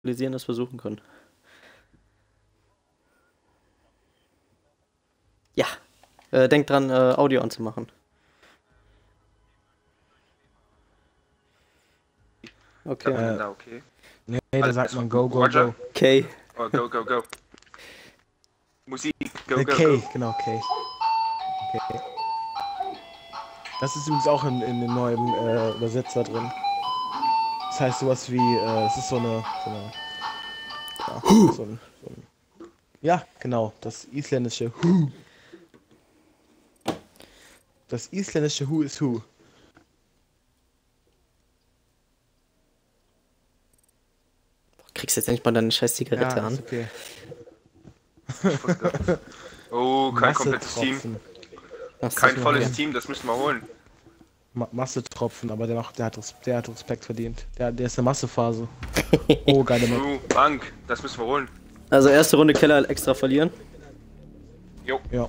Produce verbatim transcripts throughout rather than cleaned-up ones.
das versuchen können. Ja, äh, denkt dran, äh, Audio anzumachen. Okay. Äh, okay. Nee, nee, da sagt man go, go, Roger. go. K. Oh, go, go, go. Musik, go, Äh, go, K, go. genau, K. Okay. Das ist übrigens auch in, in dem neuen äh, Übersetzer drin. Das heißt sowas wie, äh, es ist so eine, so eine, ja, so ein, so ein, ja, genau, das isländische Hu. Das isländische Hu ist Hu. Kriegst jetzt endlich mal deine scheiß Zigarette Ja, an. ist okay. Oh, kein komplettes Team. Massetropfen. Ach, Kein so, volles ja. Team, das müssen wir holen. Ma Massetropfen, aber der macht, der hat, Res der hat Respekt verdient. Der, der ist eine Massephase. Oh, geile Map. Oh, Bank, das müssen wir holen. Also erste Runde Keller extra verlieren. Jo. Ja.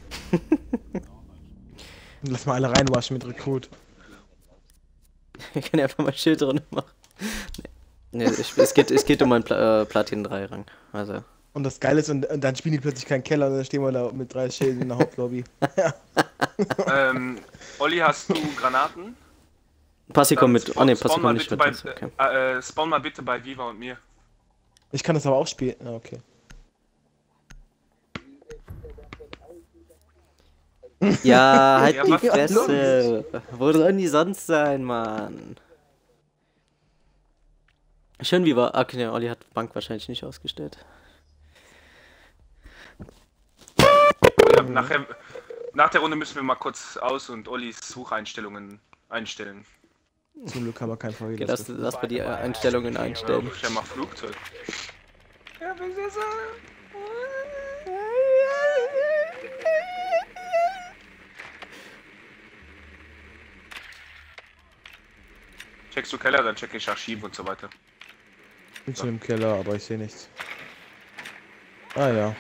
Lass mal alle reinwaschen mit Rekrut. Ich kann ja einfach mal Schild drin machen. Nee, nee ich, es, geht, es geht um einen Pla äh, Platin drei Rang. Also. Und das Geile ist, und, und dann spielen die plötzlich keinen Keller und dann stehen wir da mit drei Schilden in der Hauptlobby. ähm, Olli, hast du Granaten? Passi kommt mit. Oh ne, Passi spawn mal kommt nicht bitte mit. bei, Okay. äh, äh, spawn mal bitte bei Viva und mir. Ich kann das aber auch spielen. Ah, okay. Ja, halt Ja, die was Fresse. Wo sollen die sonst sein, Mann? Schön wie war. Okay, ne, Olli hat Bank wahrscheinlich nicht ausgestellt. Ja, nachher, nach der Runde müssen wir mal kurz aus und Ollis Sucheinstellungen einstellen. Zum Glück haben wir kein Vorhinein. Okay, lass, lass mal die äh, Einstellungen einstellen. Ja, mach Flugzeug. Ja, was ist das? Checkst du Keller, dann check ich Archiv und so weiter. Ich bin schon im Keller, aber ich sehe nichts. Ah ja.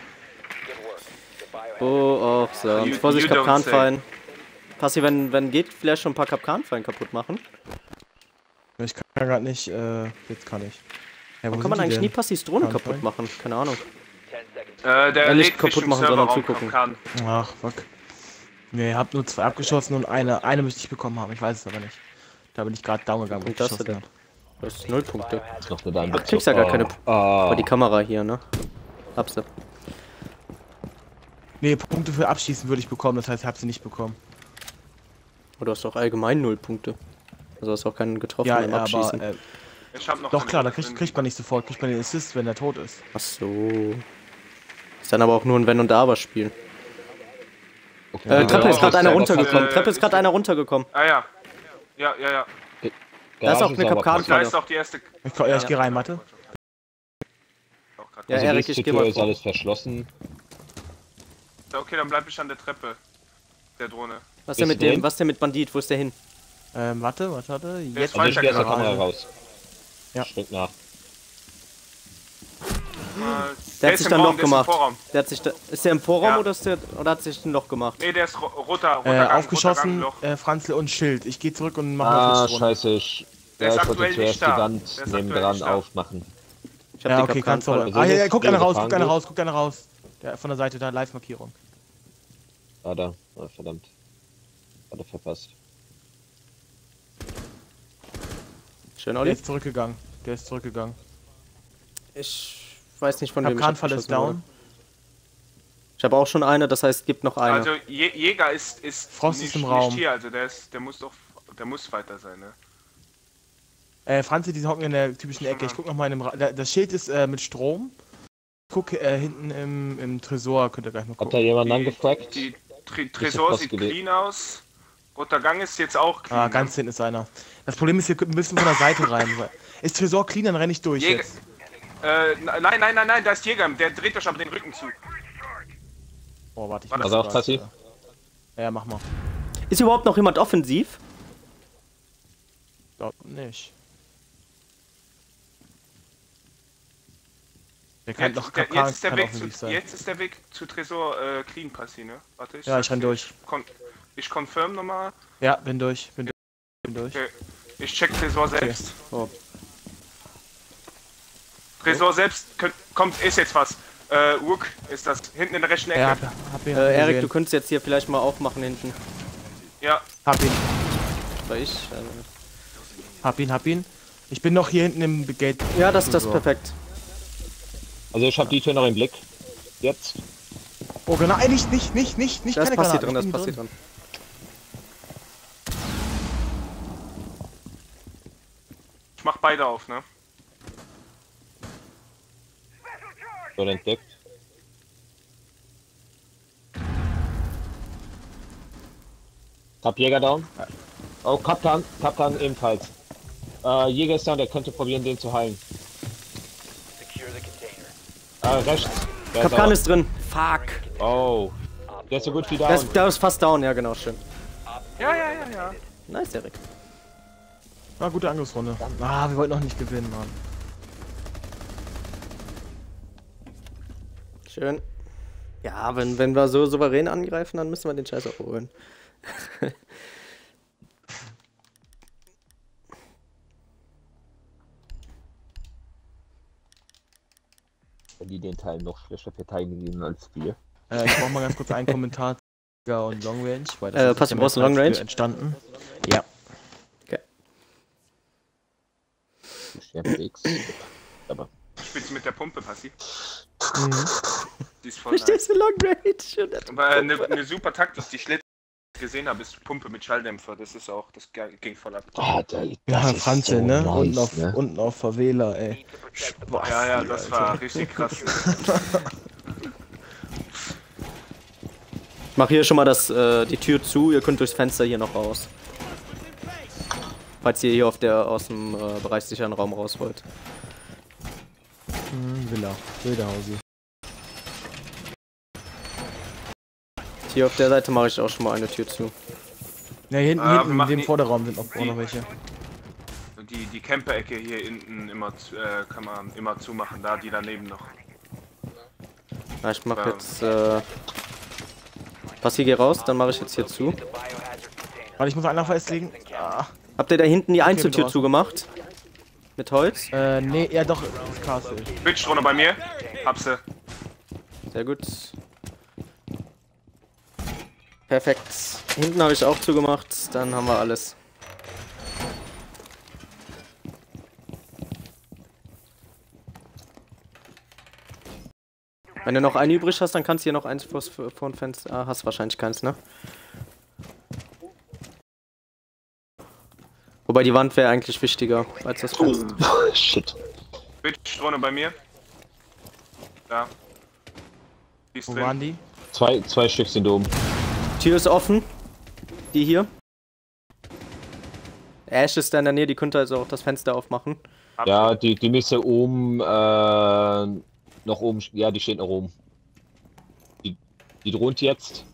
Oh, auch so. Und You- Vorsicht, you don't Kapkanfallen. Passi, wenn, wenn geht, vielleicht schon ein paar Kapkanfallen kaputt machen. Ich kann gerade nicht, äh, jetzt kann ich. Ja, Warum kann man eigentlich nie Passis Drohne Kapkanfallen? kaputt machen? Keine Ahnung. Äh, der Ja, nicht lädt kaputt Richtung machen, sondern Serverraum zugucken. kann. Ach, fuck. Nee, ihr habt nur zwei abgeschossen und eine, eine müsste ich bekommen haben, ich weiß es aber nicht. Da bin ich gerade down gegangen, wo ich Und das geschossen denn? habe. Das ist null Punkte. Ist noch eine Ach, kriegst ja gar keine. Ah. Aber die Kamera hier, ne? Hab's du. Nee, Punkte für Abschießen würde ich bekommen, das heißt, ich habe sie nicht bekommen. Oder hast du auch allgemein null Punkte. Also hast du auch keinen getroffen Ja, beim aber, Abschießen. äh, Ich hab noch doch keine klar, da drin. kriegt, kriegt man nicht sofort, kriegt man den Assist, wenn er tot ist. Ach so. Ist dann aber auch nur ein Wenn und Aber spielen. Okay. Äh, Treppe ist gerade einer Selber runtergekommen. äh, Treppe ist gerade einer runtergekommen. Ah ja. Ja, ja, ja. Da ist auch eine Garagensauber Kapkan- Da ist auch die erste. Ich, ja, ich Ja. geh rein, Mathe. Auch grad Ja, Also Erik, die ich geh Tür mal ist vor. alles verschlossen. Okay, dann bleib ich an der Treppe. Der Drohne. Was denn Bist mit du dem, drin? was denn mit Bandit? Wo ist der hin? Ähm, warte, warte, warte. Jetzt ist Also ich gehe aus der Kamera. Kamera raus. Ja. Schritt nach. Mal- Der hat ist sich im dann Raum, Loch der ist im gemacht. Vorraum. Der hat sich da, ist der im Vorraum Ja. oder, ist der, oder hat sich ein Loch gemacht? Nee, der ist ro roter, roter Äh, Gang, aufgeschossen, roter Gang, Loch. äh, Franzl und Schild. Ich gehe zurück und mache Ah, eine Runde. scheiße. Ich, Der ja, ist ich wollte aktuell nicht zuerst da. die Der Wand ist aktuell nebendran nicht da. aufmachen. Ich hab Ja, die okay, kannst du. Kapkanfalle. Ah, ja, ja, guck einer raus, Gefahren guck einer geht. raus, guck einer raus. Der von der Seite da, Live-Markierung. Ah, da. Ah, verdammt. Hat er verpasst. Schön, Der Olli. ist zurückgegangen. Der ist zurückgegangen. Ich weiß nicht, von wem ich Kapkanfall ist abgeschossen wurde. down. Ich habe auch schon eine, das heißt, gibt noch eine. Also Je Jäger ist, ist Frost nicht, ist im nicht Raum. hier, also der ist, der muss doch, der muss weiter sein, ne? Äh, Franzi, die hocken in der typischen Ecke. Ich guck noch mal in dem Ra da, das Schild ist äh, mit Strom. Ich guck äh, hinten im, im Tresor, könnt ihr gleich mal Hat da gucken. jemand Die, angefragt? die Tre Tresor fast sieht gelegt. clean aus. Roter Gang ist jetzt auch clean. Ah, ganz hinten ist einer. Das Problem ist, wir müssen von der Seite rein. weil- Ist Tresor clean, dann renne ich durch Jäger. jetzt. Äh, nein, nein, nein, nein, da ist Jäger, der dreht euch aber den Rücken zu. Oh, warte, ich Also muss auch grad, passiv? äh, Ja, mach mal. Ist überhaupt noch jemand offensiv? Glaub nicht. Der kann Jetzt, doch der, Kapkan jetzt, ist der kann Weg offensiv zu, sein. jetzt ist der Weg zu Tresor äh, clean passiert, ne? Warte, ich Ja, ich sag's renn dir. durch. Ich, kon ich confirm nochmal. Ja, bin durch, bin durch. Bin durch. Okay. Ich check Tresor selbst. Oh. Tresor selbst, könnt, kommt, ist jetzt was. Äh, Rook ist das, hinten in der rechten Ecke. Ja, hab, hab ihn, hab Äh, ihn Erik, gesehen. du könntest jetzt hier vielleicht mal aufmachen hinten. Ja, Hab ihn, Oder ich? Äh, hab ihn, hab ihn. Ich bin noch hier hinten im Gate. ja, das, das ist So. perfekt. Also ich habe die Tür noch im Blick. Jetzt. Oh genau, ey, nicht, nicht, nicht, nicht, nicht, Das keine passiert Granaten, drin, das ich bin passiert drin. ich mach beide auf, ne? Wird entdeckt. Hab Jäger down. Oh, Kaptan. Kaptan ebenfalls. Äh, Jäger ist down, der könnte probieren, den zu heilen. Äh, rechts. Der Kapkan sauer. ist drin. Fuck. Oh. Der ist so gut wie down. Der ist, der ist fast down, ja genau, schön. Ja, ja, ja, ja. Nice, Erik. Ah, gute Angriffsrunde. Ah, wir wollten noch nicht gewinnen, Mann. Schön. Ja, wenn, wenn wir so souverän angreifen, dann müssen wir den Scheiß auch holen. Wenn die den Teil noch schlechter verteidigen als wir. Äh, ich brauch mal ganz kurz einen Kommentar und Long Range, weil Äh, ist passt, ja du brauchst mehr eine Long Zeit für Range? entstanden. Ja. Unterwegs. Aber. Spielst du mit der Pumpe, Passi? Mhm. Die ist voll nice. Verstehst du Long Range? Und Aber eine, eine super Taktik, die ich letztens gesehen habe, ist Pumpe mit Schalldämpfer. Das ist auch, das ging voll ab. Ah, der, das Ja, ist Franzl, so ne? nice, unten, auf, ne? unten auf Favela, ey. Spaß, Ja, ja, das Alter. war richtig krass. Ich mach hier schon mal das, äh, die Tür zu, ihr könnt durchs Fenster hier noch raus. Falls ihr hier auf der, aus dem äh, bereichssicheren Raum raus wollt. Hm, Villa, Wildhausi. Hier auf der Seite mache ich auch schon mal eine Tür zu. Ja, hier hinten, Ah, wir hinten in machen dem die- Vorderraum sind auch auch die- noch welche. Die, die Camper-Ecke hier hinten immer zu- äh, kann man immer zumachen, da die daneben noch. Ja, ich mach Ja. jetzt, äh... Passi, geh raus, dann mache ich jetzt hier zu. Warte, ich muss einen festlegen. Ah, Habt ihr da hinten die Einzeltür raus. zugemacht? Mit Holz? äh, nee, ja doch, das Castle. Bildstrunde bei mir. Hab sie. Sehr gut. Perfekt. Hinten habe ich auch zugemacht, dann haben wir alles. Wenn du noch einen übrig hast, dann kannst du hier noch eins vor vor dem Fenster. Ah, hast wahrscheinlich keins, ne? Wobei die Wand wäre eigentlich wichtiger als das Fenster. Shit. Bildstrunde bei mir. Da. Die ist Wo drin. waren die? Zwei, zwei Stück sind oben. Tür ist offen. Die hier. Ash ist da in der Nähe, die könnte also auch das Fenster aufmachen. Hab Ja, die, die müsste oben, äh, noch oben, ja, die steht noch oben. Die, die droht jetzt.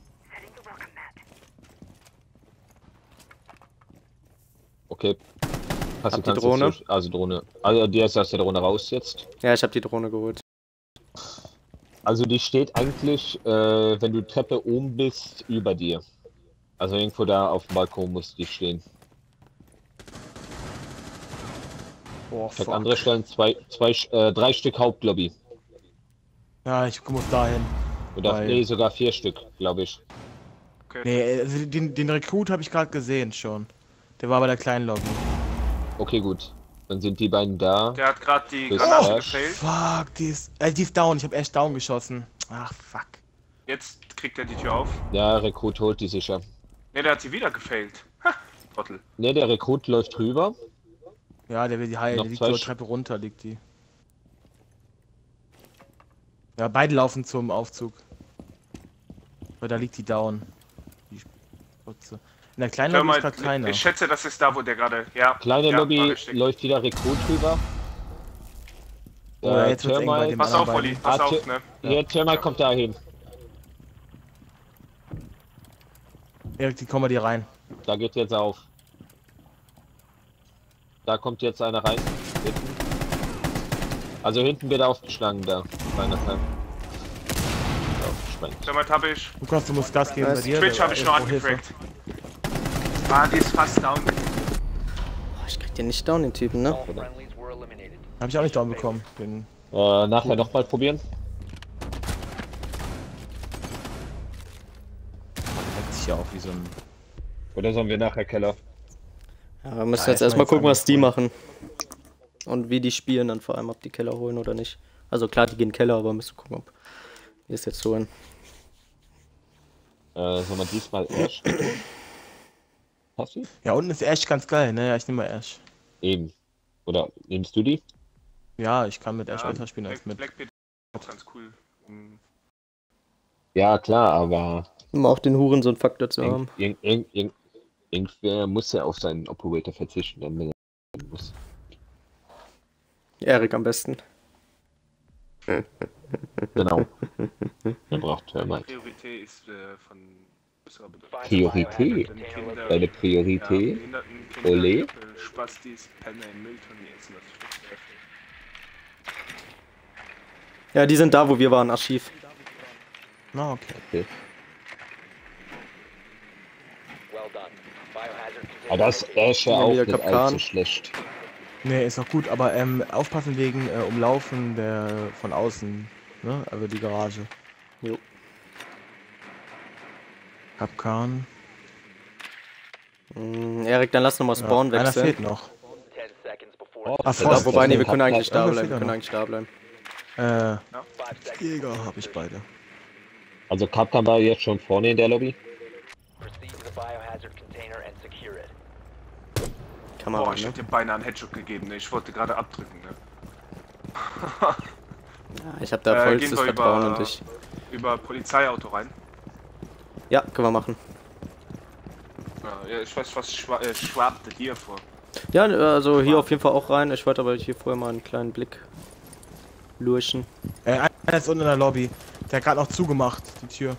Okay. Hast Hab die du kannst Drohne? jetzt durch- Also Drohne. Also die ist aus der Drohne raus jetzt. Ja, ich habe die Drohne geholt. Also die steht eigentlich, äh, wenn du Treppe oben bist, über dir. Also irgendwo da auf dem Balkon muss die stehen. Oh, Ich hab fuck. andere Stellen, zwei, zwei, äh, drei Stück Hauptlobby. Ja, ich muss dahin. Oder Weil- nee, sogar vier Stück, glaube ich. Okay. Nee, also den, den Rekrut habe ich gerade gesehen schon. Der war bei der kleinen Lobby. Okay, gut. Dann sind die beiden da. Der hat gerade die Das Granate Ash. gefailt. Fuck, die ist, äh, die ist down. Ich habe erst down geschossen. Ach, fuck. Jetzt kriegt er die Tür auf. Der Rekrut holt die sicher. Ne, der hat sie wieder gefailt. Ha, Trottel. Ne, der Rekrut läuft rüber. Ja, der will die heilen. Noch Die liegt zwei so Sch- Treppe runter, liegt die. Ja, beide laufen zum Aufzug. Weil da liegt die down. Die Sputze. In der kleinen Hör Lobby mal, ist gerade keiner. ich schätze, das ist da, wo der gerade. Ja. Kleine ja, war Lobby richtig. läuft wieder Rekrut rüber. Oder Äh, jetzt wird's eng bei Thermite- dem Pass auf, anderen Olli, beiden. pass Ah, auf, Tür- ne? Hier, Thermite kommt da hin. Erik, die kommen bei dir rein. Da geht jetzt auf. Da kommt jetzt einer rein. Hinten. Also hinten wird aufgeschlagen da. Kleiner Teil. Aufgesprengt. Damit habe ich. Lukas, du musst Gas geben Was? bei dir. Twitch der- habe ich noch oh, Hilfe. angefragt. Ah, die ist fast down. Oh, ich krieg den nicht down, den Typen, ne? Hab ich auch nicht down bekommen. Den Äh, nachher nochmal probieren. Hängt sich ja auch wie so ein... Oder sollen wir nachher Keller? Ja, wir müssen Ja, jetzt erstmal erstmal jetzt gucken, was die anfangen. machen. Und wie die spielen dann vor allem, ob die Keller holen oder nicht. Also klar, die gehen Keller, aber müssen gucken, ob die es jetzt holen. Äh, soll man diesmal Ash? Hast du? Ja, unten ist Ash ganz geil, ne? Ja, ich nehme mal Ash. Eben. Oder nimmst du die? Ja, ich kann mit Ash Ja, besser spielen als Black, mit... Blackbeard ist auch ganz cool. Um Ja, klar, aber Um auch den Hurensohn-Faktor zu irg haben. irg irg irg irgendwer muss ja auf seinen Operator verzichten, dann wenn er muss. Erik am besten. Genau. Er braucht Termite. Priorität ist äh, von größerer Bedeutung. Priorität? Denn Kinder, Deine ja, Priorität? Behinderten, Kinder, Ole? äh, Spastis, Penner in Mülltonnen essen das Flugzeug. Ja, die sind da, wo wir waren, Archiv. Na, okay. Okay. Aber das ist Ash ja Ja, auch wieder nicht Kapkan. allzu schlecht. Ne, ist auch gut, aber ähm, aufpassen wegen äh, Umlaufen der von außen, ne? Also die Garage. Jo. Kapkan. Mm, Erik, dann lass nochmal Spawn Ja, einer wechseln. fehlt noch. Oh, Ah, das- Ja, Frost. wobei, nee, wir das- können eigentlich da Ja, bleiben. fehlt Wir er können noch. eigentlich da bleiben. Äh, Jäger habe ich beide. Also Kapkan war jetzt schon vorne in der Lobby. Kann man Boah, machen, ich ne? hätte dir beinahe einen Headshot gegeben, ne? Ich wollte gerade abdrücken, ne? Ja, ich hab da Äh, vollstes gehen wir Vertrauen über- in dich. Über Polizeiauto rein. Ja, können wir machen. Ja, ja, ich weiß, was schwa äh, schwabte dir vor. Ja, also hier auf jeden Fall auch rein. Ich wollte aber hier vorher mal einen kleinen Blick lurchen. Äh, einer ist unten in der Lobby. Der hat gerade noch zugemacht, die Tür.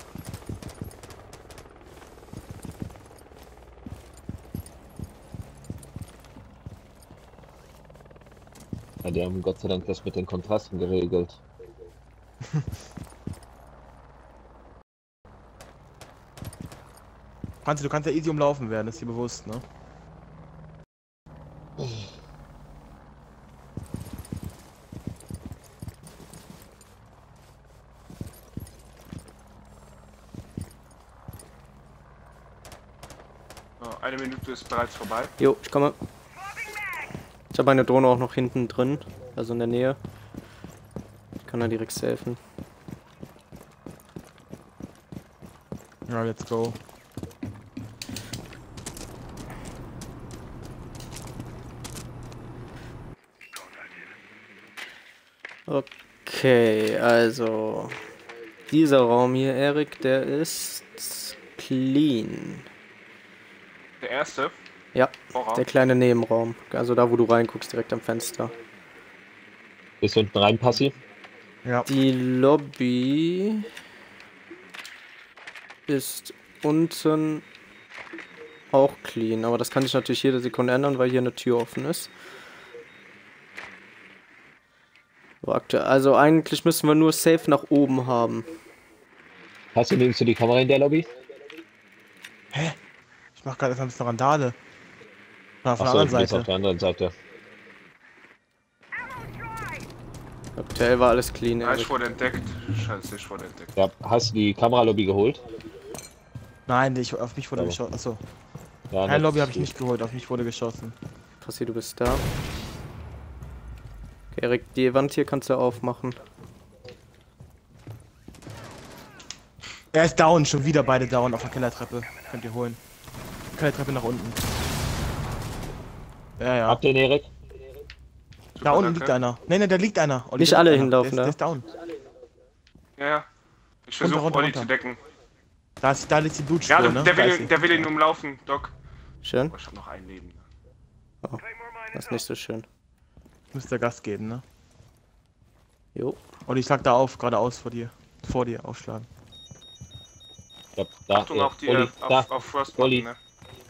Ja, die haben Gott sei Dank das mit den Kontrasten geregelt. Franzi, du kannst ja easy umlaufen werden, ist dir bewusst, ne? Ja, eine Minute ist bereits vorbei. Jo, ich komme. Ich habe meine Drohne auch noch hinten drin, also in der Nähe. Ich kann da direkt helfen. Ja, let's go. Okay, also dieser Raum hier, Erik, der ist clean. Der erste. Ja, Vorraum. der kleine Nebenraum. Also da, wo du reinguckst, direkt am Fenster. Ist unten rein, Passi? Ja. Die Lobby ist unten auch clean, aber das kann sich natürlich jede Sekunde ändern, weil hier eine Tür offen ist. So, aktuell, also eigentlich müssen wir nur safe nach oben haben. Passi, nimmst du die Kamera in der Lobby? Ich mach gerade erstmal ein bisschen Randale. Na, von der Achso, anderen du bist Seite. auf der anderen Seite. Aktuell war alles clean. Ja, Erik. ich wurde entdeckt. Scheiße, ich wurde entdeckt. Ja, hast du die Kameralobby geholt? Nein, ich, auf mich wurde Aber- geschossen. Achso. Ja, Keine das Lobby ist habe ich die. nicht geholt, auf mich wurde geschossen. Passi, du bist da. Okay, Erik, die Wand hier kannst du aufmachen. Er ist down, schon wieder beide down auf der Kellertreppe. Könnt ihr holen. Kellertreppe nach unten. Ja, ja. Habt ihr den, Erik? Da Super, unten danke. liegt einer. Ne, ne, da liegt einer. Olli, Nicht da liegt alle einer. hinlaufen, der da. ist, der ist down. Ja, ja. Ich Runter, versuche runter, Olli runter. zu decken. Da, ist, da liegt die Blutspur, Ja, der, ne? der, Da ist will, sie. der will ihn umlaufen, Doc. Schön. Oh, ich hab noch ein Leben. Das ist nicht so schön. Müsste Gas geben, ne? Jo. Olli, schlag da auf, geradeaus vor dir. Vor dir aufschlagen. Ja, da, Achtung ja, auf die Olli, äh, da. auf, auf Frostbutton, Olli. ne?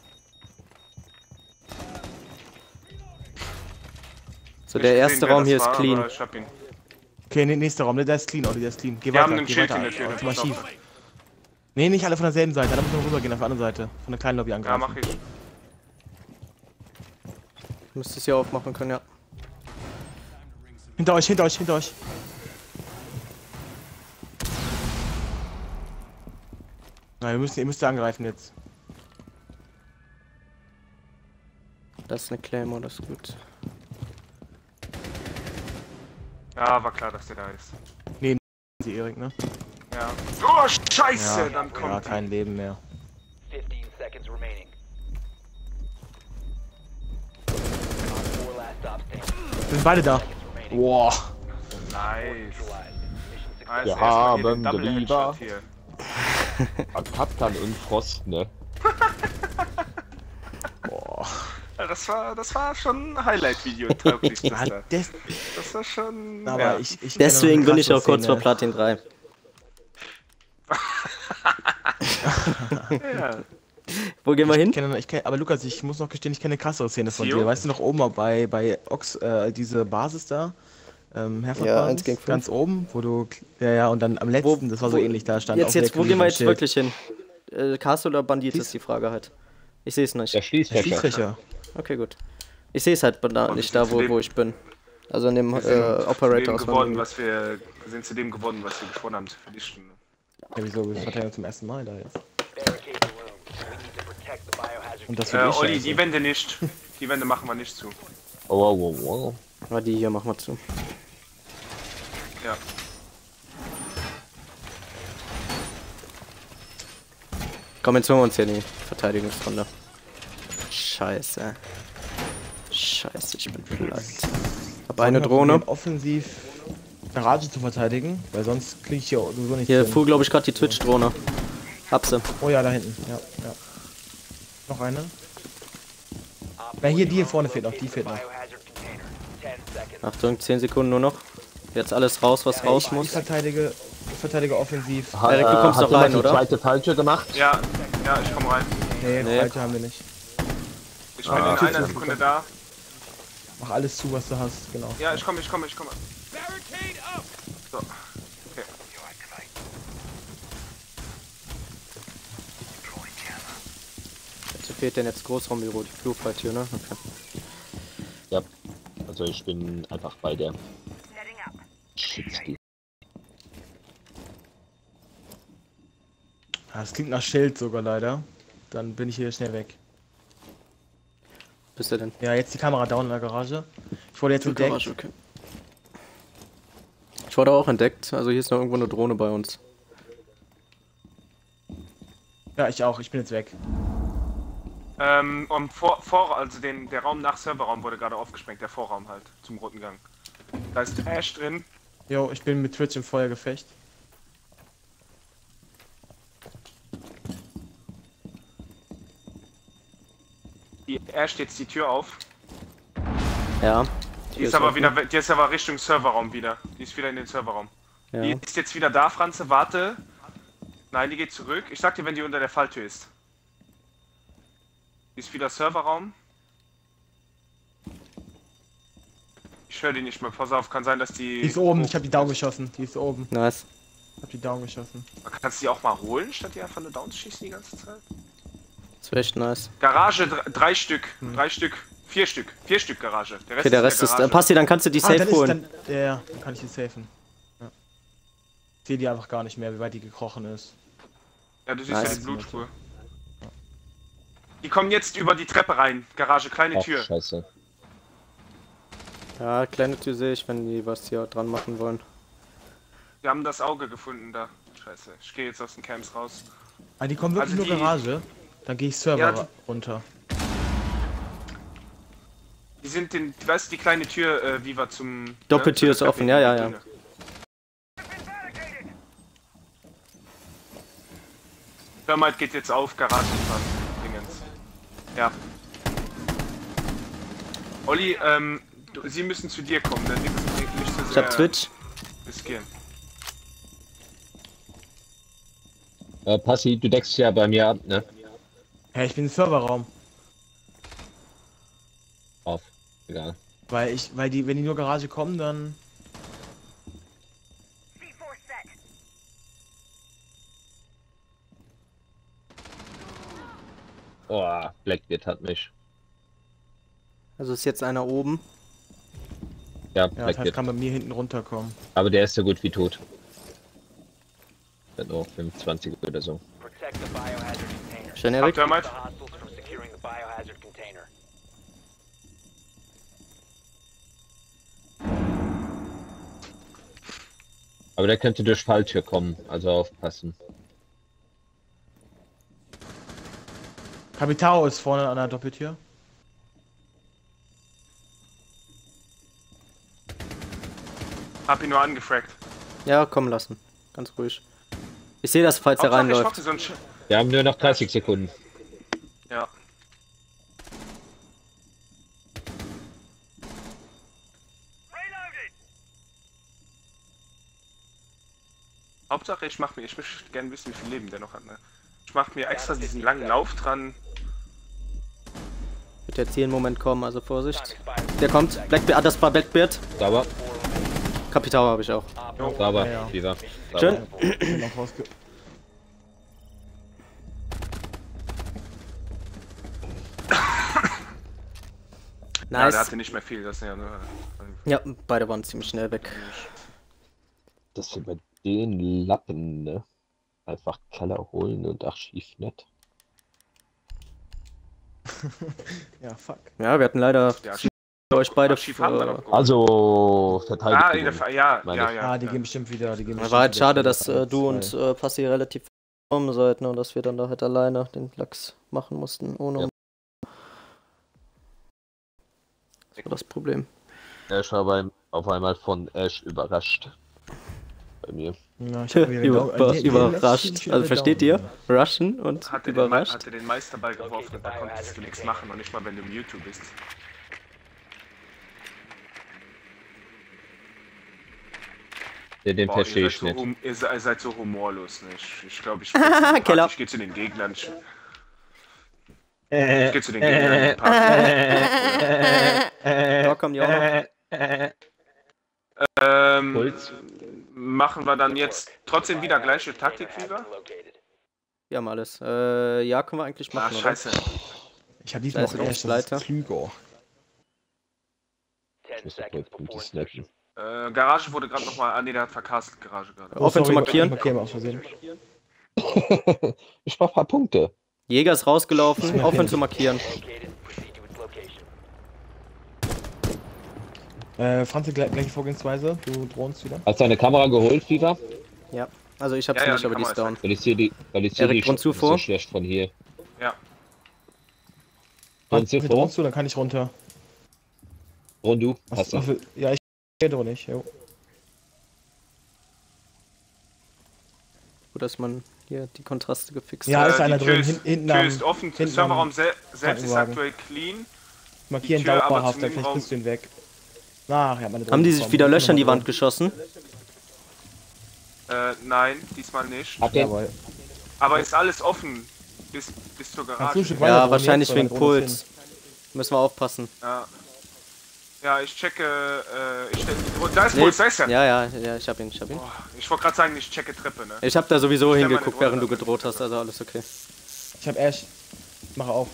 So, Nicht der gesehen, erste wer Raum das hier ist war, clean. aber Ich hab ihn. Okay, ne, nächster Raum, ne, der ist clean, Olli, der ist clean. Geh Wir haben weiter, einen geh Schild weiter. in der Tür. Zum pass Archiv. auf. Ne, nicht alle von derselben Seite, da müssen wir rübergehen, auf der anderen Seite. Von der kleinen Lobby Ja, angreifen. mach ich. Müsstest hier aufmachen können, ja. Hinter euch, hinter euch, hinter euch. Nein, ihr müsst, ihr müsst angreifen jetzt. Das ist eine Claymore, das ist gut. Ja, war klar, dass der da ist. Sie Erik, ne? Ja. Oh, scheiße! Ja, Dann kommt ja, die. kein Leben mehr. fifteen seconds remaining. Four last stop standing. Sind beide da. Seconds remaining. Boah. Nice. Neutralized. Mission success. Also Wir erstmal hier den haben Double Driver. Headshot hier. Kaptan und Frost, ne? Boah. Ja, Das war, das war schon ein Highlight-Video, tauglich das Ja, da. des, Das war schon. aber ja. ich, ich kenn Deswegen noch eine bin ich auch kurz vor Szene. Platin drei. Ja. Wo gehen wir hin? Ich kenne, ich kenn, aber Lukas, ich muss noch gestehen, ich kenne eine krassere Szene von Zio? dir. Weißt du noch oben bei, bei Ox, äh, diese Basis da? Ähm, Herford Ja, Basis, eins gegen fünf. ganz oben, wo du, ja, ja, und dann am letzten, das war so wo- ähnlich, da stand Jetzt, auch jetzt, der wo gehen wir jetzt Schild. wirklich hin? Äh, Castle oder Bandit Schließ- ist die Frage halt. Ich sehe es nicht. Der Schließfächer. Schließfächer. Okay, gut. Ich sehe es halt da, Und nicht wir da, sind zu wo, dem- wo ich bin. Also in dem Wir sind äh, zu dem Operator aus geworden, meinem was wir, wir sind zu dem geworden, was wir gesprochen haben für die Stunde. Ja, wieso? Wir verteidigen zum ersten Mal da jetzt. Barricade the room. We need to protect the biohazard. Und das Äh, wird eh Olli, scheiße. die Wände nicht. Die Wände machen wir nicht zu. Oh, wow, wow, wow. Ah, die hier machen wir zu. Ja. Komm, jetzt holen wir uns hier die Verteidigungsrunde. Scheiße. Scheiße, ich bin platt. Hab eine Wir Drohne. probieren, offensiv Garage zu verteidigen, weil sonst kriege ich hier sowieso nicht Hier hin. fuhr, glaube ich, gerade die Twitch-Drohne. Hab sie. Oh ja, da hinten. Ja, ja. Noch eine. Na, hier, die hier vorne fehlt noch. Die fehlt noch. Biohazard container. Ten seconds. Achtung, zehn Sekunden nur noch. Jetzt alles raus, was raus ich, muss. ich verteidige, ich verteidige offensiv. Ha, Erik, du kommst hat doch jemand rein, die oder? zweite falsche gemacht? Ja, ja, ich komme rein. Nee, Nee. Falsche haben wir nicht. Ich bin Ah. in einer Sekunde da. Mach alles zu, was du hast, genau. Ja, ich komme, ich komme, ich komme. So. Okay. Jetzt fehlt denn jetzt Großraumbüro, die Flugfalltür, ne? Okay. Ja. Also ich bin einfach bei der. Shit, die- Ah, das klingt nach Schild sogar leider. Dann bin ich hier schnell weg. Bist du denn? Ja, jetzt die Kamera down in der Garage. Ich wurde jetzt In der entdeckt. Garage, okay. Ich wurde auch entdeckt, also hier ist noch irgendwo eine Drohne bei uns. Ja, ich auch. Ich bin jetzt weg. Ähm, um vor, vor, also den, der Raum nach Serverraum wurde gerade aufgesprengt, der Vorraum halt, zum roten Gang. Da ist Ash drin. Jo, ich bin mit Twitch im Feuergefecht. Die Ash steht jetzt die Tür auf. Ja. Die ist aber wieder, die ist aber Richtung Serverraum wieder. Die ist wieder in den Serverraum. Ja. Die ist jetzt wieder da, Franze, warte. Nein, die geht zurück. Ich sag dir, wenn die unter der Falltür ist. Die ist wieder Serverraum. Ich höre die nicht mehr. Pass auf, kann sein, dass die... Die ist oben. Ich habe die down geschossen. Die ist oben. Nice. Ich habe die down geschossen. Kannst du die auch mal holen, statt die einfach nur Downs schießen die ganze Zeit? Das wäre echt nice. Garage, drei, drei Stück. Drei Stück. Vier Stück. Vier Stück Garage. Der Rest Okay, der ist Rest in ist. der Äh, Passi, dann kannst du die Ah, safe dann ist holen. dann. Ja, ja, dann kann ich die safen. Ja. Ich sehe die einfach gar nicht mehr, wie weit die gekrochen ist. Ja, du siehst Nice. ja die Blutspur. Die kommen jetzt über die Treppe rein. Garage, kleine Ach, Tür. scheiße. Ja, kleine Tür sehe ich, wenn die was hier dran machen wollen. Wir haben das Auge gefunden da. Scheiße. Ich gehe jetzt aus den Camps raus. Ah, die kommen wirklich Also nur die- Garage. Dann gehe ich Server Ja, die- runter. Die sind den, weißt du, die kleine Tür, äh, wie wir zum... Doppeltür ne, ist zur offen, Treppe ja, ja, in die ja. Bühne. Thermite geht jetzt auf, Garage dran. Dingens. Ja. Olli, ähm, du, sie müssen zu dir kommen, denn die müssen nicht nicht so Ich sehr hab Twitch. riskieren. Äh, Passi, du deckst ja bei mir ab, ne? Ja, ich bin im Serverraum. Auf. Egal. Weil ich, weil die, wenn die nur Garage kommen, dann. Oh, Blackbeard hat mich. Also ist jetzt einer oben. Ja, Ja, das heißt, Blackbeard. kann bei mir hinten runterkommen. Aber der ist so gut wie tot. Hat nur fünfundzwanzig oder so. Protect the biohazard container. Schön, Habt Erik. ihr mal? The hostiles from securing the biohazard container. Aber der könnte durch Falltür kommen, also aufpassen. Capitao ist vorne an der Doppeltür. Hab ihn nur angefragt. Ja, kommen lassen. Ganz ruhig. Ich sehe das, falls er Hauptsache, ich reinläuft. mache so ein Sch Wir haben nur noch dreißig Sekunden. Ja. Hauptsache, ich mach mir, ich möchte gerne wissen, wie viel Leben der noch hat, ne? Ich mach mir extra diesen langen Lauf dran. Wird jetzt hier ein Moment kommen, also Vorsicht. Der kommt. Blackbeard, ah, das war Blackbeard. Sauber, Kapital habe ich auch. sauber, Ja, ja. Viva. Sauber. Schön. Bin noch rausge Ja, der Nice. hatte nicht mehr viel, das sind ja nur. Ja, beide waren ziemlich schnell weg. Das über den Lappen, ne? Einfach Keller holen und Archiv nicht. Ja, fuck. Ja, wir hatten leider Ja, euch beide. Archiv haben wir Äh, noch geholt. Also, Ah, Verteidigung. in der Fa- ja, meine ja, ich. ja. Ah, die ja. gehen bestimmt wieder. Die gehen bestimmt war halt wieder schade, für dass äh, eins, du zwei. und äh, Passi relativ gekommen seid, ne, und dass wir dann da halt alleine den Lachs machen mussten, ohne. Ja. Das war das Problem. Ash war beim, auf einmal von Ash überrascht. Bei mir. Ja, ich hab wieder Über, gedauert. was Nee, nee, lass überrascht. mich wieder Also versteht ihr? gedauert. Rushen und Hatte den, Me überrascht. hatte den Meisterball geworfen und da konntest du nichts machen und nicht mal, wenn du im YouTube bist. Den, den Boah, verstehe ihr, ich seid so nicht. hum- ihr, se- ihr seid so humorlos, ne? Ich, ich glaube, ich, Keller. ich gehe zu den Gegnern. Ich, Äh, ich gehe zu den Gegnern. Äh, Ja, komm, ja. ähm, Puls. machen wir dann jetzt trotzdem wieder gleiche Taktik wieder? Wir haben alles. Äh, ja, können wir eigentlich Ah, machen, oder? scheiße. Ich hab diesmal Da ist auch der Ash, das Leiter. ist Klüger. Ich Ten muss noch seconds Punkte before snacken. Äh, Garage wurde gerade nochmal. Ah, ne, der hat verkastet, Garage gerade. Auf ihn zu sorry, markieren. Ich markiere mal aus Versehen. Ich mach ein paar Punkte. Jäger ist rausgelaufen, aufhören zu markieren. located. Proceed to its location. Äh, Franzi, gleich, gleiche Vorgehensweise. Du drohnst wieder. Hast du deine Kamera geholt, Viva? Ja, also ich hab's Ja, ja, nicht, die aber die ist Kamera down. ist Weil ich sehe die, weil ich sehe Erik, die dronst du so vor? schlecht von hier. Ja. Dronst du Franzi, vor? drohnst du, dann kann ich runter. Und du? Was, Hast du? was, ja, ich droh nicht. Jo. Gut, dass man hier die Kontraste gefixt Ja, hat. ist einer die Tür drin, ist, hin- hinten Tür am- ist offen, hinten Serverraum am se selbst ist Krankenwagen. aktuell clean. Markieren Die Tür aber dauerhaft, zum dann vielleicht Innenraum- kriegst du ihn weg. Ach, ja, meine Haben die sich Drohne wieder bekommen. Löcher in die Nochmal Wand geschossen? Äh, nein, diesmal nicht. Habt Drohne. ihr? Jawohl. Aber ist alles offen bis, bis zur Kannst du ein Garage. Stück weiter Ja, drohen wahrscheinlich jetzt, weil wegen deine Drohne ist Puls. Müssen wir aufpassen. Ja. Ja, ich checke. Äh, ich, oh, da ist Nee, Puls, da ist er. Ja, ja, ja, ich hab ihn, ich hab ihn. Boah, ich wollte gerade sagen, ich checke Treppe, ne? Ich hab da sowieso Stell meine hingeguckt, Drohne während du da. gedroht hast, also alles okay. hin. Ich hab Ash. Mache auf.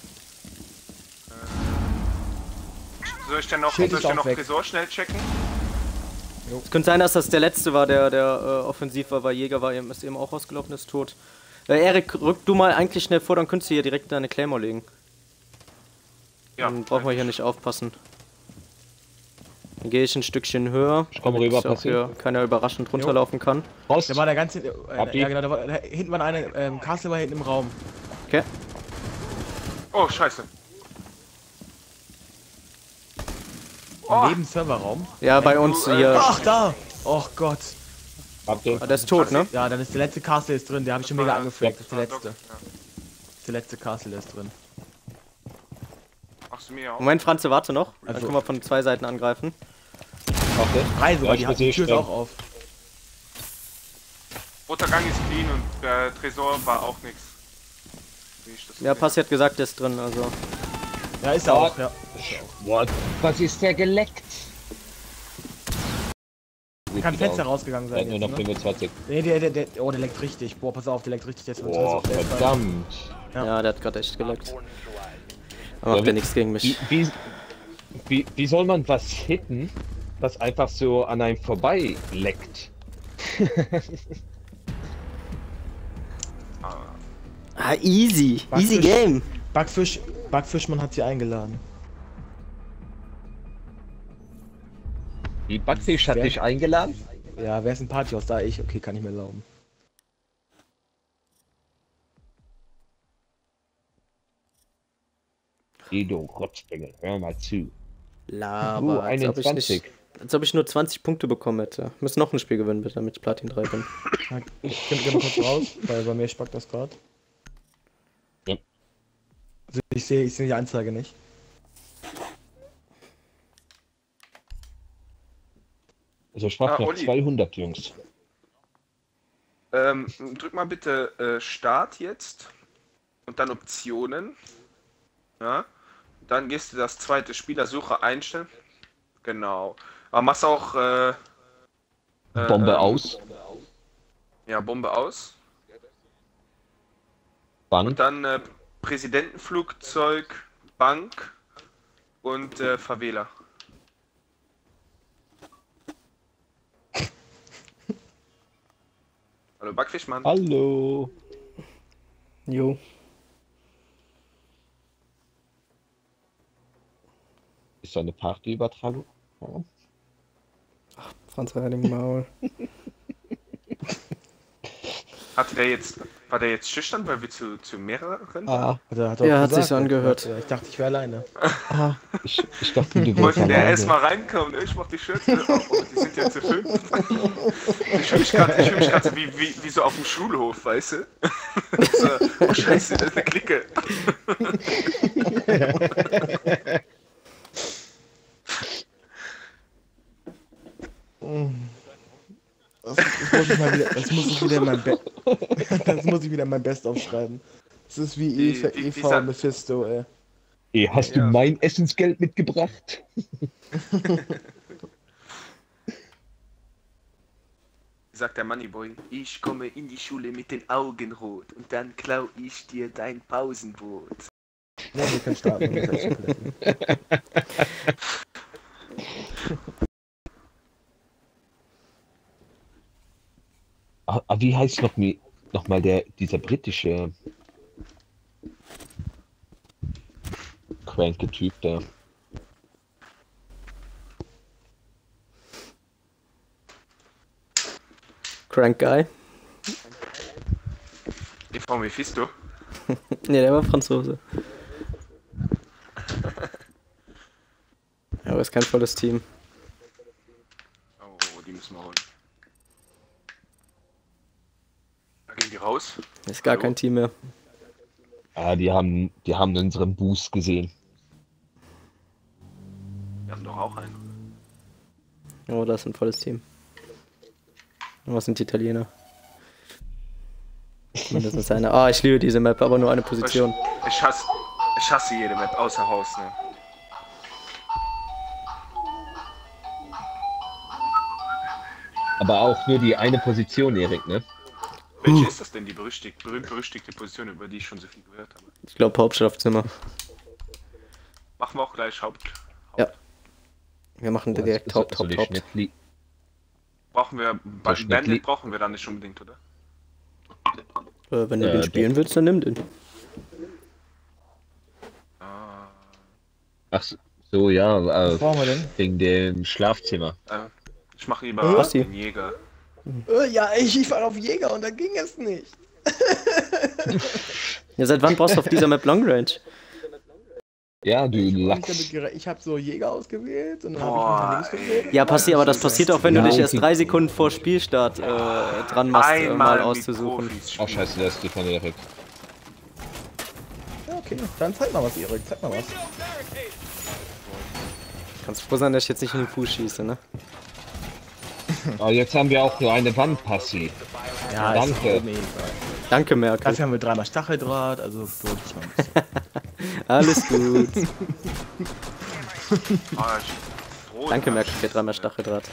Soll ich denn noch, Schild soll ist ich denn auch noch weg. Tresor schnell checken? Es könnte sein, dass das der letzte war, der, der äh, offensiv war, weil Jäger war eben, ist eben auch rausgelaufen, ist tot. Äh, Erik, rück du mal eigentlich schnell vor, dann könntest du hier direkt deine Claymore legen. Ja. Dann brauchen wir hier nicht aufpassen. Dann gehe ich ein Stückchen höher, Ich komme damit rüber, auch Passi. hier keiner überraschend runterlaufen kann. Raus! Da war der ganze. Äh, Habt ihr? ja, genau, da war, da, hinten war eine. Ähm, Castle war hinten im Raum. Okay. Oh, scheiße. Im Oh, Nebenserverraum. Ja, bei uns hier. Ach, da! Oh Gott. Habt ihr? Ah, der ist tot, ne? Ja, dann ist der letzte Castle ist drin. Der habe ich schon mega Ja. angefragt. Das ist der ah, letzte. Doc, Das ja. ist der letzte Castle, der ist drin. Machst du mir auch? Moment, Franze, warte noch. Dann Also- können wir von zwei Seiten angreifen. Okay. Drei sogar, Ja, die, ich hat, die muss Tür ist hier auch auf. Roter Gang ist clean und der Tresor war auch nix. Wie ich das Ja, gesehen Passi hat gesagt, der ist drin, also. Ja, ist er Ja. auch, ja. What? Was ist der geleckt? Kann Fenster rausgegangen Der hat sein. nur Jetzt, noch ne? fünfundzwanzig. Nee, der, der, der, oh, der leckt richtig. Boah, pass auf, der leckt richtig. Der ist von Boah, der ist- verdammt. Ja. Ja, der hat gerade echt geleckt. Four neutralized. Aber macht Ja, ja nichts gegen Wie, mich. wie, wie, wie soll man was hitten, das einfach so an einem vorbei leckt. Ah, easy. Easy Backfisch. game. Backfisch, Backfischmann hat sie eingeladen. Die Backfisch hat Wer- dich eingeladen? Ja, wer ist ein Partyhaus? Da ich. Okay, kann ich mir erlauben. Edo Rotzbengel, hör mal zu. Laber, Uh, als, ob ich einundzwanzig. nicht, als ob ich nur zwanzig Punkte bekommen hätte. Ich muss noch ein Spiel gewinnen, bitte, damit ich Platin drei bin. Ja, ich geh, geh mal kurz raus, weil bei mir spackt das gerade. Ja. Also ich sehe ich seh die Anzeige nicht. Also ich mach Ah, noch Olli. zweihundert, Jungs. Ähm, drück mal bitte äh, Start jetzt und dann Optionen. Ja. Dann gehst du das zweite Spielersuche einstellen. Genau. Aber machst auch äh, äh, Bombe ähm, aus. Ja, Bombe aus. Bank. Und dann äh, Präsidentenflugzeug, Bank und äh, Favela. Hallo Backfischmann. Hallo. Jo. Ist da eine Partyübertragung? Ja. Franz Reining Maul. Hatte der jetzt, war der jetzt schüchtern, weil wir zu, zu mehreren waren? Ah, Hat er, hat er Ja, auch hat gesagt. sich so angehört. Ja, ich dachte, ich wäre alleine. ah. Ich, ich dachte, du Wollte wolltest der alleine. erstmal reinkommen? Ich mach die Schürze auf, aber die sind ja zu fünf. Ich fühle mich gerade fühl mich grad so wie, wie, wie so auf dem Schulhof, weißt du? So, oh Scheiße, das ist eine Clique. Das, das, muss ich mal wieder, das muss ich wieder in mein Be Das muss ich wieder in mein Best aufschreiben. Das ist wie Die- Eva, die- Eva dieser- Mephisto, ey. Ey, hast Ja. du mein Essensgeld mitgebracht? Sagt der Moneyboy, ich komme in die Schule mit den Augen rot und dann klau ich dir dein Pausenbrot. Ja, wir können starten. Wir können starten. Ah, ah, wie heißt noch, mi- noch mal der, dieser britische cranke Typ da? Crank Guy. Eva Mephisto? Ne, der war Franzose. Aber ist kein volles Team. Oh, die müssen wir holen. Da gehen die raus. Ist gar Hallo? kein Team mehr. Ah, die haben, die haben unseren Boost gesehen. Wir haben doch auch einen. Oh, das ist ein volles Team. Und was sind die Italiener? Mindestens eine. Ah, ich liebe diese Map, aber nur eine Ich, Position. ich, hasse, ich hasse jede Map, außer Haus, ne? Aber auch nur die eine Position, Erik, ne? Welche ist das denn, die berüchtigt, berühmt-berüchtigte Position, über die ich schon so viel gehört habe? Ich glaube Hauptschlafzimmer. Machen wir auch gleich Haupt. Ja. Wir machen direkt So- Haupt, soll Haupt, ich Haupt. nicht flie- Brauchen wir, bei schnell Bandit li- brauchen wir dann nicht unbedingt, oder? Äh, wenn du Äh, den spielen willst, dann nimm den. Ah, Ach so, so ja, Was äh, brauchen wir denn? wegen dem Schlafzimmer. äh, ich mache lieber Äh? Basti. den Jäger. Äh, ja, ich, ich war auf Jäger und da ging es nicht. Ja, seit wann brauchst du auf dieser Map Long Range? Ja, du Ich, hab lachst. nicht damit gere- ich habe so Jäger ausgewählt und dann habe ich Boah, nach links gewählt. Ja, passiert, aber das passiert auch, wenn Ja, du dich okay. erst drei Sekunden vor Spielstart äh, dran machst, äh, mal Einmal mit auszusuchen. Profis Ach spielen. scheiße, das ist die von Erik. Ja, okay, dann zeig mal was, Erik, zeig mal was. Kannst froh sein, dass ich jetzt nicht in den Fuß schieße, ne? Aber jetzt haben wir auch nur eine Wandpassi. Ja, Danke. ist mir egal. Danke, Merkel. Dafür haben wir dreimal Stacheldraht, also lohnt sich mal ein bisschen. Alles gut. Ah, ich bin froh, Danke, dass Merkel, ich- für dreimal Stacheldraht.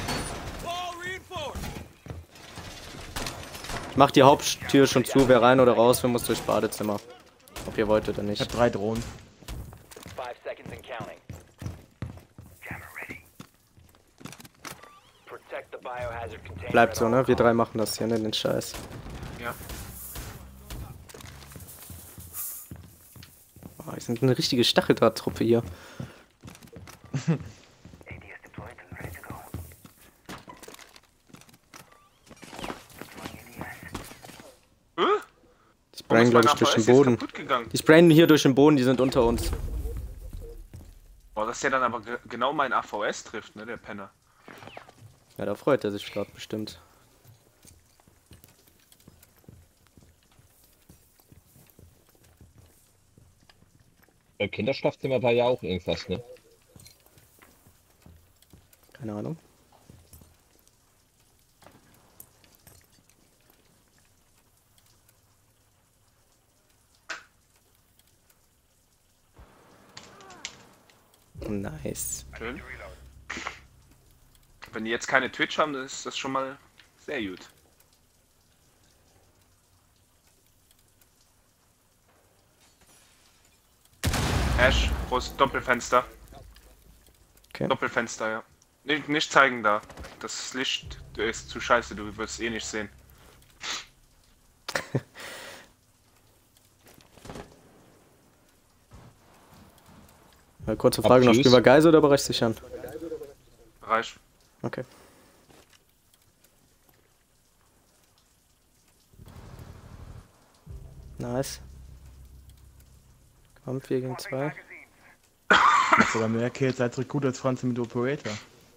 Ich mach die Haupttür schon zu, wer rein oder raus, wer muss durchs Badezimmer. Ob ihr wollt oder Ich nicht. habe drei Drohnen. Five seconds and counting. container Bleibt at so, all ne? Wir costs. drei machen das hier, ne? Den Scheiß. Ja. Oh, wir sind eine richtige Stacheldrahttruppe hier. Äh? Die Warum sprayen, ist glaube mein ich, durch A V S den jetzt Boden. kaputt gegangen? Die sprayen hier durch den Boden, die sind unter uns. Boah, dass der dann aber ge genau mein A V S trifft, ne, der Penner. Ja, da freut er sich gerade bestimmt. Im Kinderschlafzimmer war ja auch irgendwas, ne? Keine Ahnung. Nice. Schön. Wenn die jetzt keine Twitch haben, dann ist das schon mal sehr gut. Ash, groß Doppelfenster. Okay. Doppelfenster, ja. Nicht, nicht zeigen da. Das Licht ist zu scheiße, du wirst es eh nicht sehen. Ja, kurze Frage noch, Abschluss. spielen wir Geise oder Bereichssichern? Reich. Okay. Nice. Komm, vier gegen zwei. Macht sogar mehr Kills als Recruit als Franz mit Operator.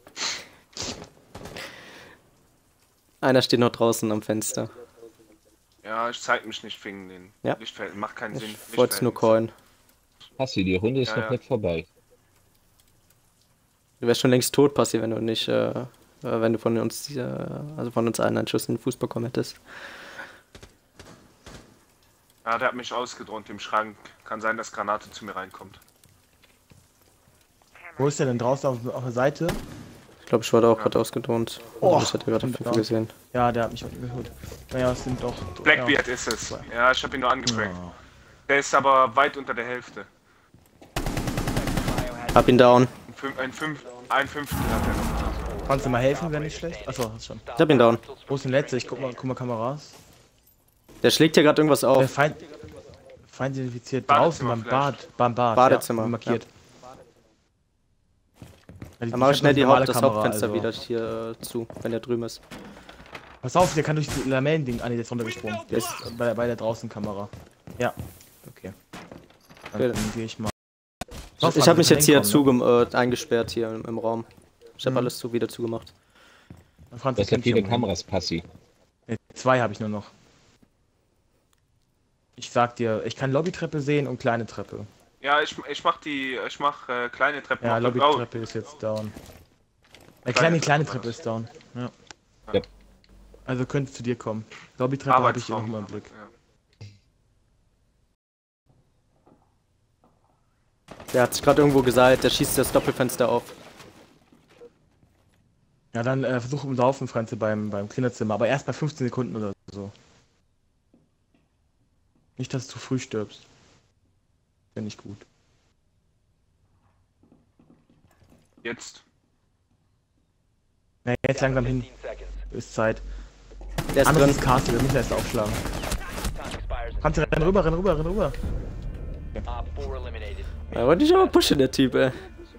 Einer steht noch draußen am Fenster. Ja, ich zeig mich nicht wegen den Ja. Lichtverhältnissen. Macht keinen Sinn. Ich wollte es nur callen. Passi, die Runde ist Ja, noch ja. nicht vorbei. Du wärst schon längst tot, Passi, wenn du nicht, äh, äh, wenn du von uns, äh, also von uns allen einen Schuss in den Fuß bekommen hättest. Ja, der hat mich ausgedroht im Schrank. Kann sein, dass Granate zu mir reinkommt. Wo ist der denn draußen auf, auf der Seite? Ich glaube, ich wurde auch gerade ausgedroht. Oh, Also ich hatte gerade und Pfiffe da. gesehen. Ja, der hat mich auch geholt. Naja, es sind doch. Blackbeard ist es. Ja, ich habe ihn nur angefragt. Ja. Der ist aber weit unter der Hälfte. Hab ihn down. Ein, Fünf, ein, Fünf, ein Fünftel hat er noch. Kannst du mal helfen, wenn nicht schlecht? Achso, hast schon. Ich hab ihn down. Wo ist denn der letzte? Ich guck mal, guck mal Kameras. Der schlägt hier gerade irgendwas Der auf. Feind. Feind identifiziert Badezimmer draußen beim vielleicht. Bad. Beim Bad. Badezimmer, Ja, markiert. Ja, Dann mach ich hab schnell eine die normale Haupt das Kamera, Hauptfenster also. wieder hier äh, zu, wenn der drüben ist. Pass auf, der kann durch die Lamellen-Ding. Ah, nee, der ist runtergesprungen. Der ist bei der, bei der draußen Kamera. Ja. Okay. Dann Okay. okay. gehe ich mal. Ich, ich habe mich jetzt hier hinkommen, zugem äh, eingesperrt hier im, im Raum. Ich habe Mhm. alles zu wieder zugemacht. ne? Franz, Das ich sind kenn viele dich ja. Kameras, Passi. Nee, zwei habe ich nur noch. Ich sag dir, ich kann Lobbytreppe sehen und kleine Treppe. Ja, ich, ich mach die, ich mach äh, kleine Treppen. Ja, noch. Lobbytreppe ist jetzt down. Äh, kleine, kleine Treppe ist down. Ja. Ja. Also könnte zu dir kommen. Oh, Lobbytreppe habe ich hier Arbeitsraum. noch mal im Blick. Ja. Der hat sich gerade irgendwo geseilt, der schießt das Doppelfenster auf. Ja, dann äh, versuch um Laufen, Franze, beim, beim Kinderzimmer. Aber erst bei fünfzehn Sekunden oder so. Nicht, dass du zu früh stirbst. Wäre nicht gut. Jetzt. Na, jetzt langsam hin. fifteen seconds. Ist Zeit. Der ist Anderes drin. ist Castle, wir müssen erst aufschlagen. Time expires in Franze, renn rüber, renn rüber, renn rüber. Op four eliminated. Er wollte dich aber pushen, der Typ, ey.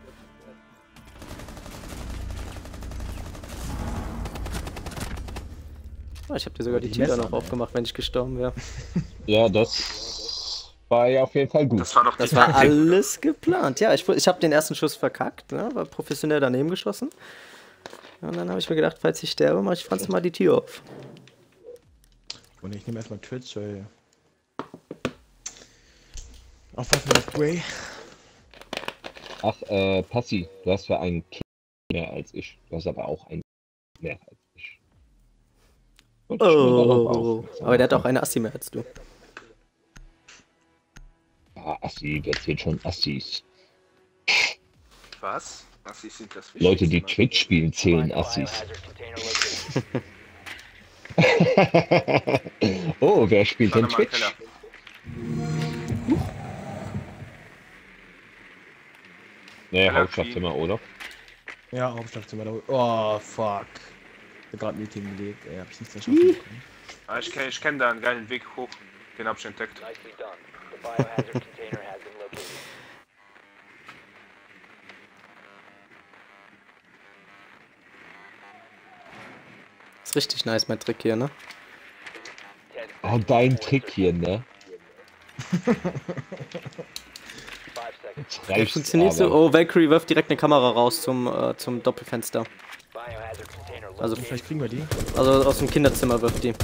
Oh, ich hab dir sogar die Die Tür Messer, noch ey. aufgemacht, wenn ich gestorben wäre. Ja, das war ja auf jeden Fall gut. Das war doch die Das war Taktik. alles geplant. Ja, ich, ich habe den ersten Schuss verkackt, ne? War professionell daneben geschossen. Und dann habe ich mir gedacht, falls ich sterbe, mache ich Franz mal die Tür auf. Und ich nehme erstmal Twitch, weil. Aufpassen mit Spray. Ach, äh, Passi, du hast zwar einen Kill mehr als ich. Du hast aber auch einen mehr als ich. Und ich will darauf Oh, aufmerksam aber der hat auch machen. eine Assi mehr als du. Ah, Assi, wer zählt schon Assis? Was? Assis sind das Wichtigste, Leute, die Mann. Twitch spielen, zählen Assis. Biohazard container located. Oh, wer spielt denn Warte mal, Twitch? Keller. Nee, Keller, Hauptschlafzimmer, oder? Ja, Hauptschlafzimmer. da- Oh, fuck. gerade Meeting gelegt. Ey, hab ich nichts erschaffen bekommen. Ah, ich kenne ich kenn da einen geilen Weg hoch. Den hab ich entdeckt. Nicely done. The biohazard container has been located. Ist richtig nice, mein Trick hier, ne? Ten Oh, dein Trick hier, ne? five seconds. Jetzt Der reicht's funktioniert so. aber. Oh, Valkyrie wirft direkt eine Kamera raus zum, äh, zum Doppelfenster. Biohazard container Also, located. Vielleicht kriegen wir die. also aus dem Kinderzimmer wirft die.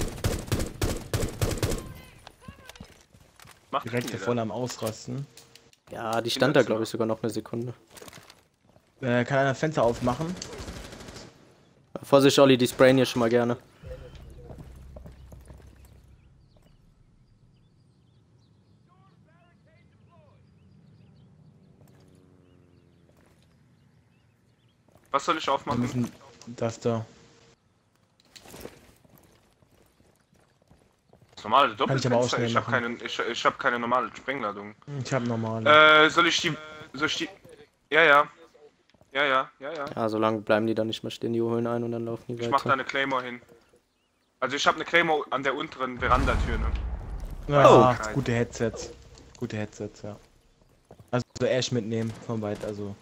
Macht Direkt die hier da? vorne am Ausrasten. Ja, die stand da, glaube ich, sogar noch eine Sekunde. Äh, kann einer Fenster aufmachen? Vorsicht, Olli, die sprayen hier schon mal gerne. Was soll ich Wir aufmachen? müssen das da. Das normale Kann ich aber auch Doppelfenster? schnell Ich habe machen. keine, ich, ich hab keine normale Sprengladung. Ich hab normale. Äh, soll ich die. Soll ich die. Ja, ja. Ja, ja, ja, ja. Ja, so lange bleiben die da nicht mehr stehen, die holen ein und dann laufen die Ich mach da weiter. eine Claymore hin. Also ich habe eine Claymore an der unteren Verandatür, ne? Ja, Oh. gute Headsets. Gute Headsets, ja. Also Ash mitnehmen von weit, also.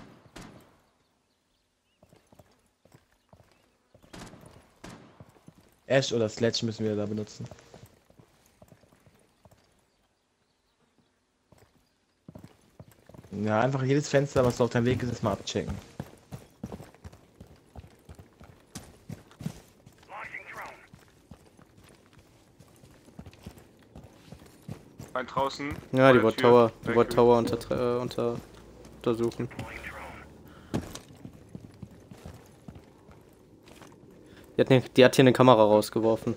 Ash oder Sledge müssen wir da benutzen. Ja, einfach jedes Fenster, was so auf deinem Weg ist, mal abchecken. Rein draußen. Ja, die vor Watt der Tür. Tower, die Weg, Watt weg. Tower unter, äh, unter, untersuchen. Die hat, ne, die hat hier eine Kamera rausgeworfen.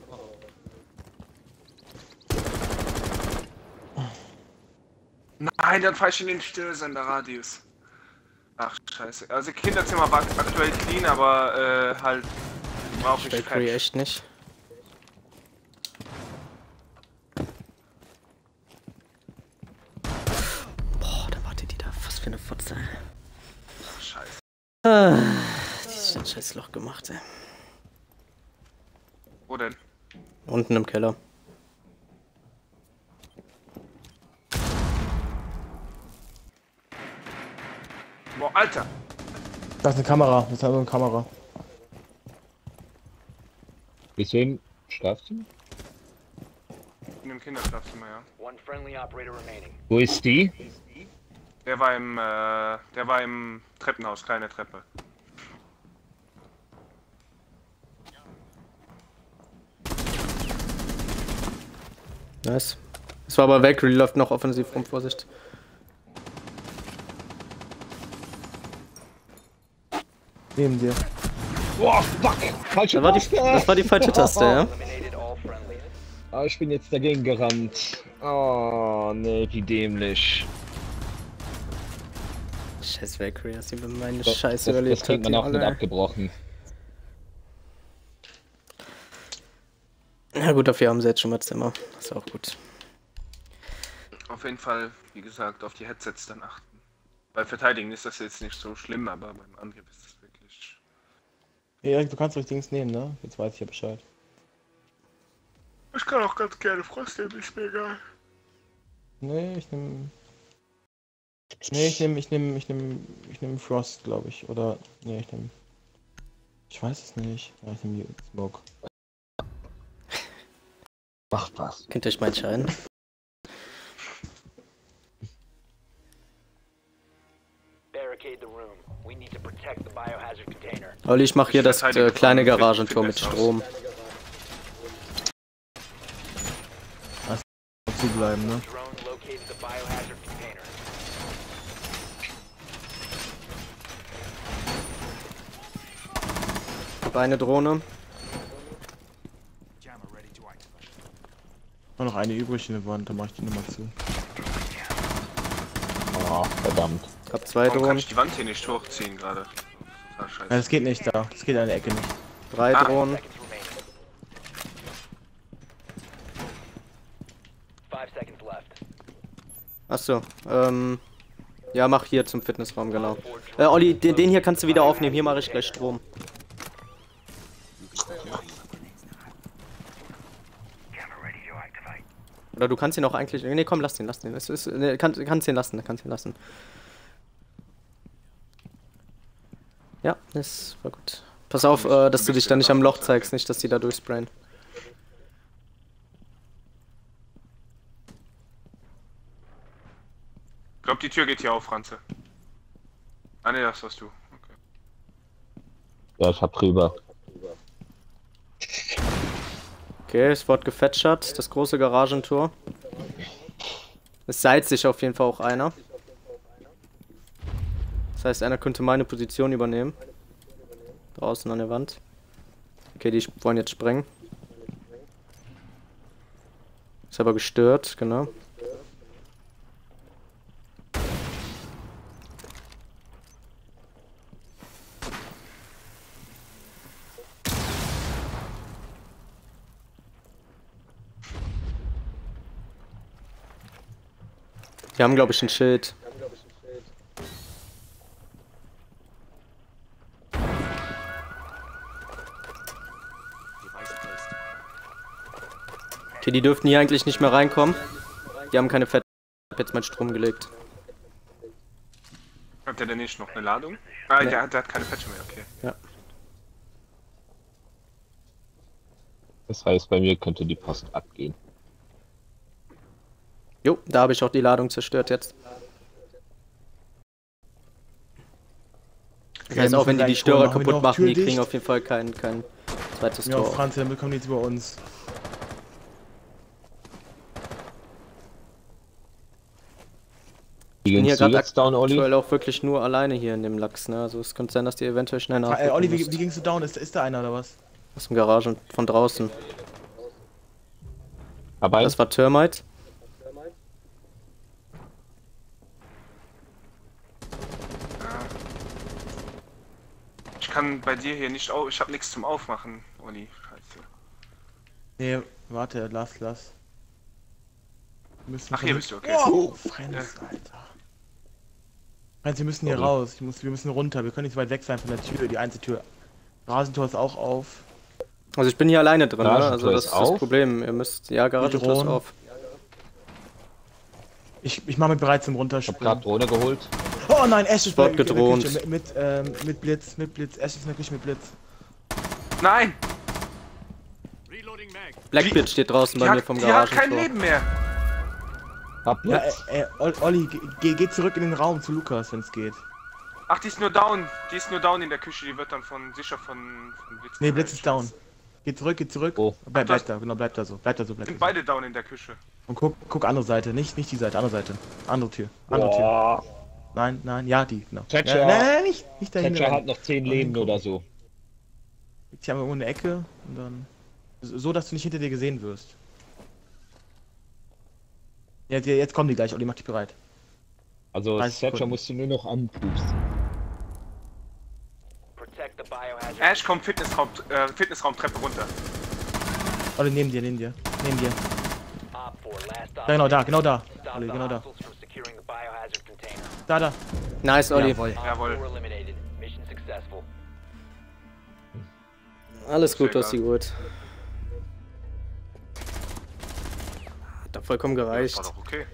Nein, dann fahr ich in den Stillsender-Radius. Ach, scheiße. Also Kinderzimmer war aktuell clean, aber äh, halt brauche ich Valkyrie Patch. echt nicht. Boah, da wartet die da. Was für eine Fotze. Ach, scheiße. Ah, die ist ein scheiß Loch gemacht, ey. Wo denn? Unten im Keller. Boah, Alter! Da ist eine Kamera, das ist also eine Kamera. Bis wen? Schlafzimmer? In dem Kinderschlafzimmer, ja. One friendly operator remaining. Wo ist die? Der war im, äh, der war im Treppenhaus, kleine Treppe. Nice. Das war aber Valkyrie, läuft noch offensiv rum, Vorsicht. Neben dir. Boah, fuck! Falsche Das war die, Taste! das war die falsche Taste, ja? Eliminated all friendlies. Ah, ich bin jetzt dagegen gerannt. Oh, nee, wie dämlich. Scheiß Valkyrie, dass sie meine Das, Scheiße das, überlebt das kriegt hat. man die auch mit Olle. abgebrochen. Na gut, dafür haben sie jetzt schon mal Zimmer. Das ist auch gut. Auf jeden Fall, wie gesagt, auf die Headsets dann achten. Bei Verteidigen ist das jetzt nicht so schlimm, aber beim Angriff ist es wirklich. Erik, du kannst ruhig Dings nehmen, ne? Jetzt weiß ich ja Bescheid. Ich kann auch ganz gerne Frost nehmen, ist mir egal. Nee, ich nehm. Nee, ich nehm, ich nehm, ich nehm, ich nehm Frost, glaube ich. Oder, nee, ich nehm. Ich weiß es nicht. Ja, ich nehm Smoke. Macht was. Könnt ihr euch mal entscheiden. Barricade the room. We need to protect the biohazard container. Olli, ich mach hier Ich das verteidige äh, kleine von Garagentor mit Fitness aus. Strom. Zubleiben, ne? Drone located the biohazard container. Hab eine Drohne. War noch eine übrig in der Wand, dann mach ich die nochmal zu. Oh, verdammt. Hab zwei Warum kann Drohnen. ich die Wand hier nicht hochziehen gerade? Total Ja, scheiße. das geht nicht da. Das geht an der Ecke nicht. Drei Ah. Drohnen. Seconds remaining. Five seconds left. Achso, ähm. Ja, mach hier zum Fitnessraum, genau. Äh, Olli, den, den hier kannst du wieder aufnehmen. Hier mache ich gleich Strom. Oder du kannst ihn auch eigentlich... Nee, komm, lass den, lass den. Es ist, nee, kann, kannst ihn lassen, kannst ihn lassen. Ja, das war gut. Pass auf, äh, dass du dich da nicht am Loch zeigst, nicht, dass die da durchsprayen. Ich glaube, die Tür geht hier auf, Franze. Ah, ne, das warst du. Okay. Ja, ich hab drüber. Okay, es wird gefetschert, das große Garagentor. Es seilt sich auf jeden Fall auch einer. Das heißt, einer könnte meine Position übernehmen. Draußen an der Wand. Okay, die wollen jetzt sprengen. Ist aber gestört, genau. Die haben, glaube ich, ein Schild. Okay, die dürften hier eigentlich nicht mehr reinkommen. Die haben keine Fett. Ich hab jetzt meinen Strom gelegt. Hat der denn nicht noch eine Ladung? Ah, Nee. der, der hat keine Fetsche mehr, okay. Ja. Das heißt, bei mir könnte die Post abgehen. Jo, da habe ich auch die Ladung zerstört jetzt. Das heißt, auch wenn die die Störer kaputt machen, die kriegen auf jeden Fall kein, kein zweites Ja, Tor. Franz, dann bekommen die jetzt über uns. Wie Ich bin hier gehst du gerade jetzt down, Olli? aktuell auch wirklich nur alleine hier in dem Lachs, ne? Also es könnte sein, dass die eventuell schnell Äh, nachrücken Olli, wie, müsst. wie gingst du down? Ist, ist da einer oder was? Aus dem Garagen von draußen. Dabei? Das war Termite. Ich kann bei dir hier nicht auf. Ich habe nichts zum Aufmachen, Olli. Scheiße. Nee, warte, lass, lass. Wir müssen Ach, hier bist du, okay. Oh, Franz, Alter. Franz, wir müssen hier Olli. raus. Ich muss, wir müssen runter. Wir können nicht so weit weg sein von der Tür. Die Einzeltür. Rasentor ist auch auf. Also ich bin hier alleine drin, ne? Garagentor Also das ist ist das auf? Problem. Ihr müsst. Ja, Garagentor ist Drohnen. auf. Ich, ich mache mich bereit zum Ich hab Runterspringen. grad Drohne geholt. Oh nein, Ash ist Spot in der gedroht. Küche. Mit, mit, ähm, mit Blitz, mit Blitz. Ash ist in der Küche mit Blitz. Nein! Blackbeard steht draußen bei Die mir hat, vom die hat kein Garagentor. Leben mehr. Hab Ja, Blitz. äh, äh, Ol- Olli, geh, geh zurück in den Raum zu Lukas, wenn es geht. Ach, die ist nur down. Die ist nur down in der Küche. Die wird dann von sicher von, von Blitz. Nee, Blitz ist down. Geh zurück, geh zurück. Oh. Bleib, bleib Ach, da, genau, bleib da so. Bleib da so, bleib da Sind so. beide down in der Küche. Und guck, guck andere Seite, nicht, nicht die Seite, andere Seite. Andere Tür, andere Tür. Boah. Nein, nein, ja, die, genau. Thatcher. Nein, nein, nein, nicht, nicht dahin. Thatcher hat noch zehn Und Leben hingucken. oder so. Jetzt haben wir irgendwo eine Ecke und dann. So, dass du nicht hinter dir gesehen wirst. Jetzt, jetzt kommen die gleich, Olli, mach dich bereit. Also dreißig Thatcher Sekunden. musst du nur noch anpusten. Protect the biohazard. Ash kommt Fitnessraum, äh, Fitnessraum Treppe runter. Olli, neben dir, neben dir, neben dir. Op four, last Da, genau da, genau da. Stop Olli, the genau da. hostiles from securing the biohazard container. Da, da. Nice, Olli. Jawohl. Op Jawohl. four eliminated. Mission successful. Alles gut, du Sehr hast die geholt. Hat doch vollkommen Das gereicht. war doch okay.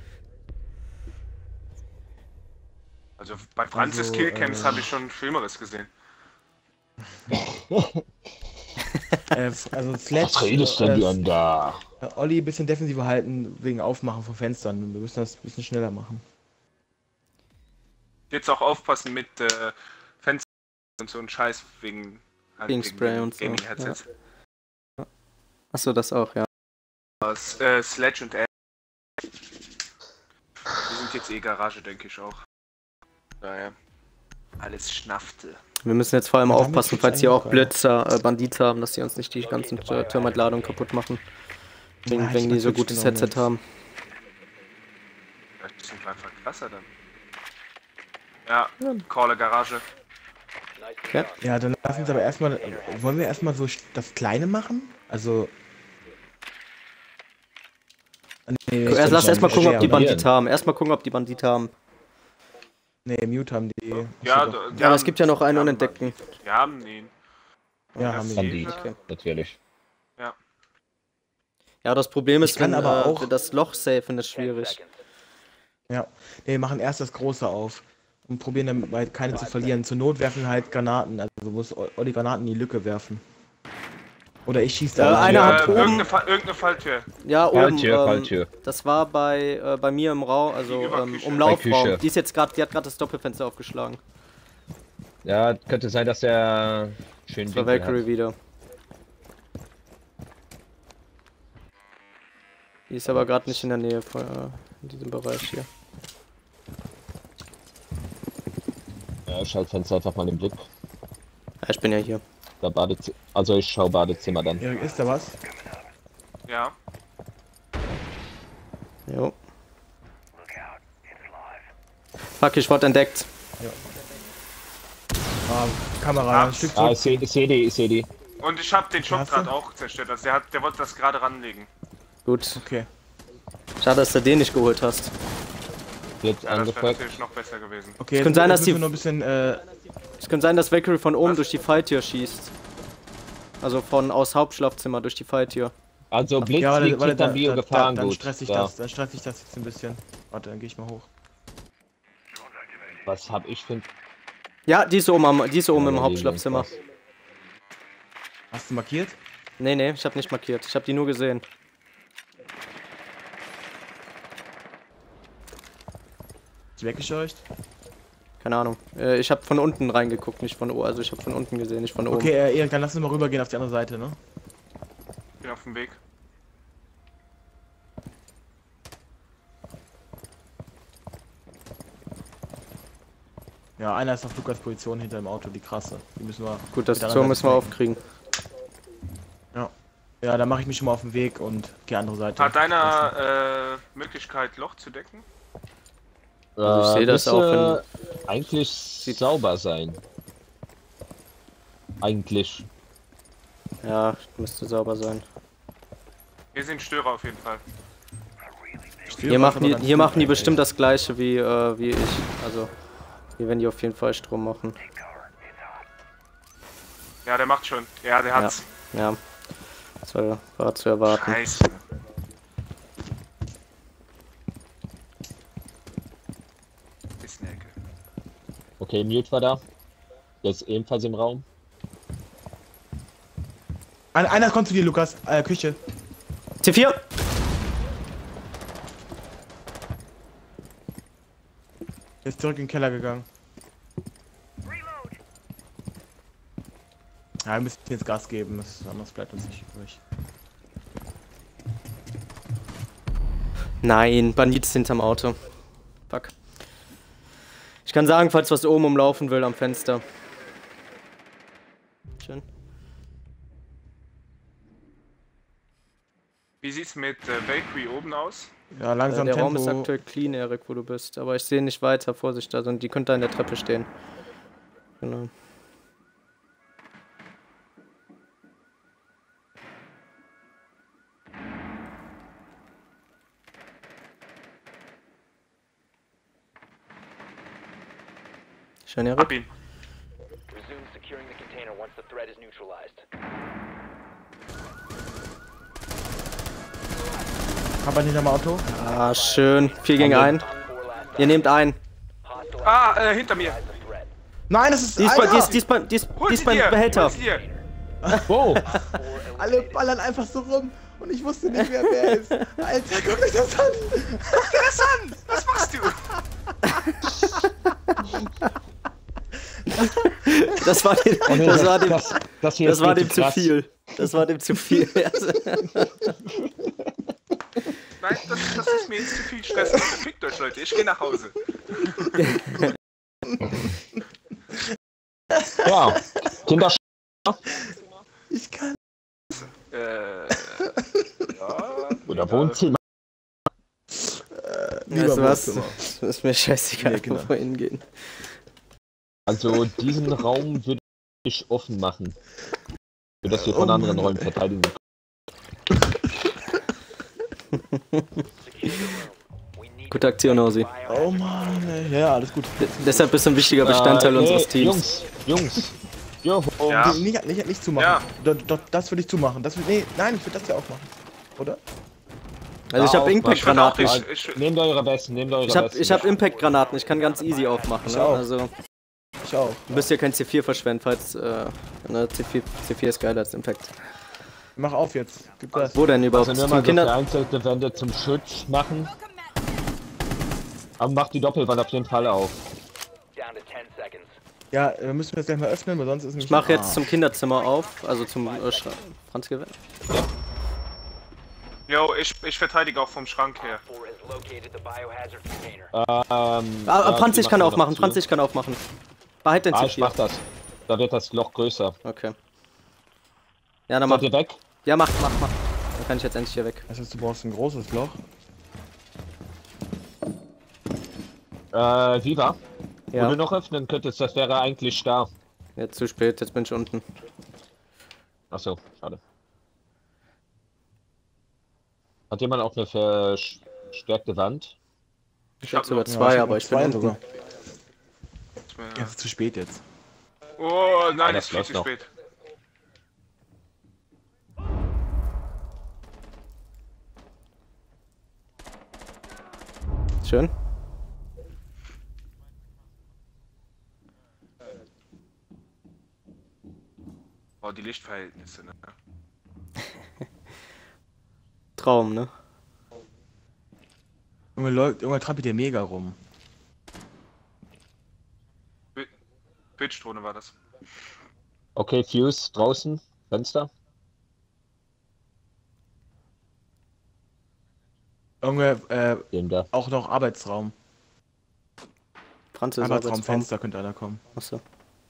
Also bei Franzis Also, Killcams äh, habe ich schon Schlimmeres gesehen. Äh, also Sledge. Was redest denn äh, du denn da? äh, Olli, ein bisschen defensiver halten wegen Aufmachen von Fenstern. Wir müssen das ein bisschen schneller machen. Jetzt auch aufpassen mit äh, Fenstern und so ein Scheiß wegen halt Wegen Spray und so, Gaming-Headsets. Achso, das auch, ja. Was, Äh, Sledge und Ash. Die sind jetzt eh Garage, denke ich auch. Naja. Alles schnaffte. Wir müssen jetzt vor allem Ja, damit aufpassen, geht's falls hier auch eigentlich Blitzer, äh, Bandit haben, dass sie uns nicht die ganzen äh, Thermite-Ladungen kaputt machen. Wegen, Ja, ich wegen die so natürlich gutes genau Headset nicht. haben. Vielleicht sind wir einfach krasser dann. Ja, Caller Garage. Ja. Ja, dann lass uns aber erstmal. Wollen wir erstmal so das Kleine machen? Also. Nee, Erst, stimmt lass schon. erstmal gucken, ob die Ja, Bandit haben. Erstmal gucken, ob die Bandit haben. Nee, Mute haben die. Ja, Achso, da- die Ja, aber es haben- gibt ja noch einen die haben unentdeckten. Die haben ihn. Ja, haben wir. Bandit, Okay. natürlich. Ja, das Problem ist, Ich kann wenn aber äh, auch- das Loch safen ist Ten schwierig. seconds. Ja. Nee, wir machen erst das Große auf. Und probieren dann halt keine zu verlieren. Zur Not werfen wir halt Granaten. Also muss Olli Granaten in die Lücke werfen. Oder ich schieße Ja, da. einer Äh, hat oben- irgendeine, Fa irgendeine Falltür. Ja, oben. Falltür, ähm, Falltür. Das war bei, äh, bei mir im Raum, also Gegenüber ähm, Küche. Umlaufraum. Bei Küche. Die ist jetzt gerade, die hat gerade das Doppelfenster aufgeschlagen. Ja, könnte sein, dass der schön Das war Winkel Valkyrie hat. wieder. Die ist aber gerade nicht in der Nähe von äh, in diesem Bereich hier. Ja, Schaltfenster einfach mal im Blick. Ja, ich bin ja hier. Da Badezimmer. Also ich schau Badezimmer dann. Erik, ist da was? Ja. Jo. Fuck, ich wurde entdeckt. Ah, Kamera, ein Ah. Stück Ah, zurück. ich sehe ich seh die, ich sehe die. Und ich habe den Shop Hast du? gerade auch zerstört. Also der, hat, der wollte das gerade ranlegen. Gut. Okay. Schade, dass du den nicht geholt hast. Jetzt Ja, das wäre angefragt. natürlich noch besser gewesen. Okay, jetzt, könnte sein, jetzt dass müssen wir die- nur ein bisschen, äh, Es könnte sein, dass Valkyrie von oben Was? durch die Falltür schießt. Also von aus Hauptschlafzimmer durch die Falltür. Also Blitz ja, warte, liegt warte, hinter da, da, da, Biogefahren dann gut. stress ich Da. das, dann stress ich das jetzt ein bisschen. Warte, dann gehe ich mal hoch. Was hab ich für ein... Ja, die ist oben, am, die ist oben Ja, im da liegen Hauptschlafzimmer. was. Hast du markiert? Nee, nee, ich habe nicht markiert. Ich habe die nur gesehen. Ist weggescheucht? Keine Ahnung. Äh, ich habe von unten reingeguckt, nicht von oben. Also ich habe von unten gesehen, nicht von oben. Okay, äh, Erik, dann lass uns mal rübergehen auf die andere Seite, ne? Bin auf dem Weg. Ja, einer ist auf Lukas Position hinter dem Auto, die krasse. Die müssen wir. Gut, das mit der Tor anderen müssen wir Seite aufkriegen. Ja. Ja, dann mache ich mich schon mal auf den Weg und die andere Seite. Hat deiner äh, Möglichkeit, Loch zu decken? Also ich sehe das müsste auch, eigentlich sauber sein. Eigentlich. Ja, müsste sauber sein. Wir sind Störer auf jeden Fall. Störe, Hier machen aber die, ganz hier gut machen die eigentlich. bestimmt das gleiche wie, äh, wie ich. Also, hier werden die auf jeden Fall Strom machen. Ja, der macht schon. Ja, der hat's. Ja. Das war, war zu erwarten. Scheiße. Ist eine Ecke. Okay, Mute war da. Der ist ebenfalls im Raum. Einer, einer kommt zu dir, Lukas. Äh, Küche. T vier! Der ist zurück in den Keller gegangen. Ja, wir müssen jetzt Gas geben, das, anders bleibt uns nicht übrig. Nein, Bandit ist hinterm Auto. Fuck. Ich kann sagen, falls was oben umlaufen will am Fenster. Schön. Wie sieht's mit äh, Valkyrie oben aus? Ja, Äh, langsam der Tempo. Raum ist aktuell clean, Erik, wo du bist. Aber ich sehe nicht weiter, Vorsicht, also die könnte da in der Treppe stehen. Genau. Schön, Hab Erik. ihn. Resume securing the container once the threat is neutralized. Hab einen hinterm Auto. Ah, schön. vier gegen eins. Op four last Ihr nehmt ein. hostile Ah, äh, hinter mir. the threat. Nein, das ist. Die ist, bei, Alter! die ist, die ist, bei, die ist, Hol die sie ist beim dir. Behälter. Hol sie dir. Wow! Alle ballern einfach so rum und ich wusste nicht mehr, wer ist. Alter, guck euch das an! Das an. Was machst du? Das war, dem, Oh nee, das war dem, das, das hier das ist war viel dem zu krass. viel. Das war dem zu viel. Nein, das, das ist mir jetzt zu viel Stress. Fickt euch, Leute. Ich gehe nach Hause. Ja, Kinder. Ich kann. Äh, ja. Oder Wohnzimmer. Lieber Weißt du was? Wohnzimmer. Das ist mir scheißegal, Nee, genau. wo wir hingehen. Also diesen Raum würde ich offen machen. Für das wir von Oh anderen Mann, Räumen ey. verteidigen. Secure the room. We need Gute Aktion, Hausi. Oh Mann, ey. Ja, alles gut. D- Deshalb bist du ein wichtiger Bestandteil Äh, unseres ey, Teams. Jungs, Jungs, Joho. Ja. Nee, nicht, nicht, nicht zumachen. Ja. Do, do, das würde ich zumachen. Das, würd- nee, nein, ich würde das ja auch machen. Oder? Also ich Ja, habe auch, Ich würde auch Impact-Granaten. nicht. Ich, Ich, Nehmt eure Besten, nehmt eure ich habe Besten. ich hab Impact-Granaten, ich kann ganz easy aufmachen. Ich Ne? auch. Also Ich auch. du müsst ja kein C vier verschwenden, falls äh, ne, C vier, C vier ist geiler als Impact. Mach auf jetzt. Gib das. Wo denn überhaupt? Also nur Zum mal Kinder vereinzelte Wände zum Schutz machen. Aber macht die Doppelwand auf jeden Fall auf. Down to ten seconds. Ja, wir müssen das gleich mal öffnen, weil sonst ist es Ich mache jetzt zum Kinderzimmer auf, also zum äh, Schra- Franz Gewehr. yo, ich, ich verteidige auch vom Schrank her. Op four has located the biohazard container. Ähm, Ah, ja, Franz, die ich kann machen wir aufmachen, noch Franz, zu. ich kann aufmachen. Behalt den Ah, C ich vier. mach das. Da wird das Loch größer. Okay. Ja, dann mach. Seid ihr weg? Ja, mach, mach, mach. Dann kann ich jetzt endlich hier weg. Das heißt, du brauchst ein großes Loch. Äh, Viva? Wo Ja. du noch öffnen könntest, das wäre eigentlich da. Jetzt zu spät, jetzt bin ich unten. Achso, schade. Hat jemand auch eine verstärkte Wand? Ich hab hab sogar noch- zwei, ich hab aber noch ich bin zwei unten. sogar. Ja, es ist zu spät jetzt. Oh nein, das ist viel läuft zu noch. spät. Schön. Oh, die Lichtverhältnisse, ne? Traum, ne? Junge, Leute, Junge, trappelt hier mega rum. Bildstrone war das. Okay, Fuse draußen, Fenster. Junge, äh, Dem da. auch noch Arbeitsraum. Franz ist Arbeitsraum, Arbeitsraum. Fenster könnte einer kommen. Achso.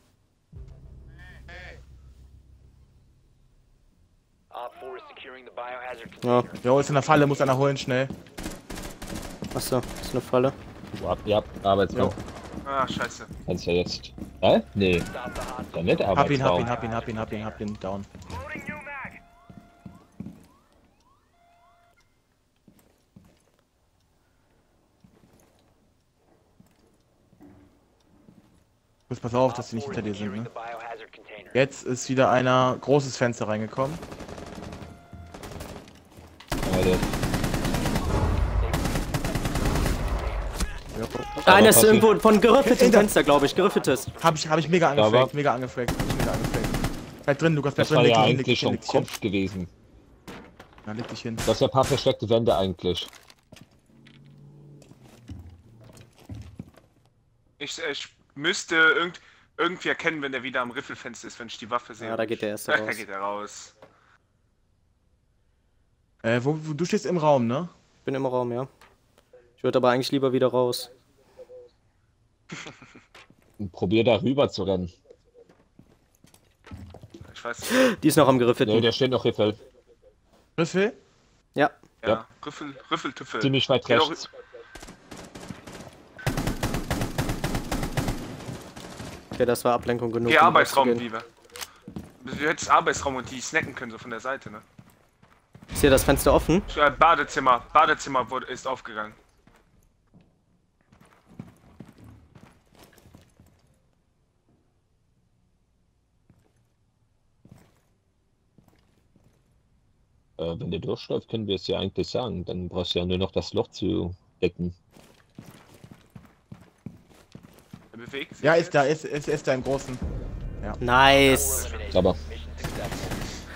Op four is securing the biohazard Ja. container. Jo, ist in der Falle, muss einer holen, schnell. Achso, ist eine Falle. Wo habt ihr habt Arbeitsraum? Ah, scheiße. Fenster jetzt. Hä? Nee, Stop the hostage. dann nicht Hab ihn, hab Arbeitsraum. ihn, hab ihn, hab ihn, hab ihn, hab ihn, down. Muss pass auf, dass die nicht Op hinter four dir is sind, securing ne? the biohazard container. Jetzt ist wieder einer großes Fenster reingekommen. Alter. Einer ist passiv. irgendwo von geriffeltem Hinter- Fenster, glaube ich. Geriffeltes. Hab ich, hab ich mega Da war- angefragt, mega angefragt, hab ich mega angefragt. Bleib drin, Lukas, bleib Das drin, war leg ja dich hin, leg eigentlich dich hin, schon leg dich hin. Kopf gewesen. Ja, leg dich hin. Das ist ja ein paar versteckte Wände eigentlich. Ich, ich müsste irgend, irgendwie erkennen, wenn der wieder am Riffelfenster ist, wenn ich die Waffe sehe. Ja, da geht der erste Da raus. geht er raus. Äh, wo, wo, du stehst im Raum, ne? Ich bin im Raum, ja. Ich würde aber eigentlich lieber wieder raus. Probier da rüber zu rennen. Ich weiß nicht. Die ist noch am Nee, geriffelten. der steht noch Riffel. Riffel? Ja. Ja, Ja. Riffel, Riffeltüffel. Ziemlich weit Geht auch- rechts. Okay, das war Ablenkung genug. Geh um Arbeitsraum, rauszugehen. Liebe. Du hättest Arbeitsraum und die snacken können, so von der Seite, ne? Ist hier das Fenster offen? Ja, Badezimmer. Badezimmer wurde, ist aufgegangen. Äh, wenn der durchläuft, können wir es ja eigentlich sagen. Dann brauchst du ja nur noch das Loch zu decken. Er bewegt sich. Ja, ist da, ist, ist, ist da im Großen. Nice. Eliminated. Aber Mission successful.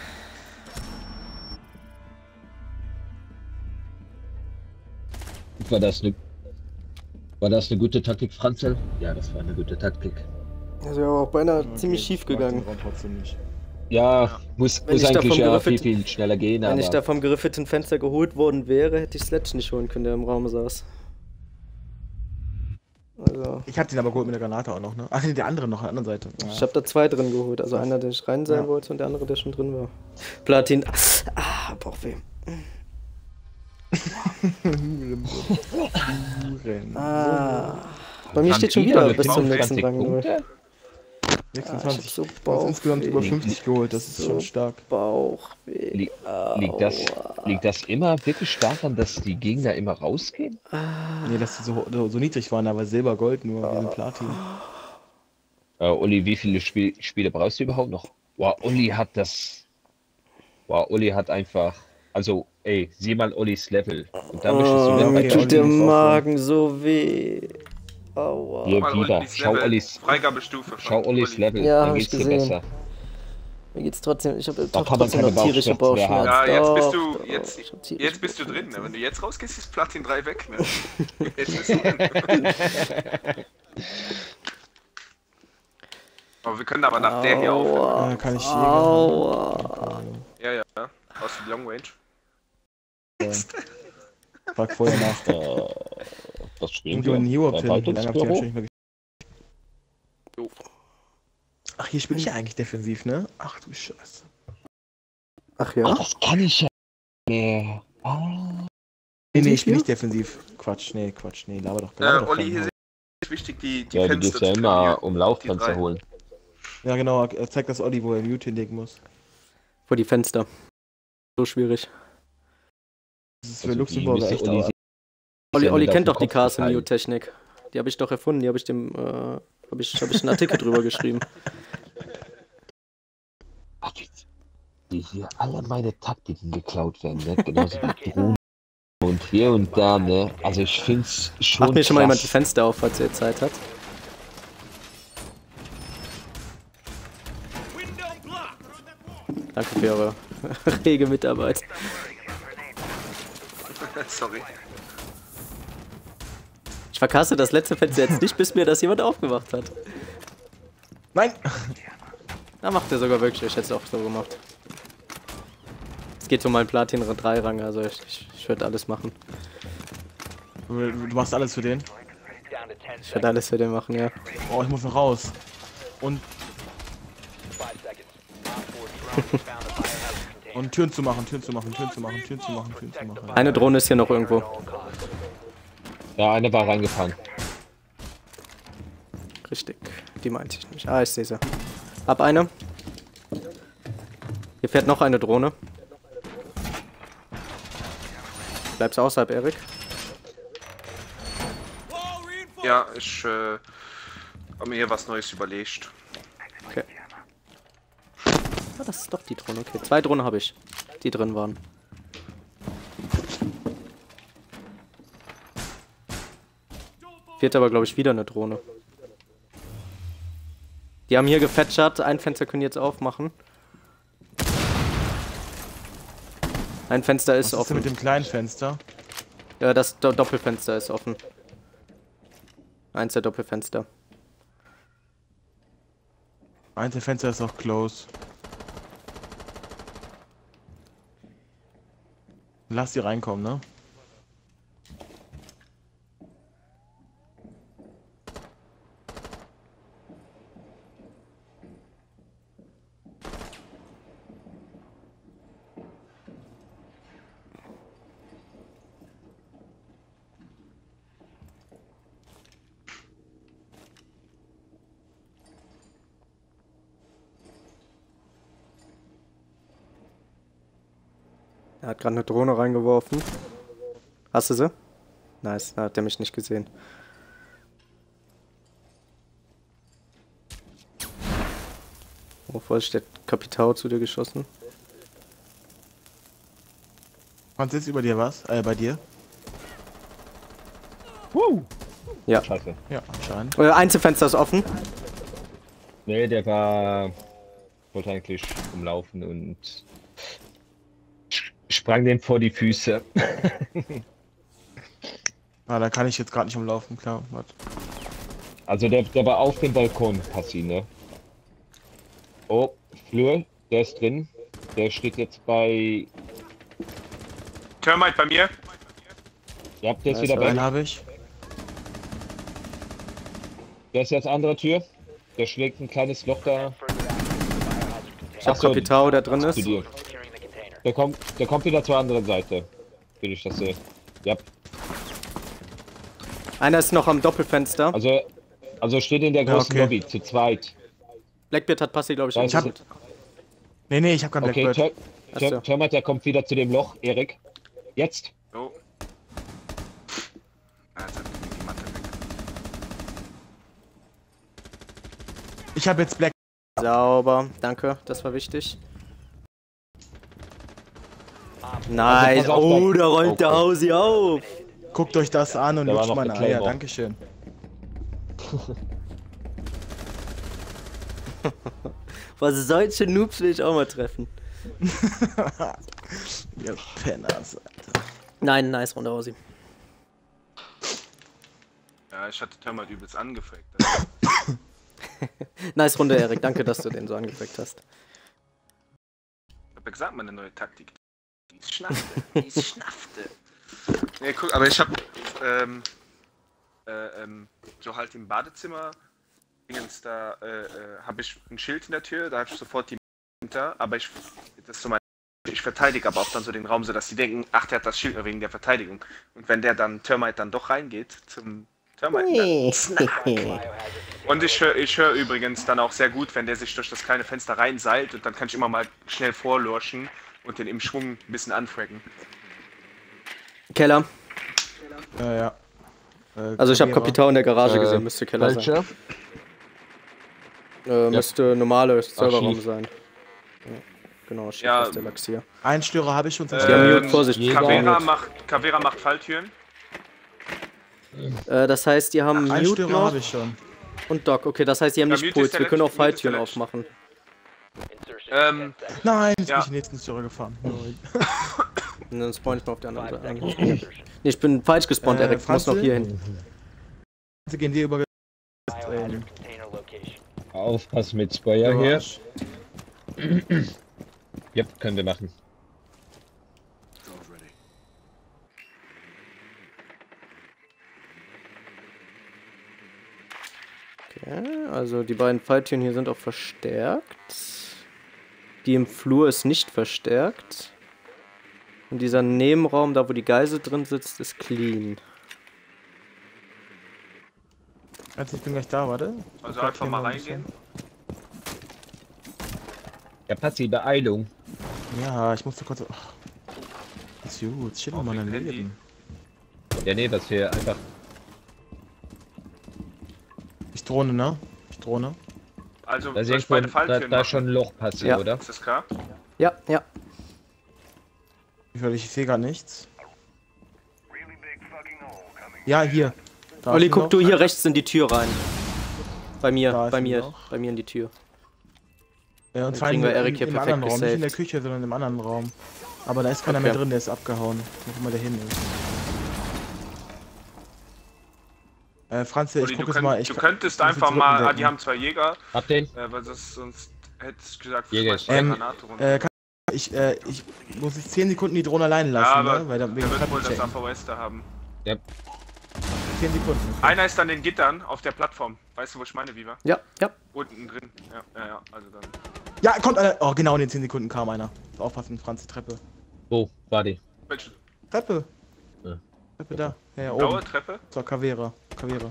war das eine war das eine gute Taktik, Franzel? Ja, das war eine gute Taktik. Das wäre auch beinahe ziemlich schief gegangen. Macht den Raum trotzdem nicht. Ja, muss, Wenn muss ich eigentlich davon ja geriffelt- viel, viel schneller gehen, Wenn aber ich da vom geriffelten Fenster geholt worden wäre, hätte ich Sledge nicht holen können, der im Raum saß. Also, Ich hab den aber geholt mit der Granate auch noch, ne? Ach nee, der andere noch, an der anderen Seite. Ja. ich habe da zwei drin geholt. Also einer, der rein sein Ja. wollte und der andere, der schon drin war. Platin. Ah, Bauchweh. Huren. Ah. Bei mir steht schon Wieder wieder mit bis zum fünfundzwanzig nächsten Rang. Punkte? null. sechsundzwanzig. Ah, ich hab so Du hast insgesamt über Bauchweh. fünfzig geholt, das ist So. schon stark. Bauchweh. Li liegt, das, liegt das immer wirklich daran, dass die Gegner immer rausgehen? Nee, dass die so, so, so niedrig waren, aber Silber, Gold nur, wir sind Platin. Äh, Uli, wie viele Spiel Spiele brauchst du überhaupt noch? Wow, Uli hat das. Wow, Uli hat einfach. Also, ey, sieh mal Ulis Level. Und da möchtest du Oh, Ja, mit mir okay, tut Olli der muss aufhören. Magen so weh. Aua. Hier Mal wieder. Ulis Schau Level, Ulis. Freigabestufe von Schau Ulis Uli. Level. Ja, Dann hab ich geht's dir gesehen. besser. Mir geht's trotzdem, ich habe Da doch kann man trotzdem keine noch tierische Bauchschmerzen mehr Bauchschmerzen. Ja, jetzt bist Doch, du, doch, jetzt, ich hab tierische jetzt bist du drin. Ne? Bauchschmerzen. Wenn du jetzt rausgehst, ist Platin drei weg. Ne? Jetzt bist du drin. Aber wir können aber nach der hier aufhören. Aua. Ja, kann ich hier Aua. Ja, ja. Aus dem Long Range. Frag vorher nach. Äh, was spielen Irgendwo in wir? Europe hin. Wie lange habt ihr Erweiterungsbüro? schon nicht mehr gespielt? Ach, hier spiele ich ja eigentlich defensiv, ne? Ach du Scheiße. Ach Ah, ja? das kann ich ja mehr. Ah. Nee, nee, ich bin hier? nicht defensiv. Quatsch, nee, Quatsch, nee, laber doch. Laber Äh, doch Olli, keinen hier Hauch. ist wichtig, die, die Ja, du Fenster gehst ja zu immer trainieren. um Die Laufpanzer drei. holen. Ja, genau, er zeigt das Olli, wo er Mute hinlegen muss. Vor die Fenster. So schwierig. Das ist für Also die Luxemburger müsste echt Olli aber. Olli, ja Olli nicht auf kennt den doch die Kopf Castle gefallen. Mute Technik. Die habe ich doch erfunden, die habe ich dem, äh, habe ich, hab ich einen Artikel drüber geschrieben. Ach, wie wie hier alle meine Taktiken geklaut werden, ne? Genauso wie Drohnen und hier und da, ne? Also ich find's schon Macht mir schon mal jemand die krass. Fenster auf, falls er Zeit hat. Danke für eure rege Mitarbeit. Sorry. Ich verkasse das letzte Fenster jetzt nicht, bis mir das jemand aufgemacht hat. Nein! Na, macht er sogar wirklich. Ich hätte es auch so gemacht. Es geht um meinen Platin drei Rang, also ich, ich, ich würde alles machen. Du, du machst alles für den. Down to ten Ich würde alles für den machen, ja. Oh, ich muss noch raus. Und, five seconds. Op four drone has found the biohazard container. und Türen zu machen, Türen zu machen, Türen zu machen, Türen zu machen, Türen zu machen. Eine Drohne ist hier noch irgendwo. At all costs. Ja, eine war reingefahren. Richtig. Die meinte ich nicht. Ah, ich sehe sie. Hab eine. Hier fährt noch eine Drohne. Bleibst außerhalb, Erik? Ja, ich äh, habe mir hier was Neues überlegt. Okay. Ah, das ist doch die Drohne. Okay, zwei Drohnen habe ich, die drin waren. Fehlt aber, glaube ich, wieder eine Drohne. Die haben hier gefetchert. Ein Fenster können die jetzt aufmachen. Ein Fenster ist Was ist denn offen. mit dem kleinen Fenster? Ja, das Do Doppelfenster ist offen. Eins der Doppelfenster. Eins der Fenster ist auch close. Lass die reinkommen, ne? Er hat gerade eine Drohne reingeworfen. Hast du sie? Nice, da hat er mich nicht gesehen. Oh, voll steht Kapitao zu dir geschossen. Kommt jetzt über dir was? Äh, bei dir? Ja. Scheiße. Ja, anscheinend. Äh, Einzelfenster ist offen. Nee, der war. Wollte eigentlich umlaufen und. Sprang dem vor die Füße. Ah, da kann ich jetzt gerade nicht umlaufen, klar. Warte. Also der, der war auf dem Balkon, Passi, ne? Oh, Flur, der ist drin. Der steht jetzt bei. Termite bei mir. Ja, der ist Da wieder ist weg. Einen habe ich. Der ist jetzt andere Tür. Der schlägt ein kleines Loch da. Ich hab Ach so, Kapitao, der drin zu ist. dir. Securing the container. Der kommt, der kommt wieder zur anderen Seite. Will ich das sehe. Ja, Einer ist noch am Doppelfenster. also, also steht in der Ja, großen okay. Lobby zu zweit. Blackbeard hat Passi, glaube ich, Da ist schon geholt. Nee, nee, ich habe keinen Okay, Blackbird. Ter Ach so. Ter Termite, der kommt wieder zu dem Loch. Erik, jetzt. Oh. Ah, jetzt hat mir die Matte weg. Ich habe jetzt Black. Sauber, danke, das war wichtig. Nice, pass auf, oh, da- da räumt der okay. Hausi auf. Guckt euch das an und Da war lutscht noch meine eine Eier. Claymore. Dankeschön. Was solche Noobs will ich auch mal treffen. Ihr Penners, Alter. Nein, nice Runde, Hausi. Ja, ich hatte Termite übelst angefragt. Nice Runde, Erik, danke, dass du den so angefragt hast. Ich hab ja gesagt, meine neue Taktik. Die ist Schnafte. Die ist Schnafte. Nee, guck, aber ich hab ähm, äh, ähm, so halt im Badezimmer Dingens, da äh, äh, habe ich ein Schild in der Tür, da habe ich sofort die hinter, aber ich das ist so mein ich verteidige aber auch dann so den Raum, so dass die denken, ach, der hat das Schild nur wegen der Verteidigung. Und wenn der dann Termite dann doch reingeht zum Termite, dann und ich höre ich hör übrigens dann auch sehr gut, wenn der sich durch das kleine Fenster reinseilt und dann kann ich immer mal schnell vorlurchen und den im Schwung ein bisschen anfracken. Keller. Ja, ja. Äh, Also ich habe Kamera. Kapital in der Garage Äh, gesehen, müsste Keller sein. Welche? Äh, müsste normale Serverraum Archiv. sein. Ja, genau, Schiff Ja, ist der Lachs hier. Einstörer habe ich schon Ja, zerstört. Mute, Vorsicht. Cavera Mute. macht, Cavera macht Falltüren. Äh, das heißt, die haben Mute Einstörer noch habe ich schon. und Doc. Okay, das heißt, die haben Ja, nicht Mute Puls. ist der Wir können auch letzte, Mute ist der Falltüren letzte. aufmachen. Ähm, Nein, jetzt Ja. bin ich in den nächsten Zerstörer gefahren. Nein. Und dann spawn ich mal auf der anderen Seite. Nee, ich bin falsch gespawnt, Äh, Erik. Ich muss noch Franzi? hier hin. Sie gehen dir über. Ähm, Biohazard container location. Aufpassen mit Spoiler hier. Garage. Ja, können wir machen. Okay, also die beiden Falltüren hier sind auch verstärkt. Die im Flur ist nicht verstärkt. Und dieser Nebenraum, da wo die Geisel drin sitzt, ist clean. Also ich bin gleich da, warte. also Ich einfach hier mal ein bisschen. reingehen. Ja, Patzi, Beeilung. Ja, ich musste kurz. Ach. Ist gut, chill Auf mal dem dein Handy. Leben. Ja, nee, das hier einfach. Ich drohne, ne? Ich drohne. Also Da ist soll ich irgendwo beide da, Falltüren da machen? schon ein Loch, Patzi, Ja. oder? Ist das klar? Ja, ja. Ich, höre- ich sehe gar nichts. Ja, hier. Da Olli, ist ein guck Loch. du hier rechts in die Tür rein. Bei mir, Da ist bei ein mir, Loch. bei mir in die Tür. Ja, und Dann zwar kriegen in, wir Erik in, hier im perfekt anderen Raum, nicht in der gesaved. Küche, sondern im anderen Raum. Aber da ist keiner Okay. mehr drin, der ist abgehauen. Wo auch immer der hin ist. Äh, Franz, ich Olli, guck du, jetzt könnt, mal. Ich du kann- könntest ich muss einfach jetzt mal, ah, rückendecken. die haben zwei Jäger, Hab den. äh, weil das, sonst hätte ich gesagt, Jäger schmeiß ist mal eine Ähm, Granate runter. Äh, kann, ich, äh, ich muss ich zehn Sekunden die Drohne alleine ja, lassen, aber ne? Weil dann wegen der wird wohl das Treppenchecken. A V S da haben. Ja, zehn Sekunden. Einer ist an den Gittern auf der Plattform. Weißt du, wo ich meine, Viva? Ja, ja. Unten drin. Ja, ja, ja, also dann. Ja, kommt einer. Oh, genau in den zehn Sekunden kam einer. Aufpassen, Franz, Treppe. wo war die? Welche Treppe. Ja. Treppe da. Ja, ja, blaue oben. Treppe? So, Kavera. Kavera.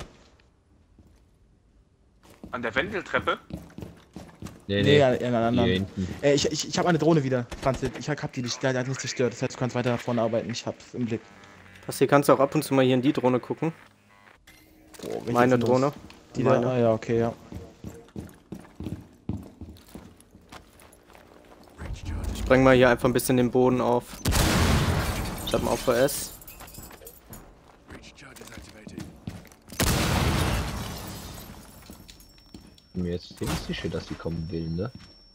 An der Wendeltreppe? Nee, Nee, nee. ja, in einer Hier anderen. hinten. Äh, ich ich, ich habe eine Drohne wieder. Franz, ich hab die, der hat nicht zerstört. Das heißt, du kannst weiter nach vorne arbeiten. Ich hab's im Blick. Passi, kannst du auch ab und zu mal hier in die Drohne gucken. Oh, welche Meine sind das? Drohne. Die da? Meine. Ah, ja, okay, ja. Ich spreng mal hier einfach ein bisschen den Boden auf. Ich hab ein A V S. Bin mir jetzt ziemlich sicher, dass sie kommen will, ne?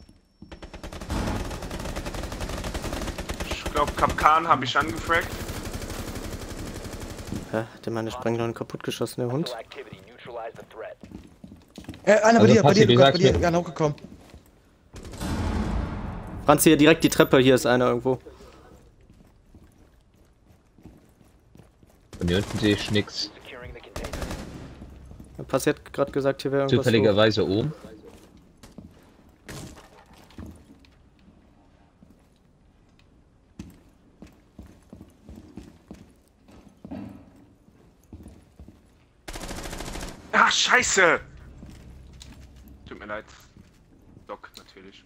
Ich glaube, Kapkan habe ich angefragt. Hä? Der meine Sprengladung kaputt geschossen, der Hund. Hostile activity. Neutralize the threat. Äh, einer bei Also, dir, bei Passi, dir, du Lukas, bei sagst dir, mir- ja, hochgekommen. Franz, hier direkt die Treppe, hier ist einer irgendwo. Von hier unten sehe ich nix. Securing the container. Der Passi hat gerade gesagt, hier wäre irgendwas. hoch. Zufälligerweise oben. Ah, scheiße! Tut mir leid. Doc, natürlich.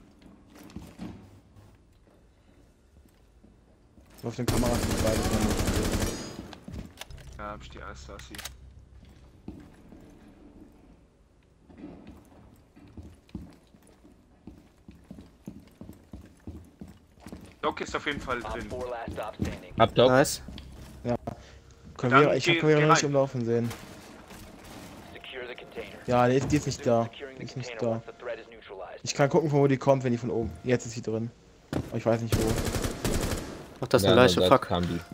Auf den Kameras sind beide drin. Ja, hab ich die Eistassi. Doc ist auf jeden Fall Op drin. four last stop standing. Hab Doc. Nice. Können Dann wir, ich geh- hab Camilla geh noch nicht rein. umlaufen sehen. Secure the container. Ja, die ist, die ist nicht da. Securing Die the ist nicht container da. once the threat is neutralized. Ich kann gucken, von wo die kommt, wenn die von oben. Jetzt ist sie drin. Aber ich weiß nicht wo. Ach, das ist Ja, eine Leiche, da fuck. kam die.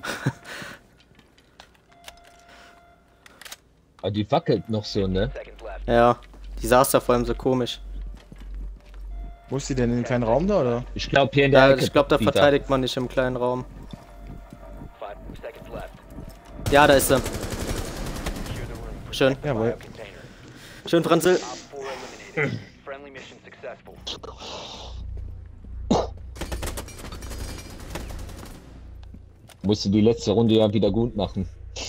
Aber die wackelt noch so, ne? Seconds left. Ja, die saß da vor allem so komisch. Wo ist sie denn? In dem kleinen Raum da, oder? Ich glaube hier in der Ja, Ecke. ich glaube, da die verteidigt man nicht im kleinen Raum. Five seconds left. Ja, da ist sie. Secure the room. Schön. Jawohl. Container. Schön, Franzl. Op four eliminated. Friendly mission successful. Musste die letzte Runde ja wieder gut machen.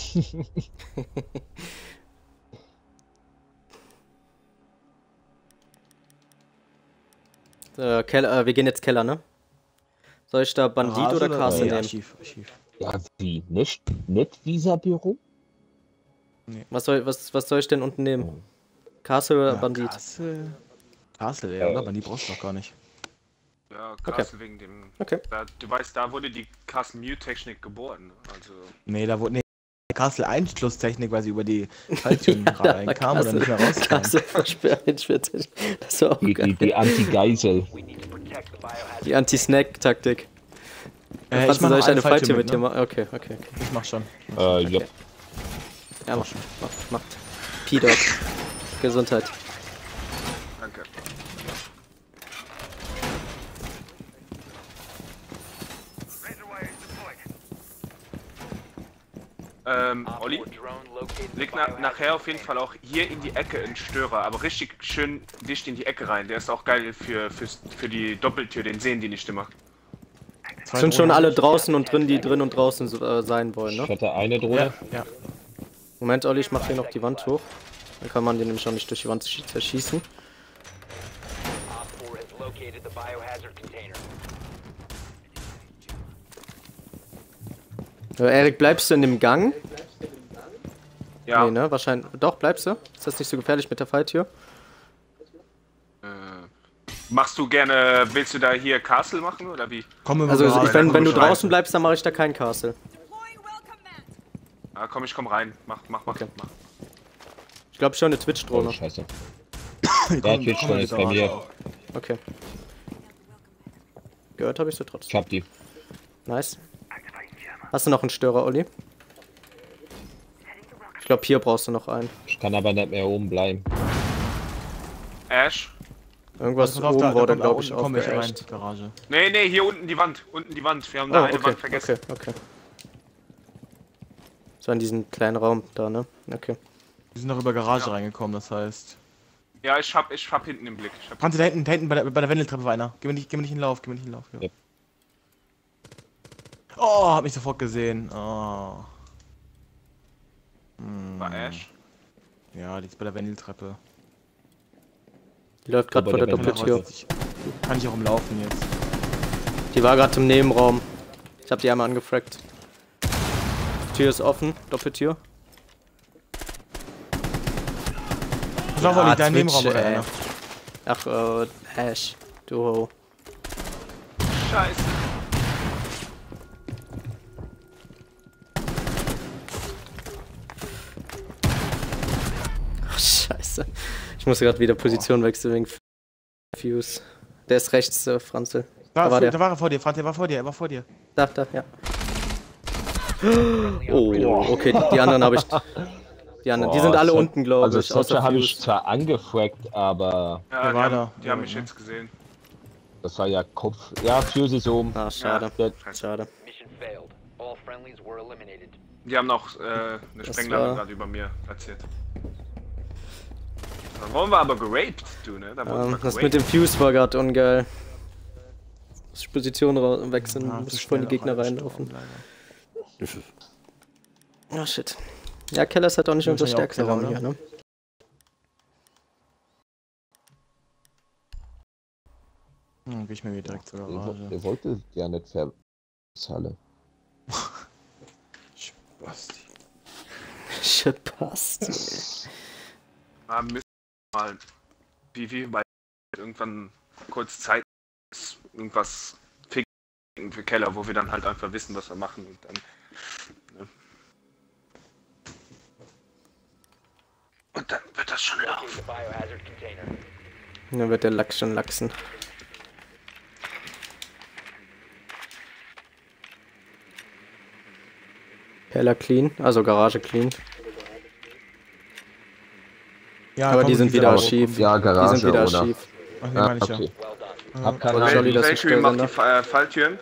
Äh, Keller, äh, wir gehen jetzt Keller, ne? Soll ich da Bandit Garage oder Castle Nee, nehmen? Archiv, Archiv. Ja, wie? Nicht, nicht Visa-Büro? Was soll, was, was soll ich denn unten nehmen? Castle oder Ja, Bandit? Castle. Castle, ja, Äh. oder? Aber die brauchst du doch gar nicht. Ja, Castle wegen dem. Okay. Da, du weißt, da wurde die Castle Mute-Technik geboren. Also. Nee, da wurde. Nee, Castle Einschlusstechnik, weil sie über die Falltüren reinkam oder nicht mehr rauskam. Castle versperren, schwierig. Das war auch Die, geil. die, die Anti-Geisel. We need to protect the biohazard. Die Anti-Snack-Taktik. Äh, Franzl, mach soll noch ich eine Falltür Falltür mit dir ne? machen? Okay, okay, okay. Ich mach schon. Äh, ja. Ja, macht, macht, macht. P-Dog. Gesundheit. Danke. Ähm, Op Olli, four drone located the leg na biohazard nachher auf jeden container. Fall auch hier in die Ecke einen Störer, aber richtig schön dicht in die Ecke rein. Der ist auch geil für, fürs, für die Doppeltür, den sehen die nicht immer. Zwei Sind schon Drohnen. alle draußen und drin, die drin und draußen so, äh, sein wollen, Ich ne? hatte eine Drohne. Ja, ja. Moment, Olli, ich mach hier noch die Wand hoch. Dann kann man den nämlich auch nicht durch die Wand sch- zerschießen. Op four has located the biohazard container. Äh, Erik, bleibst du in dem Gang? Ja. Nee, ne? Wahrscheinlich. Doch, bleibst du? Ist das nicht so gefährlich mit der Falltür? Äh, machst du gerne, willst du da hier Castle machen oder wie? Komm über Also, Garage, ich, wenn, komm wenn du über Garage. draußen bleibst, dann mache ich da kein Castle. Ah, komm, ich komm rein. Mach, mach, mach, Okay. mach. Ich glaube schon eine Oh, Twitch-Drohne. scheiße. Komm, Der Twitch komm schon in die ist bei Garage. mir. Okay. Gehört habe ich so Ich trotzdem. hab die. Nice. Hast du noch einen Störer, Olli? Ich glaube, hier brauchst du noch einen. Ich kann aber nicht mehr oben bleiben. Ash? Irgendwas Pass auf, oben da- da wurde, kommt da glaube ich, unten kommen welche rein, aufgereicht. Garage. Nee, nee, hier unten die Wand. Unten die Wand. Wir haben Oh, da eine okay, Wand vergessen. okay, okay. So in diesen kleinen Raum da, ne? Okay. Wir sind noch über Garage Ja. reingekommen, das heißt. Ja, ich hab, ich hab hinten im Blick. Ich hab Franzi, da hinten, da hinten bei der, bei der Wendeltreppe war einer. Geh mir nicht, geh mir nicht in den Lauf, geh mir nicht in den Lauf. Ja. Ja. Oh, hab mich sofort gesehen. Oh. Hm. War Ash. Ja, die ist bei der Wendeltreppe. Die läuft gerade Aber vor der der Wendel Kann, Doppeltür. ich, kann ich auch im Laufen jetzt. Die war gerade im Nebenraum. Ich habe die einmal angefragt. Tür ist offen, Doppeltür. Pass auf, Olli, dein Twitch, Nebenraum oder ey. einer. Ach, äh, Ash. Du Ho. Scheiße. Ach, scheiße. Ich muss gerade wieder Position wechseln wegen Fuse. Der ist rechts, äh, Franzl. Da, Da war der. da war er vor dir, Franz, der war vor dir, er war vor dir. Da, da, ja. Oh, okay, die, die anderen habe ich. Die anderen, die Boah, sind alle so- unten, glaube Also ich. Außer Socha habe ich Fuse. zwar angefragt, aber Ja, Der die war haben, da. die haben Ja, mich ja. jetzt gesehen. das war ja Kopf. Ja, Fuse ist oben. Ah, schade. Der, Schade. Mission failed. All friendlies were eliminated. Die haben noch äh, eine Das Sprengladung war- gerade über mir platziert. Da wurden wir aber geraped, du, ne? Da wurden Ähm, wir das geraped. mit dem Fuse war gerade ungeil. Muss ich Position ra- wechseln, Ah, muss zu ich vor die schnell Gegner auf einen reinlaufen. Sturm, leider. Oh shit. Ja, Keller ist halt auch nicht Ja, unser wahrscheinlich auch stärkster Keller, Raum oder? hier, ne? Hm, geh ich mir wieder direkt zur der, wo- Garage. der wollte ja nicht Verhalle. Spasti. Shit, passt. Ah, Mist, mal. Wie, wie bei irgendwann kurz Zeit ist, irgendwas ficken Irgendwie Keller, wo wir dann halt einfach wissen, was wir machen und dann. Ne? Und dann wird das schon Locate laufen. the biohazard container. Dann wird der Lachs schon lachsen. Keller clean, also Garage clean. Ja, Aber komm, die sind diese wieder auch. schief. Ja, Die Garage, sind wieder oder? schief. Ach, den Ja, meine ich ja. okay. Well done. Hab keine Oder Ahnung. Jolly, das ist Valkyrie macht die Steuersender. Fa- äh, Falltüren.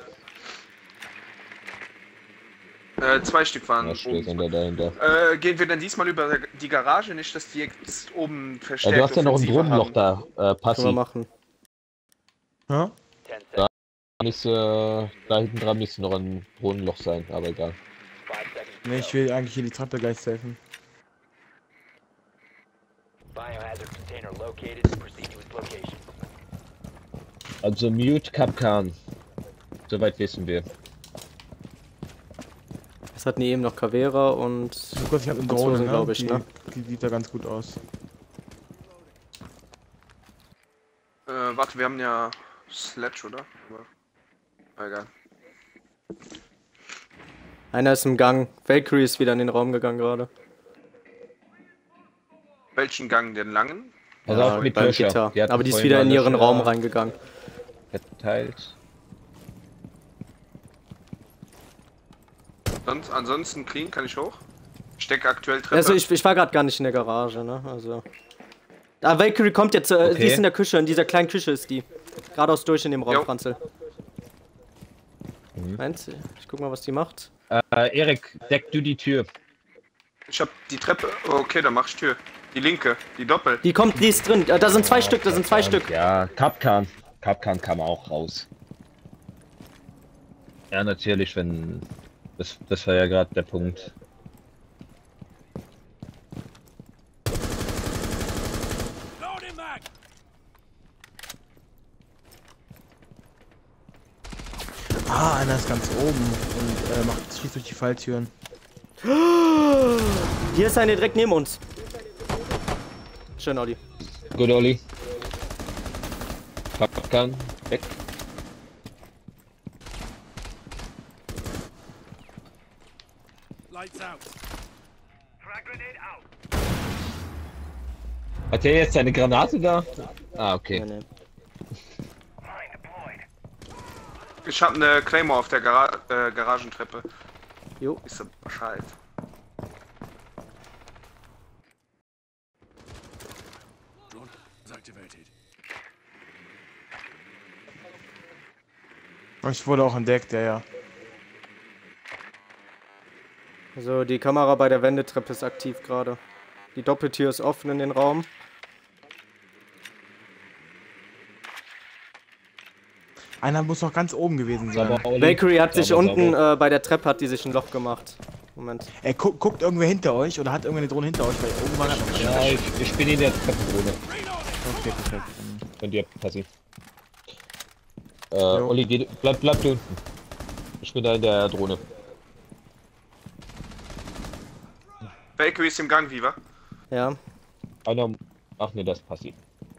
Äh, zwei Stück waren Ja, oben. Steuersender dahinter. Äh, gehen wir dann diesmal über die Garage, nicht, dass die jetzt oben Ja, verstärkt du hast ja noch ein Offensive Drohnenloch haben. da, äh, Können wir Passi. machen. Ja? Ten seconds. Nicht, äh, da hinten dran müsste noch ein Drohnenloch sein, aber egal. Five seconds. to Ne, go. ich will eigentlich hier die Treppe gleich safen. Biohazard container located. Proceed to its location. Also Mute Kapkan. Soweit wissen wir. Es hatten eben noch Cavera und Lukas, ich hab eine Franzosen, Drohne, ne? glaub ich, die, ne? die sieht da ganz gut aus. Äh, warte, wir haben ja Sledge, oder? Aber, egal. einer ist im Gang. Valkyrie ist wieder in den Raum gegangen gerade. Welchen Gang, den langen? Also auch mit beim Löcher. Gitter. Die hatten Aber die ist vorhin wieder mal in ihren Löcher Raum reingegangen. verteilt. Sonst, ansonsten clean, kann ich hoch? Ich stecke aktuell Treppe. Also ich, ich war gerade gar nicht in der Garage, ne? Also. Ah, Valkyrie kommt jetzt, äh, die Okay. ist in der Küche, in dieser kleinen Küche ist die. Geradeaus durch in dem Raum, Jo. Franzel. Mhm. Meinst du? Ich guck mal, was die macht. Äh, Erik, deck du die Tür. Ich hab die Treppe. Okay, dann mach ich Tür. Die linke, die Doppel. Die kommt, die ist drin. Äh, Da sind zwei Stück, da sind zwei Stück. Ja, Kapkan. Kapkan kam auch raus. Ja, natürlich, wenn... Das, das war ja gerade der Punkt. Ah, einer ist ganz oben und äh, macht schießt durch die Falltüren. Hier ist eine direkt neben uns. Schön, Audi. Gut, Olli. Kapkan, weg. Hat er jetzt seine Granate da? Ah, okay. Nee, nee. Ich hab eine Claymore auf der Gara äh, Garagentreppe. Jo. Ist ja Bescheid. Ich wurde auch entdeckt, ja, ja. Also die Kamera bei der Wendetreppe ist aktiv gerade. Die Doppeltür ist offen in den Raum. Einer muss noch ganz oben gewesen sein. Aber Olli, Valkyrie hat sich sauber, unten sauber. äh, bei der Treppe hat die sich ein Loch gemacht. Moment. Ey, gu guckt irgendwer hinter euch oder hat irgendwer eine Drohne hinter euch, weil oben war noch. Ja, ich, ich bin in der Treppendrohne. Okay, perfekt. Von dir, Passi. Äh, Olli, geh, bleib, bleib du unten. Ich bin da in der Drohne. Valkyrie ist im Gang, Viva. Ja. Einer. Ach ne, das Passi.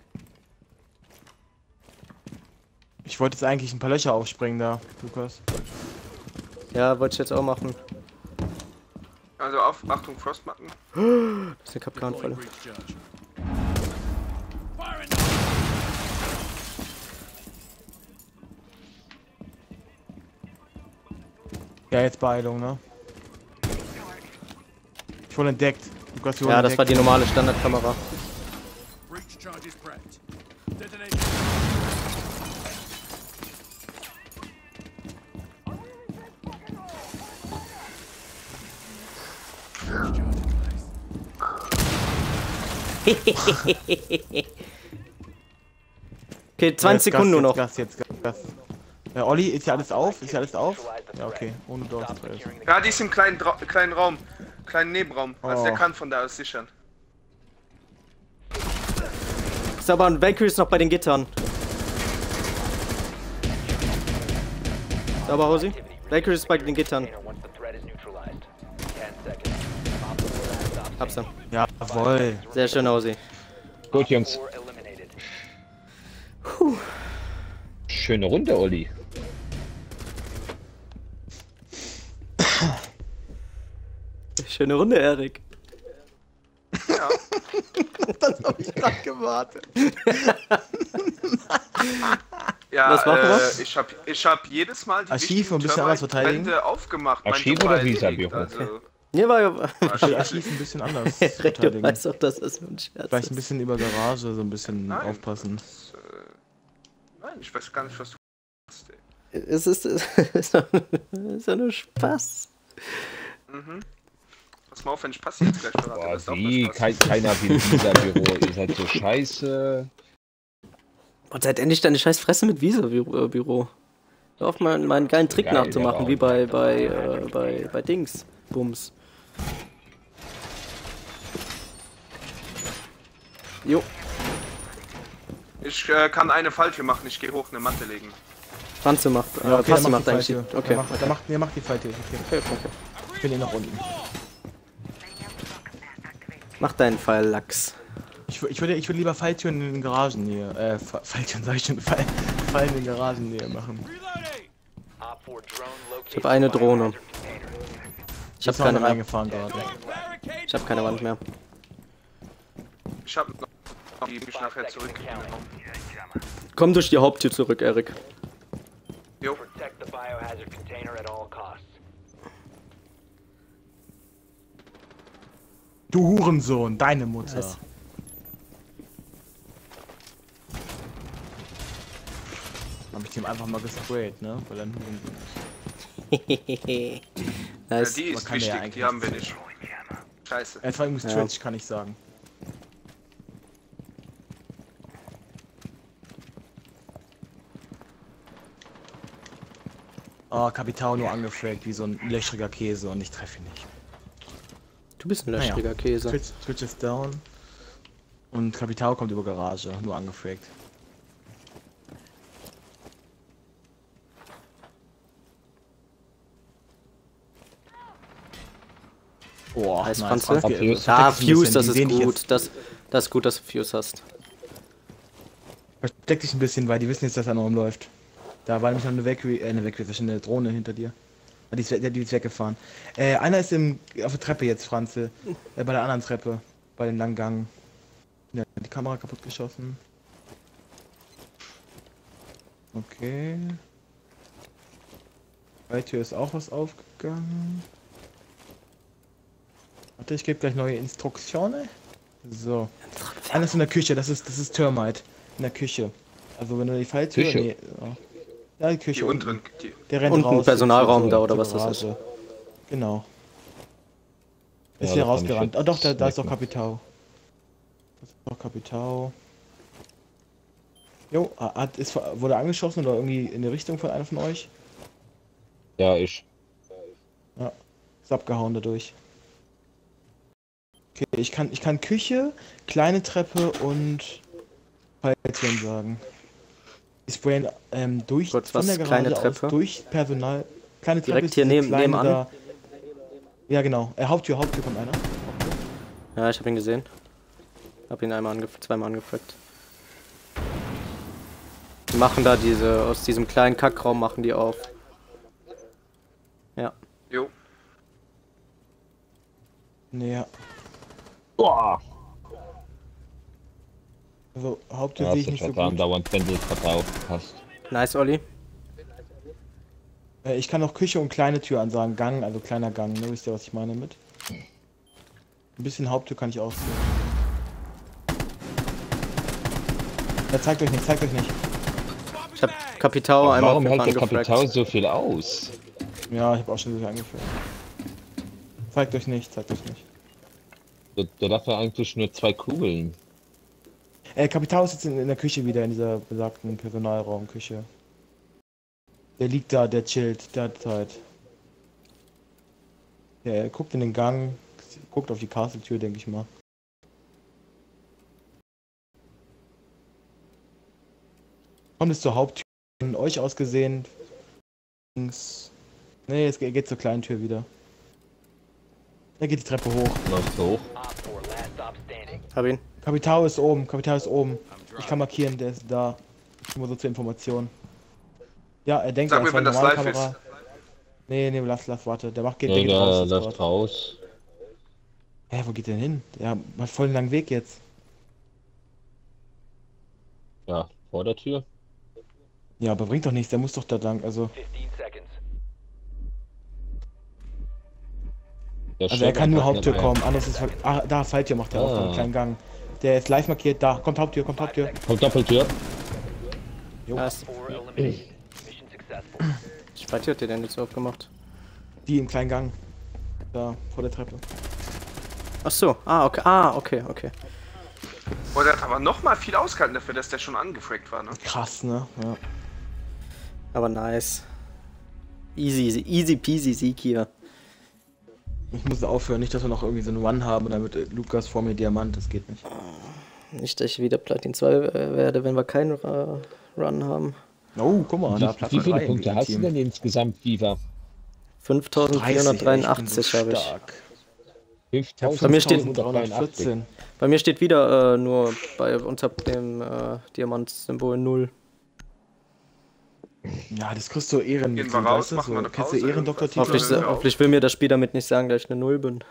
Ich wollte jetzt eigentlich ein paar Löcher aufspringen da, Lukas. Ja, wollte ich jetzt auch machen. Also auf, Achtung, Frostmatten. Das ist eine Kapkanfalle. Ja, jetzt Beeilung, ne? Ich wurde entdeckt. Lukas, ich wurde Ja, das war entdeckt. die normale Standardkamera. Breach charge is prepped. Detonation. Okay, zwanzig Jetzt Sekunden nur Gas, noch. Jetzt Gas, jetzt Gas. Ja, Olli, ist hier alles auf? Ist hier alles auf? Ja, okay. Ohne Dorf. Ja, die ist im kleinen, Dra kleinen Raum. Kleinen Nebenraum. Also der Oh. kann von da aus sichern. Ist aber ein Valkyrie ist noch bei den Gittern. Sauber, Hosi. Valkyrie ist bei den Gittern. Once the threat is neutralized. Ten seconds. Op four last stop Hab's dann. Jawohl. Sehr schön, Hosi. Gut, Jungs. four eliminated. Schöne Runde, Olli. Schöne Runde, Erik. Ja. Das hab ich grad gewartet. Ja, Was machen wir? äh, ich hab, ich hab jedes Mal die Archiv und ein wichtigen bisschen anders verteidigen. Termite aufgemacht. mein Archiv Dubai oder Visa erledigt, Büro? Also, Ja, war ja. Die Archiv ein bisschen anders Erik, du verteidigen. weißt doch, dass das nur ein Scherz Vielleicht ein ist. bisschen über Garage, so ein bisschen Nein. aufpassen. das, äh, nein, ich weiß gar nicht, was du machst, ey. Es ist, es ist, doch, es ist doch nur Spaß. Mhm. Pass mal auf, wenn ich Pass jetzt gleich verrate. Boah, das ist auch wie? nur Spaß. Kein, keiner will Visa-Büro. Ihr seid so scheiße. Und seid endlich deine scheiß Fresse mit Visa-Büro. Hör auf, mal meinen geilen Trick Geil, nachzumachen, ja. wie bei, bei, äh, bei, bei Dings. Bums. Jo, Ich äh, kann eine Falltür machen, ich gehe hoch eine Matte legen. Franze macht, äh, Ja, okay, Passi dann macht die eigentlich. Falltür. Okay, Der macht, der macht, der macht die Falltür. Okay. okay, okay, okay. Ich bin hier nach unten. Mach deinen Pfeil, Lachs. Ich, wür- ich würde ich würde lieber Falltüren in den Garagen hier. Äh, Fa- Falltüren sag ich schon. Fall, Fallen in den Garagen näher machen. Op four drone located Ich habe eine the Drohne. biohazard container. Ich habe Ist noch keine eine mehr. reingefahren gerade. Ich habe keine Wand mehr. Ich hab noch die mich nachher zurück. Komm durch die Haupttür zurück, Erik. Jo. Protect the biohazard container at all costs. Du Hurensohn, deine Mutter. Was? Hab ich dem einfach mal gesprayt, ne? Weil er ein Hurensohn ist. Ja, Nice. die Man ist kann ja wichtig, eigentlich die haben wir nicht. Scheiße. Er war übrigens Ja. Twitch, kann ich sagen. Oh, Kapital nur angefragt wie so ein löchriger Käse und ich treffe ihn nicht. Du bist ein Naja. löchriger Käse. Twitch, Twitch ist down. Und Kapital kommt über Garage, nur angefragt. Boah, Nice, nice. Franz. Franz, Fuse. versteckst Ah, dich ein Fuse, bisschen, das die ist sehen dich gut. jetzt- Das, das ist gut, dass du Fuse hast. Versteck dich ein bisschen, weil die wissen jetzt, dass er noch rumläuft. Da war nämlich noch eine Wegwe äh, eine Wegwe eine Drohne hinter dir. Ah, Die ist, we- die ist weggefahren. Äh, einer ist im, auf der Treppe jetzt, Franze. Äh, bei der anderen Treppe. Bei dem langen Gang. Ja, die Kamera kaputt geschossen. Okay. Bei der Tür ist auch was aufgegangen. Warte, ich gebe gleich neue Instruktionen. So. Einer ist in der Küche, das ist, das ist Termite. In der Küche. Also wenn du die Falltür... Küche? Nee, ja. ja, die Küche Die unten. unteren, die, Der rennt Unten raus. Personalraum zur- da, oder zur was das ist. Garage. Genau. Ist Ja, hier das kann ich rausgerannt. jetzt Ah doch, da, da ist doch snacken. Kapital. Das ist doch Kapital. Jo, hat, ist, wurde angeschossen oder irgendwie in die Richtung von einer von euch? Ja, ich. Ist abgehauen dadurch. Okay, ich kann, ich kann Küche, kleine Treppe und Falltüren sagen. Die sprayen ähm, durch Kurz, von was, der Garage kleine aus Treppe? durch Personal. Kleine Treppe Direkt ist hier diese neben- kleine nebenan? da- Ja genau. Äh, Haupttür, Haupttür kommt einer. Ja, ich habe ihn gesehen. Hab ihn einmal angef zweimal angefragt. Die machen da diese, aus diesem kleinen Kackraum machen die auf. Ja. jo. Nee, ja. Boah! Also Haupttür Ja, sehe ich das nicht so hat gut. dauernd, wenn du es gerade aufpasst. Nice, Olli. Äh, ich kann auch Küche und kleine Tür ansagen. Gang, also kleiner Gang, ne? Wisst ihr, was ich meine mit? Ein bisschen Haupttür kann ich auch sehen. Ja, zeigt euch nicht, zeigt euch nicht. Ich hab Kapital einmal Warum auf hält jeden der Fall Kapital angefragt. so viel aus? Ja, ich habe auch schon so viel angeführt. Zeigt euch nicht, zeigt euch nicht. Da, da darf er eigentlich nur zwei Kugeln. Äh, Kapital ist jetzt in, in der Küche wieder, in dieser besagten Personalraumküche. Der liegt da, der chillt, der hat Zeit. Der guckt in den Gang, guckt auf die Castle-Tür, denke ich mal. Kommt es zur Haupttür, von euch aus gesehen. Links. Nee, jetzt geht, geht zur kleinen Tür wieder. Da geht die Treppe hoch. Läuft hoch. Op four last stop standing. Hab ihn. Kapital ist oben, Kapital ist oben. Ich kann markieren, der ist da. Nur so zur Information. Ja, er denkt, Sag er mir, ist wenn eine das normale live Kamera. Nee, nee, lass, lass, warte. Der macht, geht, der Nee, geht der raus. läuft sofort. raus. Hä, wo geht der denn hin? Der hat voll einen langen Weg jetzt. Ja, vor der Tür. Ja, aber bringt doch nichts, der muss doch da lang, also... fifteen seconds. Der Also er steht kann nur einfach Haupttür dabei. kommen, anders ist... ver- Ah, da, Falltür macht er auch, Ah. einen kleinen Gang. Der ist live markiert, da, kommt Haupttür, kommt Haupttür. Kommt Doppeltür. Jo, Ah, ist- Four eliminated. Mission successful. Ich weiß, hat der denn jetzt aufgemacht? die im kleinen Gang. Da, vor der Treppe. Ach so, ah, okay, ah, okay, okay. Boah, der hat aber nochmal viel ausgehalten dafür, dass der schon angefragt war, ne? Krass, ne? Ja. Aber nice. Easy, easy peasy Sieg hier. Ich muss aufhören, nicht, dass wir noch irgendwie so einen One haben und dann wird äh, Lukas vor mir Diamant, das geht nicht. Nicht, dass ich wieder Platin zwei äh, werde, wenn wir keinen äh, Run haben. Oh, guck mal, da Wie, Platz wie viele drei im Punkte hast du Team. denn insgesamt, FIFA? fünftausendvierhundertdreiundachtzig habe ich. stark. Bei mir steht- fünftausendvierhundertvierzehn. Bei mir steht wieder äh, nur bei unter dem äh, Diamant-Symbol null. Ja, das kriegst du Ehren. Gehen wir raus, machen wir eine Kennst du Pause, Ehrendoktortitel? Hoffentlich, Ja, ja. hoffentlich will mir das Spiel damit nicht sagen, dass ich eine null bin.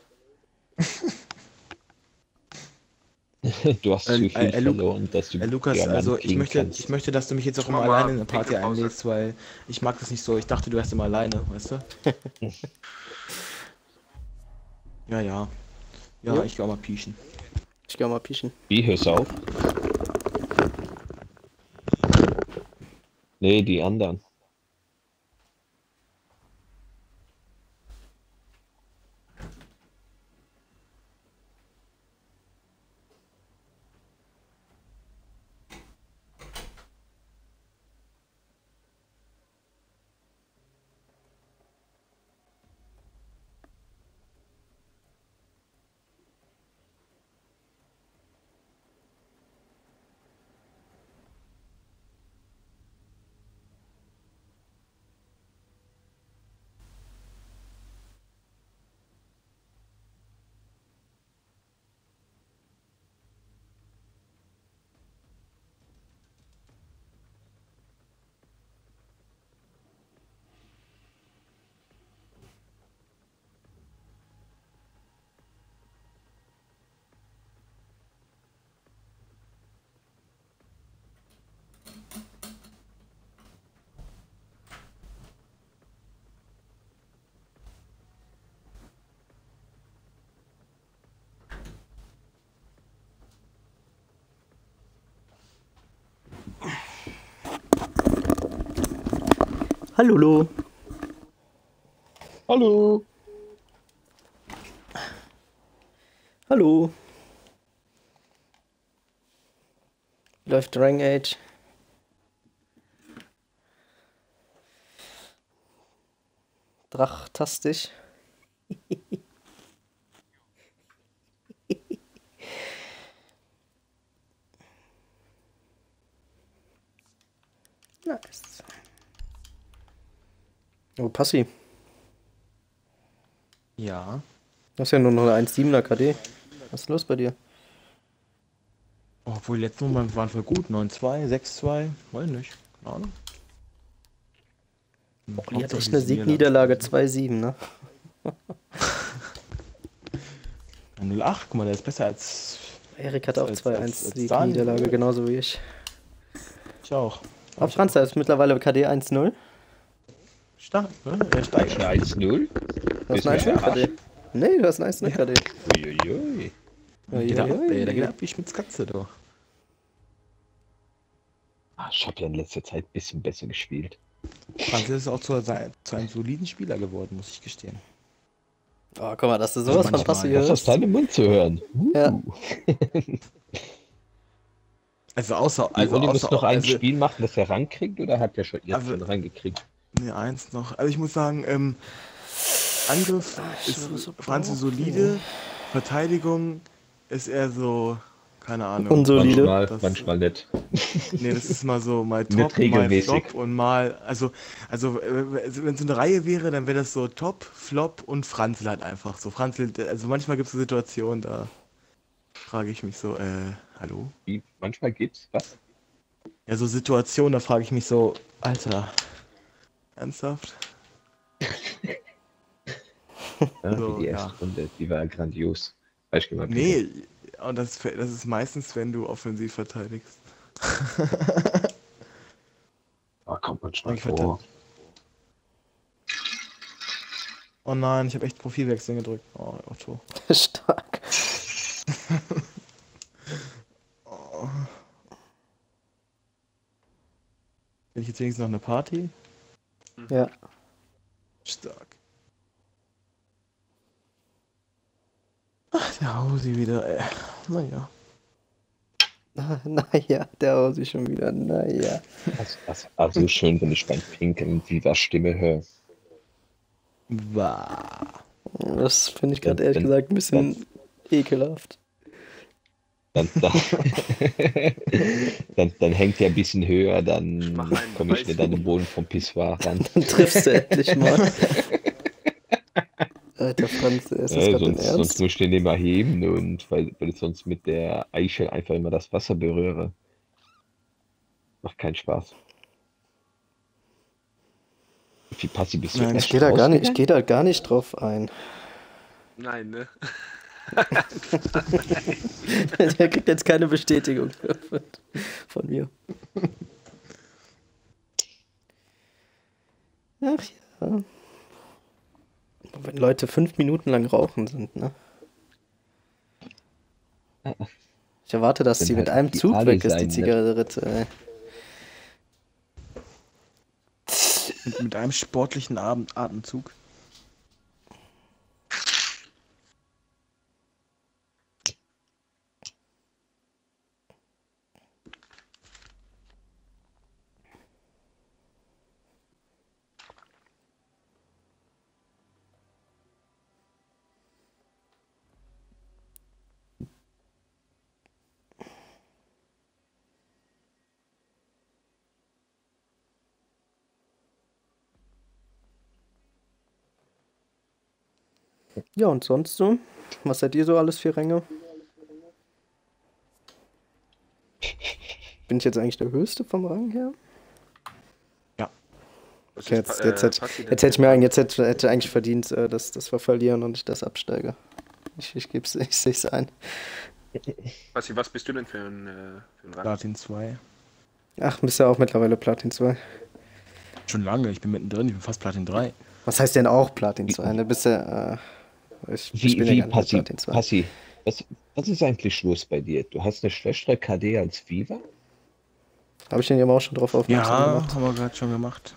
Du hast Äh, zu viel äh, äh, Lu- verloren, dass du Äh, Lukas, Diamant also ich kriegen möchte, kannst. ich möchte, dass du mich jetzt auch Mach immer mal alleine in eine Party Pinkelpause. einlädst, weil ich mag das nicht so. Ich dachte, du wärst immer alleine, weißt du? Ja, ja. Ja, Jo. ich geh auch mal pieschen. Ich geh mal pieschen. Wie, hörst du auf? Nee, die anderen. Hallo, Lo. Hallo! Hallo. Läuft Dragon Age. Drachtastisch. Nice. Oh, Passi. Ja. Du hast ja nur noch eine eins Komma siebener K D. Was ist los bei dir? Oh, obwohl die letzten Nummern waren voll gut. neun zwei, sechs zwei. Weiß nicht. Keine Ahnung. Die hat Hauptsache echt eine diese Siegniederlage zwei sieben, ne? null acht, guck mal, der ist besser als Erik hat auch Als- zwei als- eins als Siegniederlage, Daniel. genauso wie ich. ich auch. Aber Franz, da ist mittlerweile K D eins null. Stark, ne? Er steigt. eins null? Du hast Bist eine du eins null K D. Nee, du hast eine eins null K D. Uiuiui. Der geht ab, Uiuiui. ey, der geht ab wie Schmitz Katze, du. Ah, ich habe ja in letzter Zeit ein bisschen besser gespielt. Franz ist auch zu, zu einem soliden Spieler geworden, muss ich gestehen. Oh, guck mal, dass du sowas von manchmal. passiv Was aus deinem Mund zu hören? Uh. Ja. Also außer, Also, also Uli muss außer, noch ein also, Spiel machen, das er rankriegt, oder hat er schon jetzt Also- schon reingekriegt? Nee, eins noch. Also ich muss sagen, ähm, Angriff ist so Franz ist brauchen. solide, Verteidigung ist eher so, keine Ahnung. Unsolide. Manchmal, Das- manchmal nicht. Nee, das ist mal so mal Nicht top, mal regelmäßig. flop und mal, also, also äh, wenn es so eine Reihe wäre, dann wäre das so top, flop und Franzl halt einfach so. Franzl, also manchmal gibt es so Situationen, da frage ich mich so, äh, hallo? Wie, manchmal gibt's was? Ja, so Situationen, da frage ich mich so, Alter, ernsthaft? Ja, So, wie die erste ja. Runde, die war grandios. Hab ich gemacht. Nee, und das, das ist meistens, wenn du offensiv verteidigst. Ah, kommt man schnell Ich vor. Oh nein, ich habe echt Profilwechseln gedrückt. Oh, Otto. Stark. Oh. Bin ich jetzt wenigstens noch eine Party? Ja. Stark. Ach, der Hausi wieder, ey. Naja. Naja, der haut sich schon wieder. Naja. Also, also, also schön, wenn ich beim Pinkeln Viva Stimme höre. Bah. Das finde ich gerade ehrlich Dann- gesagt ein bisschen ekelhaft. Dann, dann, dann, dann hängt er ein bisschen höher, dann mach einen komme ich nicht an den Preis. Boden vom Pissoir ran. Dann triffst du endlich mal. Alter Franz, ist das Ja, gerade dein sonst, sonst Ernst? muss ich den immer heben und weil, weil ich sonst mit der Eichel einfach immer das Wasser berühre. Macht keinen Spaß. Wie passiv bist du? Nein, Ich erst gehe da gar nicht, ich rausgegangen? gehe da gar nicht drauf ein. Nein, ne? Der kriegt jetzt keine Bestätigung von mir. Ach ja. Wenn Leute fünf Minuten lang rauchen sind, ne? Ich erwarte, dass Wenn sie mit halt einem die Zug Ali weg ist, die sein, ne? Zigarette, ey. Mit, mit einem sportlichen Abend Atemzug. Ja, und sonst so? Was seid ihr so alles für Ränge? Bin ich jetzt eigentlich der Höchste vom Rang her? Was Okay, ist jetzt, Pa- jetzt, äh, hätte, Passi denn jetzt hätte ich für mir Rang? eigentlich, jetzt hätte, hätte eigentlich verdient, äh, dass, dass wir verlieren und ich das absteige. Ich, ich geb's, ich seh's ein. Passi, was bist du denn für ein, äh, für ein Rang? Platin zwei. Ach, bist ja auch mittlerweile Platin zwei. Schon lange, ich bin mittendrin, ich bin fast Platin drei. Was heißt denn auch Platin zwei? Ne, bist ja, äh, ich, ich Wie, bin ja wie gar nicht mehr Passi, Platin zwei. Passi, was, was ist eigentlich los bei dir? Du hast eine schlechtere K D als Viva? Habe ich den ja auch schon drauf aufmerksam Ja, gemacht. haben wir gerade schon gemacht.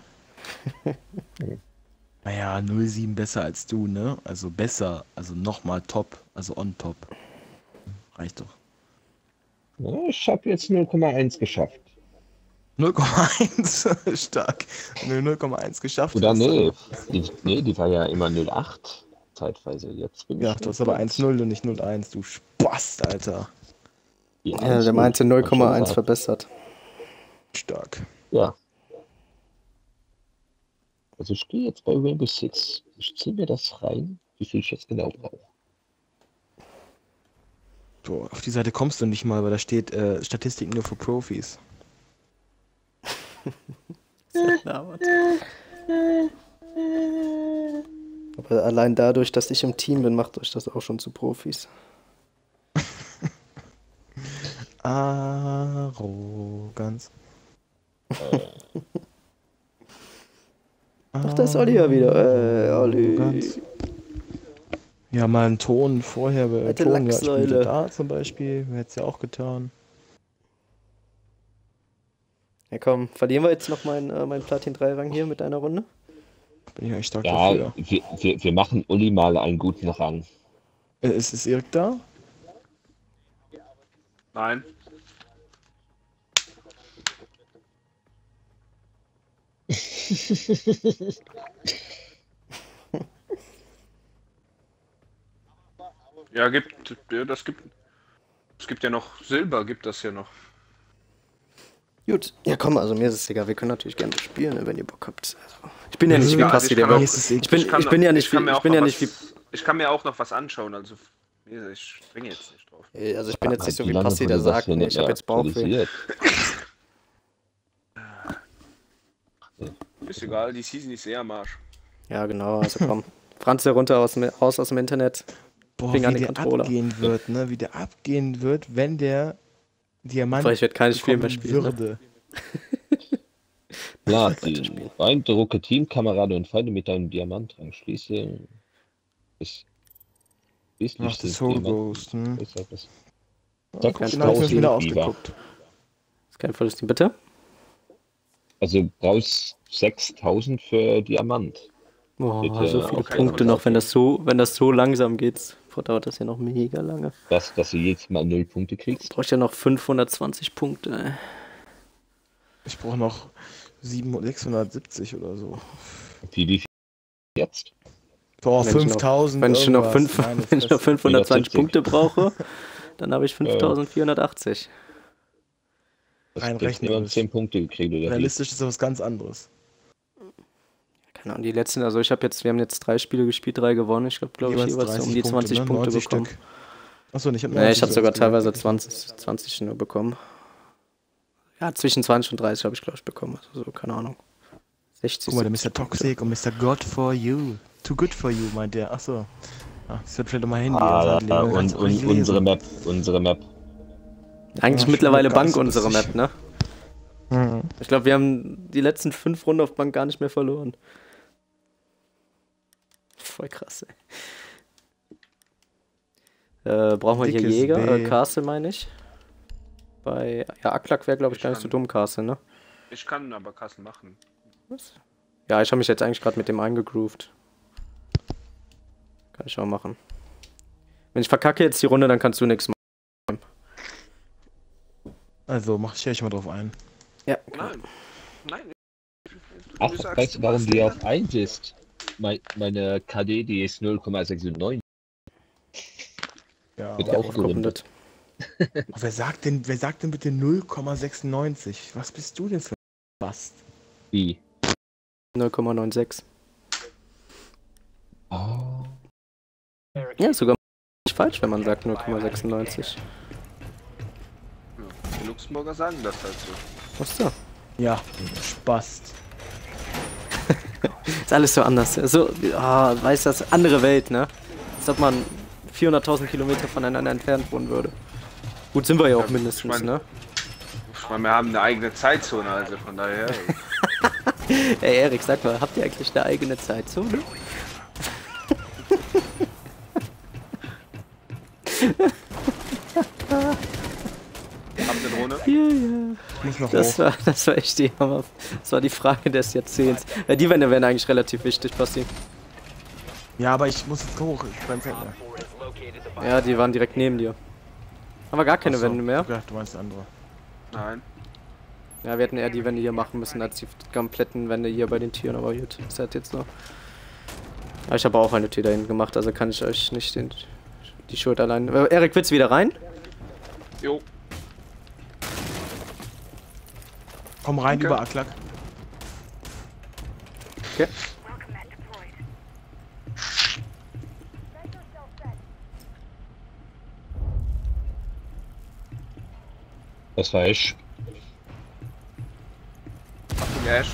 Naja, null Komma sieben besser als du, ne? Also besser, also nochmal top, also on top. Reicht doch. Ja, ich habe jetzt null Komma eins geschafft. null Komma eins, stark. Nö, null Komma eins geschafft. Oder hast, nee, die, nee, die war ja immer null Komma acht zeitweise. Jetzt bin Ja, ich du hast aber eins null und nicht null eins, du Spast, Alter. Die Ja, eins der null, meinte hab null ich Komma schon eins gesagt. verbessert. Stark. Ja. Also ich gehe jetzt bei Rainbow Six. Ich ziehe mir das rein, wie viel ich jetzt genau brauche. So, auf die Seite kommst du nicht mal, weil da steht äh, Statistiken nur für Profis. Aber allein dadurch, dass ich im Team bin, macht euch das auch schon zu Profis. Arroganz. Ach, da ist Olli ja wieder. Äh, Olli. Arroganz. Ja, mal einen Ton vorher, äh, Alte Ton, ja, ich bin Lachsäule. wieder da zum Beispiel, wer hätte es ja auch getan. Ja komm, verlieren wir jetzt noch meinen äh, mein Platin drei Rang hier mit einer Runde? Bin ich eigentlich stark Ja, dafür. wir, wir, wir machen Uli mal einen guten Rang. Äh, ist, ist Erik da? Nein. Ja, gibt, ja, das gibt, es gibt ja noch Silber, gibt das ja noch. Gut, ja komm, also mir ist es egal, wir können natürlich gerne spielen, ne, wenn ihr Bock habt. Also, ich bin ja nicht wie Ja, also Passi, ich der kann auch- überhaupt- Mir ist es ich bin, kann ich bin noch- ja nicht kann wie, mir ich auch bin noch ja nicht wie, was- Ich kann mir auch noch was anschauen, also ich springe jetzt nicht drauf. also ich bin jetzt nicht so Wie wie lange Passi, wurde der das sagt, hier nee, nicht ich habe mehr jetzt Bauchweh. aktualisiert? Ist egal, die Season ist sehr am Arsch. Ja genau, also komm. Franz runter aus dem, raus aus dem Internet. Boah, Fing wie an den der Controller. abgehen wird, ne? Wie der abgehen wird, wenn der Diamant Boah, ich werd kein Spiel mehr bekommen spielen, ne? würde. Platin. Beeindrucke Teamkamerade und Feinde mit deinem Diamantrang. Schließe. Ist. Schließlich Ach, das sind Soul Diamanten- Ghost, hm. Ist halt das. Ja, Sag, den hab ich mir schon wieder Tausend Viva. ausgeguckt. Ist kein volles Team, bitte? Also brauchst sechstausend für Diamant. Boah, Bitte, so viele okay. Punkte noch, wenn das so, wenn das so langsam geht. Boah, dauert das ja noch mega lange. Das, dass du jedes Mal null Punkte kriegst. Brauche ich ja noch fünfhundertzwanzig Punkte, ey. Ich brauche noch siebenhundert, sechshundertsiebzig oder so. Wie, wie viel jetzt? Boah, Wenn ich noch- fünftausend. Wenn ich schon noch, irgendwas. fünf, Meine wenn ich noch Fresse. fünfhundertzwanzig hundertsiebzig. Punkte brauche, dann habe ich fünftausendvierhundertachtzig. Das Reinrechnen immer müssen. zehn Punkte gekriegt oder wie? Realistisch ist das was ganz anderes. Keine Ahnung, die letzten, also ich habe jetzt, wir haben jetzt drei Spiele gespielt, drei gewonnen. Ich glaube, glaube ich, jeweils so um die zwanzig Punkte neunzig bekommen. Stück. Achso, ich habe Nee, ich habe sogar teilweise zwanzig, zwanzig nur bekommen. Ja, zwischen zwanzig und dreißig habe ich, glaube ich, bekommen. Also so, keine Ahnung. sechzig. Guck mal, der siebzig Mister Toxic und Mister God for You. Too good for you, meint der. Achso. Ah, das wird vielleicht auch mal Handy. Ah, also, ja, Leben, und, kannst du und nicht unsere lesen. Map, unsere Map. Eigentlich Ja, mittlerweile stimmt, Bank ganz so unsere lustig. Map, ne? Mhm. Ich glaube, wir haben die letzten fünf Runden auf Bank gar nicht mehr verloren. Voll krass, ey. Äh, brauchen wir hier Dickes Jäger? B. Äh, Castle meine ich. Bei. Ja, Aklak wäre, glaube ich, Ich gar nicht so kann- dumm, Castle, ne? Ich kann aber Kassel machen. Was? Ja, ich habe mich jetzt eigentlich gerade mit dem eingegroovt. Kann ich auch machen. Wenn ich verkacke jetzt die Runde, dann kannst du nichts machen. Also, mach ich mal drauf ein. Ja, Nein. Nein. Ach, Du sagst, weißt du, du warum machst die den auf eins ist? Mein, meine K D, die ist null Komma sechsundneunzig. Ja. Wird aber- auch gerundet. Wer sagt denn, wer sagt denn bitte null Komma sechsundneunzig? Was bist du denn für ein Bast? Wie? null Komma sechsundneunzig. Ah. Ja, ist sogar nicht falsch, wenn man sagt null Komma sechsundneunzig. Die Luxemburger sagen das halt so. Was ist da? Ja, Spast. Ist alles so anders. So, ah, weiß das, andere Welt, ne? Als ob man vierhunderttausend Kilometer voneinander entfernt wohnen würde. Gut, sind wir ja auch Ja, mindestens, ich mein- ne? Ich meine, wir haben eine eigene Zeitzone, also von daher. Ey, Erik, sag mal, habt ihr eigentlich eine eigene Zeitzone? Habt ihr Drohne? Ja, ja. Ich muss noch Das hoch. war, das war echt die Hammer. Das war die Frage des Jahrzehnts. Ja, die Wände wären eigentlich relativ wichtig, Basti. Ja, aber ich muss jetzt hoch. Ich bin Zeit mehr. Four has located the Ja, die waren direkt neben dir. Haben wir gar keine Achso, Wände mehr? Ja, du meinst andere. Nein. Ja, wir hätten eher die Wände hier machen müssen, als die kompletten Wände hier bei den Tieren, aber gut, ist halt jetzt so. Ja, ich habe auch eine Tür dahin gemacht, also kann ich euch nicht den, die Schuld allein. Äh, Erik, willst du wieder rein? Jo. Komm rein Okay. über Aklak. Okay. Das war ich. Achtung, Ash.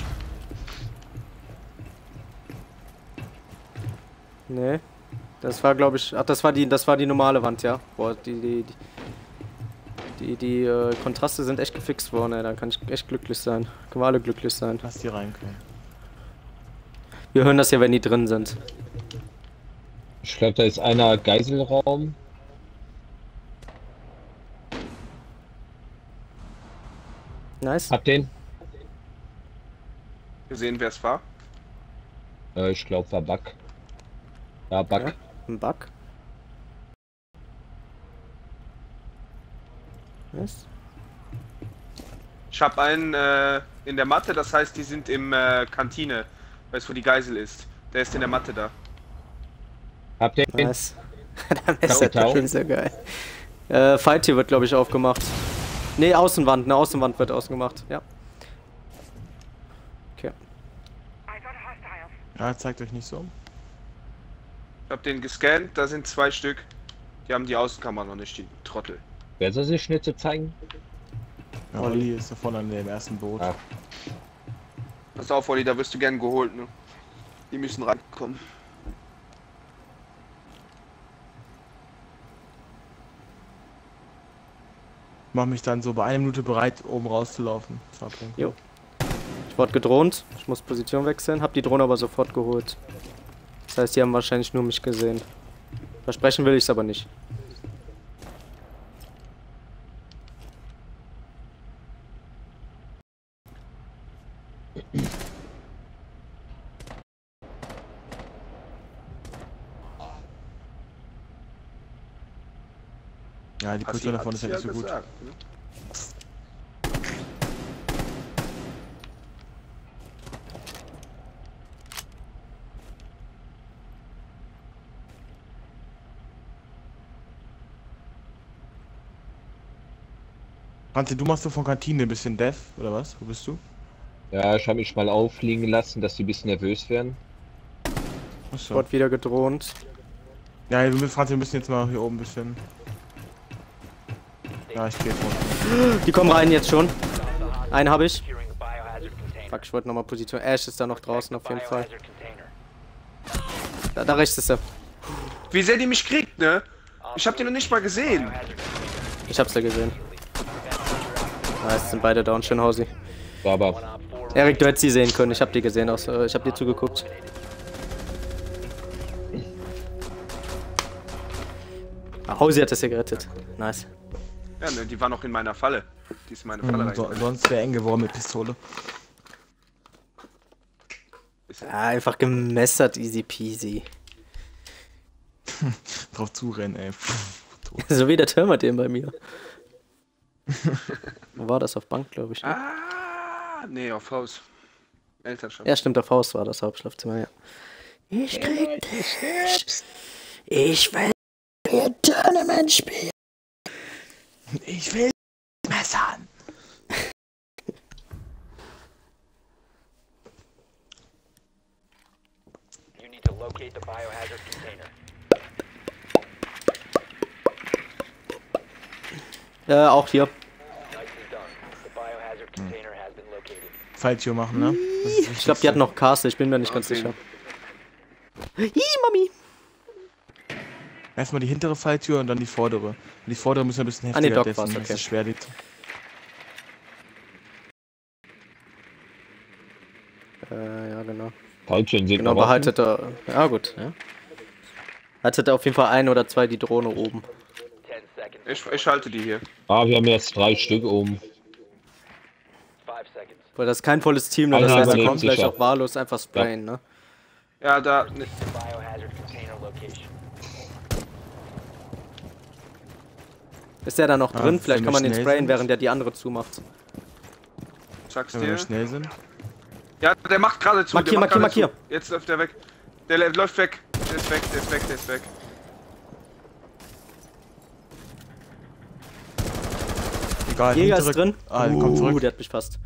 Nee. Das war, glaube ich. Ach, das war die, das war die normale Wand, ja. Boah, die, die, die, die, die äh, Kontraste sind echt gefixt worden, ey. Da kann ich echt glücklich sein. Können wir alle glücklich sein. Lass die rein können. Wir hören das ja, wenn die drin sind. Ich glaube, da ist einer Geiselraum. Nice. Hab den. Wir sehen, wer es war. Äh, ich glaube, war Bug. Ja, Bug. Ja. Ein Bug. Nice. Ich habe einen äh, in der Matte, das heißt, die sind im äh, Kantine. Weißt du, wo die Geisel ist? Der ist in der Matte da. Hab den. Nice. Dann ist das Tau. schon sehr geil. Äh, Fight hier wird, glaube ich, aufgemacht. Ne, Außenwand. Eine Außenwand wird ausgemacht. Ja. Okay. Ja, zeigt euch nicht so. Ich habe den gescannt, da sind zwei Stück. Die haben die Außenkamera noch nicht, die Trottel. Wer soll sich Schnitte zeigen? Ja, Olli ist da vorne an dem ersten Boot. Ah. Pass auf, Olli, da wirst du gern geholt, ne? Die müssen reinkommen. Mach mich dann so bei einer Minute bereit, oben rauszulaufen. Jo. Ich wurde gedroht. Ich muss Position wechseln. Hab die Drohne aber sofort geholt. Das heißt, die haben wahrscheinlich nur mich gesehen. Versprechen will ich es aber nicht. Ja, die Position davon ist ja nicht so gut. Gesagt, ne? Franzi, du machst so von Kantine ein bisschen Death, oder was? Wo bist du? Ja, ich habe mich mal auffliegen lassen, dass die ein bisschen nervös werden. Ich wurde wieder gedroht. Ja, du Franzi, wir müssen jetzt mal hier oben ein bisschen. Ja, ich geh vor. Die kommen rein jetzt schon. Einen habe ich. Fuck, ich wollte nochmal Position. Ash ist da noch draußen auf jeden Fall. Da, da rechts ist er. Wie sehr die mich kriegt, ne? Ich hab die noch nicht mal gesehen. Ich hab's ja gesehen. Nice, sind beide down, schön Hausi. Aber Erik, du hättest sie sehen können, ich hab die gesehen, aus, äh, ich hab dir zugeguckt. Ah, Hausi hat es ja gerettet. Nice. Ja, ne, die war noch in meiner Falle. Die ist in meine Falle Mhm, rein. so, sonst wäre eng geworden mit Pistole. Ah, einfach gemessert, easy peasy. Drauf zurennen, ey. So wie der Termite den bei mir. Wo war das? Auf Bank, glaube ich. Ne? Ah, nee, auf Haus. Elternschaft. Ja, stimmt, auf Haus war das Hauptschlafzimmer, ja. Ich krieg dich nicht. Ich will für Tournament spielen. Ich will messern. You need to locate the biohazard container. Äh, auch hier. Nicely done. The biohazard container has been located. Falltür machen, ne? Das ist Ich glaube, die hat noch Castle, ich bin mir nicht ganz Okay. sicher. Hi, Mami. Erstmal die hintere Falltür und dann die vordere. Und die vordere müssen wir ein bisschen Ah, nee, heftiger Doc war's, deffen, dass okay. es schwer liegt. Äh, ja, genau. Falltüren sind Genau, noch offen. behaltet er. Ja, gut, ja. Haltet er auf jeden Fall ein oder zwei die Drohne oben. Ten seconds. Ich, ich halte die hier. Ah, wir haben jetzt drei Stück oben. Five seconds. Weil das ist kein volles Team, ne? Das Einer heißt, er überlebt kommt gleich sicher. auch wahllos einfach sprayen, ne? Ja, da. Ne, The biohazard container location. Ist der da noch Ah, drin? Vielleicht wenn kann wir man den schnell sprayen, sind. während der die andere zumacht. sag's Wenn wir dir. schnell sind. Ja, der macht gerade zu. Markier, der macht markier, gerade zu. Jetzt läuft der weg. Der lä- läuft weg. Der ist weg, der ist weg, der ist weg. Egal, Jäger hintere- ist drin. Ah, der kommt Uh, zurück. der hat mich fast.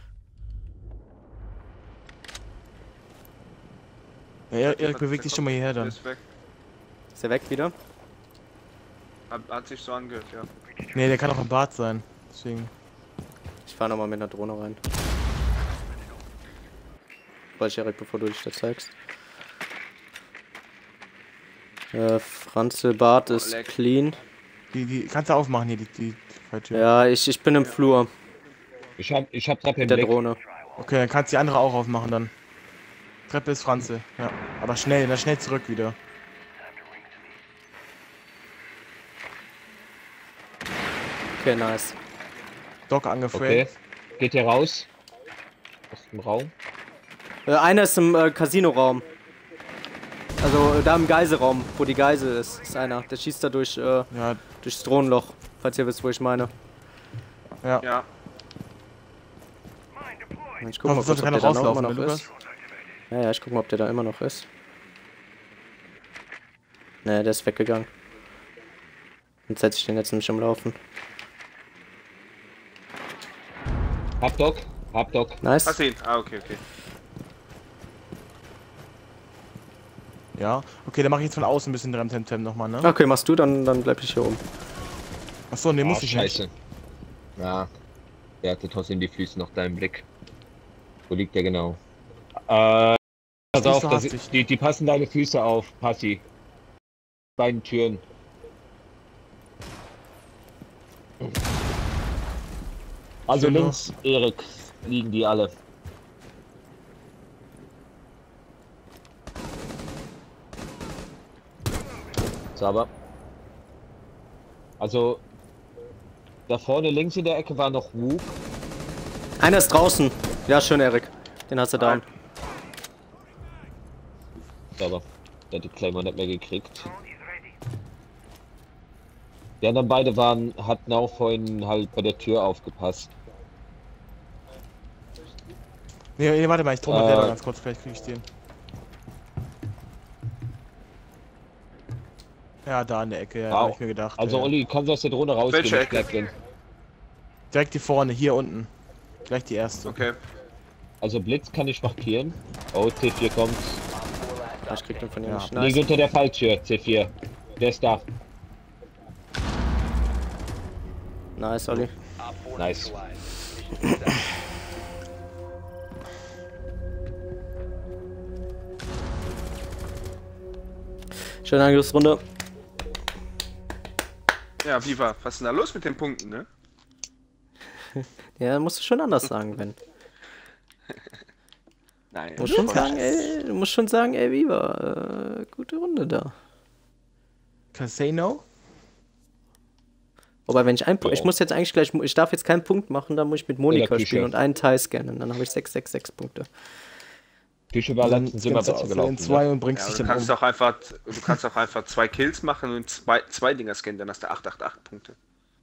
Ja, Erik, Erik, beweg dich schon mal hierher Der dann. ist weg. Ist er weg wieder? Hat, hat sich so angehört, ja. Nee, der kann auch im Bad sein. Deswegen. Ich fahr nochmal mit einer Drohne rein. Wollte ich, Erik, bevor du dich das zeigst. Äh, Franzl Bart ist leck. clean. Die, die kannst du aufmachen hier, die, die Falltür. Ja, ich, ich bin im Flur Ich hab, ich hab gerade den mit der Blick. Drohne. Okay, dann kannst du die andere auch aufmachen dann. Treppe ist Franze. Ja. Aber schnell, dann schnell zurück wieder. Okay, nice. Doc Okay. angeframed. Geht hier raus. Aus dem Raum. Äh, einer ist im äh, Casino-Raum. Also äh, da im Geiselraum, wo die Geisel ist, ist einer. Der schießt da durch, äh, Ja, durchs Drohnenloch, falls ihr wisst, wo ich meine. ja. Ja. Ich guck mal, Hoffentlich kurz, ob kann der er da noch immer rauslaufen, noch ne, Lukas? ist. Ja, ja, ich guck mal, ob der da immer noch ist. Ne, der ist weggegangen. Dann setze ich den jetzt nämlich am Laufen. Hab Doc. Hab Doc. Nice. Hast du ihn? Ah, okay, okay. Ja. Okay, dann mach ich jetzt von außen ein bisschen Rem-Tem-Tem nochmal, ne? Okay, machst du, dann, dann bleib ich hier oben. Achso, nee, muss Ah, ich nicht. scheiße. Ja. Der hatte trotzdem die Füße noch deinen Blick. Wo liegt der genau? Äh. Pass Nicht auf, so das, hastig. die, die passen deine Füße auf, Passi. Beiden Türen. Also Schön links, Erik, liegen die alle. Sauber. Also, da vorne links in der Ecke war noch Wook. Einer ist draußen. Ja, schön, Erik. Den hast du down. Sauber. Der hat die Claymore nicht mehr gekriegt. Die anderen beide waren, hatten auch vorhin halt bei der Tür aufgepasst. Nee, nee, warte mal, ich drum Äh. selber ganz kurz, vielleicht krieg ich den. Ja, da in der Ecke, ja, Wow. hab ich mir gedacht. Also ja. Olli, kannst du aus der Drohne rausgehen? Welche Ich bleib drin. Direkt die vorne, hier unten. Gleich die erste. Okay. Also Blitz kann ich markieren. Oh, C vier kommt. Ich krieg den von dir Ja. nicht. Liegt Nice. hinter der Falltür, C vier. Der ist da. Nice, Olli. Op four Nice. neutralized. Mission success. Schöne Angriffsrunde. Ja, Viva, was ist denn da los mit den Punkten, ne? Ja, musst du schon anders sagen, Ben. Nein. Du musst schon sagen, ey, du musst schon sagen, ey, Viva, äh, gute Runde da. Can I say no? Wobei, wenn ich einen Punkt, Ja. ich muss jetzt eigentlich gleich, ich darf jetzt keinen Punkt machen, dann muss ich mit Monika Küche. spielen und einen Teil scannen. Dann habe ich sechs, sechs, sechs Punkte. Küche war Dann letztens immer gehst du besser auf gelaufen. in zwei Ne? und bringst Ja, dich du dann kannst um. auch einfach, du kannst auch einfach zwei Kills machen und zwei, zwei Dinger scannen, dann hast du acht, acht, acht Punkte.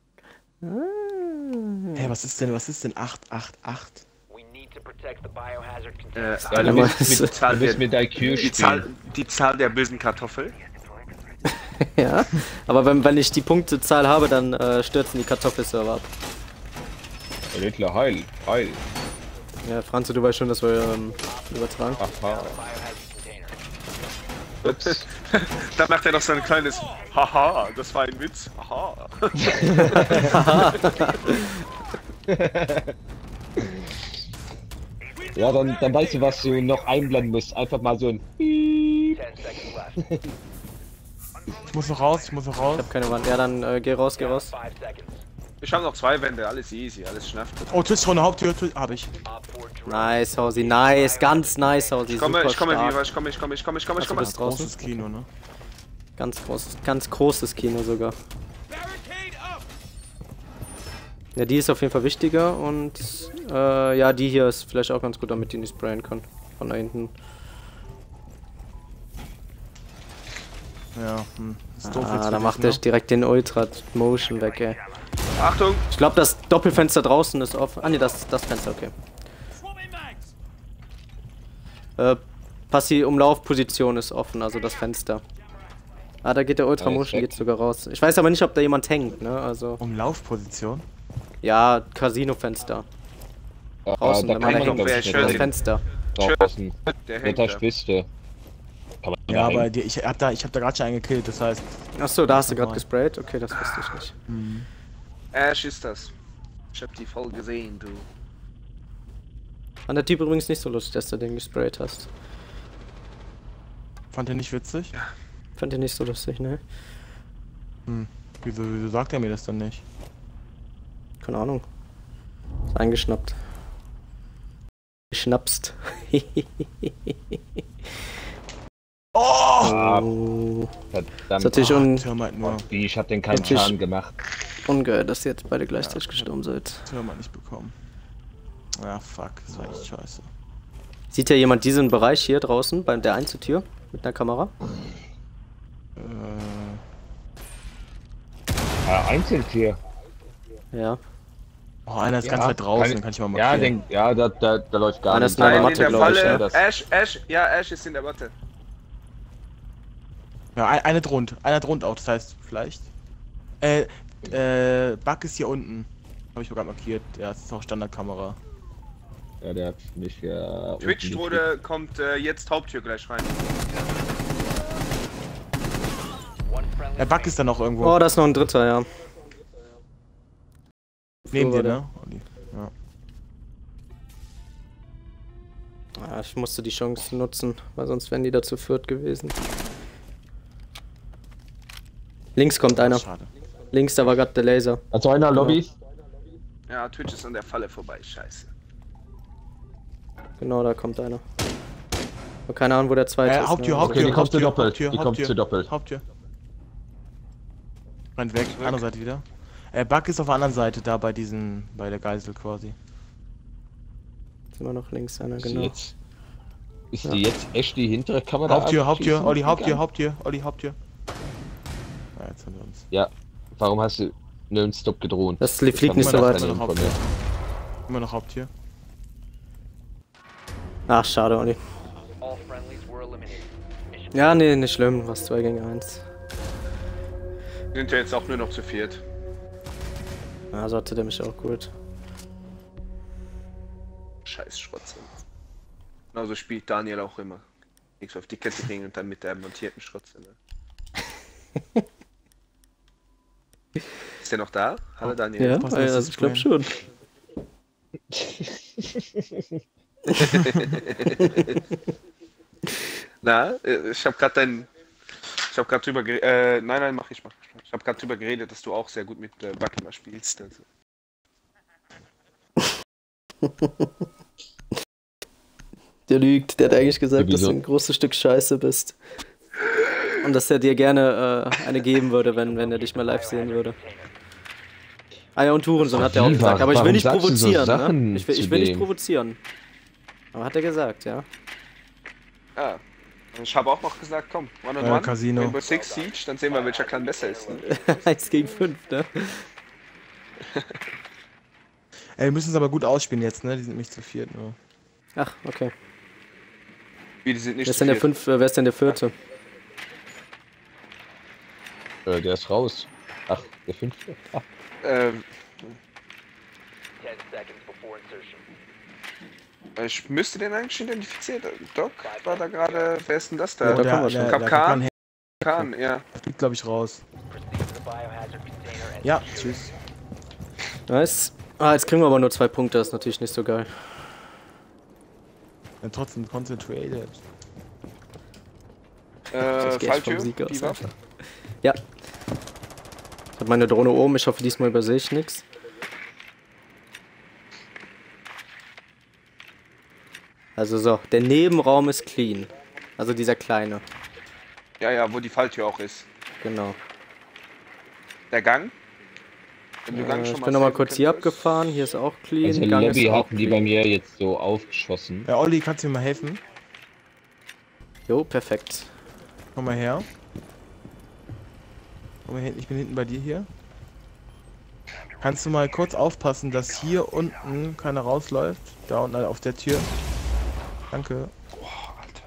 Hey, was ist denn, was ist denn acht acht acht? We need to protect the biohazard Äh, container. Ja, du Aber bist es- mit, Zahl du bist der- mit I Q die, Zahl, spielen. die Zahl der bösen Kartoffel. Ja, aber wenn, wenn ich die Punktezahl habe, dann äh, stürzen die Kartoffelserver ab. Rittler, heil, heil. Ja, Franzo, du weißt schon, dass wir ähm, übertragen. Aha. Biohazard container. Ups. Da macht er noch so ein kleines Haha, das war ein Witz. Haha. Ja, dann, dann weißt du, was du noch einblenden musst. Einfach mal so ein Ten seconds left. Ich muss noch raus, ich muss noch raus. Ich hab keine Wand. Ja, dann äh, geh raus, geh raus. Five seconds. Ich habe noch zwei Wände, alles easy, alles schnafft. Oh, Twitch schon eine Haupttür, Twitch, hab ich. Op four drone. Nice, Hausi, nice, ganz nice, Hausi. Ich komme, super ich komme, stark. Viva, ich komme, ich komme, ich komme, ich komme, ich Also komme. bist draußen. Großes Kino, ne? Ganz großes, ganz großes Kino sogar. Barricade up! Ja, die ist auf jeden Fall wichtiger und äh, ja, die hier ist vielleicht auch ganz gut, damit die nicht sprayen kann. Von da hinten. Ja, hm. Ist doof jetzt Ah, für da dich, macht ne? er direkt den Ultra Motion weg, ey. Achtung! Ich glaube, das Doppelfenster draußen ist offen. Ah, ne, das, das Fenster, okay. Swapping mags! Äh, Passi-Umlaufposition ist offen, also das Fenster. Ah, da geht der Ultra Motion, geht sogar raus. Ich weiß aber nicht, ob da jemand hängt, ne, also... Umlaufposition? Ja, Casino-Fenster. Ah, Draußen, da wenn kann man man, da glaub wer ich, schön Das nicht den- Fenster. draußen. Der hängt Dritter da. Spitze. Kann man Ja, da aber hängen? die, ich hab da, ich hab da gerade schon einen gekillt, das heißt. Achso, da hast du gerade Normal. gesprayt? Okay, das wusste ich nicht. Ash ist das. Ich hab die voll gesehen, du. An der Typ übrigens nicht so lustig, dass du den gesprayt hast. Fand ihr nicht witzig? Fand ihr nicht so lustig, ne? Hm. Wieso, wieso sagt er mir das dann nicht? Keine Ahnung. Ist eingeschnappt. Geschnapst. Ah, Oh, ist verdammt. natürlich un Termite nur. Wie, ich hab den keinen Natürlich- Schaden gemacht. ungeil, dass ihr jetzt beide gleichzeitig gestorben seid. Termite nicht bekommen. Ja, fuck, das war echt scheiße. Sieht ja jemand diesen Bereich hier draußen, bei der Einzeltür, mit einer Kamera? Äh, Ah, Einzeltier. Ja. oh, einer ist Ja, ganz weit draußen, kann- kann ich mal Ja, markieren. den, ja da, da, da läuft gar Einer nichts. ist nur in der Nein, Matte, in der glaub ich, Falle. ja. das- Ash, Ash, ja, Ash ist in der Matte. Ja, ein, eine drunter, einer drunter auch, das heißt, vielleicht. Äh, äh, Bug ist hier unten. Habe ich mir gerade markiert. Ja, das ist auch Standardkamera. Ja, der hat mich ja. Twitch-Strode kommt äh, jetzt Haupttür gleich rein. One friendly Der Bug ist da noch irgendwo. Oh, da ist noch ein dritter, ja. Neben dir, Flur, ne? Olli. Ja. Ah, ich musste die Chance nutzen, weil sonst wären die dazu führt gewesen. Links kommt einer. Schade. Links, da war gerade der Laser. Also einer Lobby. Ja, Twitch ist an der Falle vorbei, scheiße. Genau, da kommt einer. Aber keine Ahnung, wo der zweite Äh, ist. Haupttür, ne? Haupttür, Okay, die kommt zu Haupttür, doppelt. Haupttür, Die kommt Haupttür, zu doppelt. Haupttür. Rennt weg, andere Seite wieder. Äh, Bug ist auf der anderen Seite, da bei diesen, bei der Geisel quasi. Ist immer noch links einer, Ist die genau. jetzt, ist Ja. die jetzt echt die hintere Kamera? Haupttür, Haupttür, abschießen Olli, Haupttür, gegangen? Haupttür, Olli, Haupttür. Ja, jetzt haben wir uns. Ja, warum hast du einen Stop gedroht? Das fliegt nicht so kann man weit. nicht von mir. Immer noch Haupttür. Ach, schade, Olli. All friendlies were eliminated. Mission Ja, nee, nicht schlimm. Was zwei gegen eins. Sind ja jetzt auch nur noch zu viert. Ja, so hatte der mich auch gut. Scheiß Schrotze. Genauso spielt Daniel auch immer. Nichts auf die Kette kriegen und dann mit der montierten Schrotze. Ne? Ist der noch da? Hallo Daniel. Ja, was ja ist das ich glaube Problem? schon. Na, äh, ich habe gerade dein. Ich habe gerade drüber geredet. Äh, nein, nein, mach ich mal. Ich habe gerade drüber geredet, dass du auch sehr gut mit äh, Bucky spielst. Also. Der lügt. Der hat eigentlich gesagt, Ja, dass du wieso? ein großes Stück Scheiße bist. Und dass er dir gerne äh, eine geben würde, wenn, wenn er dich mal live sehen würde. Ah ja, und Hurensohn hat er auch Wie, gesagt. Aber ich will warum nicht sagst du so provozieren, ne? Sachen Ich will, ich zu will nicht dem? provozieren. Aber hat er gesagt, ja. Ja. Ich habe auch noch gesagt, komm, one on Äh, one. Casino. Rainbow Six Siege, dann sehen wir, welcher Clan besser ist. Ne? eins gegen fünf, ne? Ey, wir müssen es aber gut ausspielen jetzt, ne? Die sind nicht zu viert nur. Ach, okay. Wie, die sind nicht Wer ist zu denn der viert. fünf, äh, wer ist denn der vierte? Äh, der ist raus. Ach, der fünfte. Ah, Ähm, ten seconds before insertion. ich müsste den eigentlich identifizieren. Doc war da gerade. Wer ist denn das da? Ja, da der, kommen wir schon. der, der Kapkan? Kapkan Khan, ja. fliegt, glaube ich, raus. Proceed to the biohazard container and Ja, secure it. tschüss. Nice. Ah, jetzt kriegen wir aber nur zwei Punkte, das ist natürlich nicht so geil. Ja, trotzdem concentrated. Äh, Ich geh echt vom Falltür, Sieg aus, die Waffe. Alter. Ja. Ich hab meine Drohne oben, ich hoffe, diesmal übersehe ich nichts. Also so, der Nebenraum ist clean. Also dieser kleine. Ja, ja, wo die Falltür auch ist. Genau. Der Gang. Wenn du Äh, Gang schon ich mal bin nochmal sehen kurz hier könntest. abgefahren, hier ist auch clean. Also Gang Lobby ist auch hatten die bei clean. mir jetzt so aufgeschossen. Ja, Olli, kannst du mir mal helfen? Jo, perfekt. Komm mal her. Komm mal hin, ich bin hinten bei dir hier. Kannst du mal kurz aufpassen, dass hier unten keiner rausläuft? Da unten auf der Tür. Danke. Boah, Alter.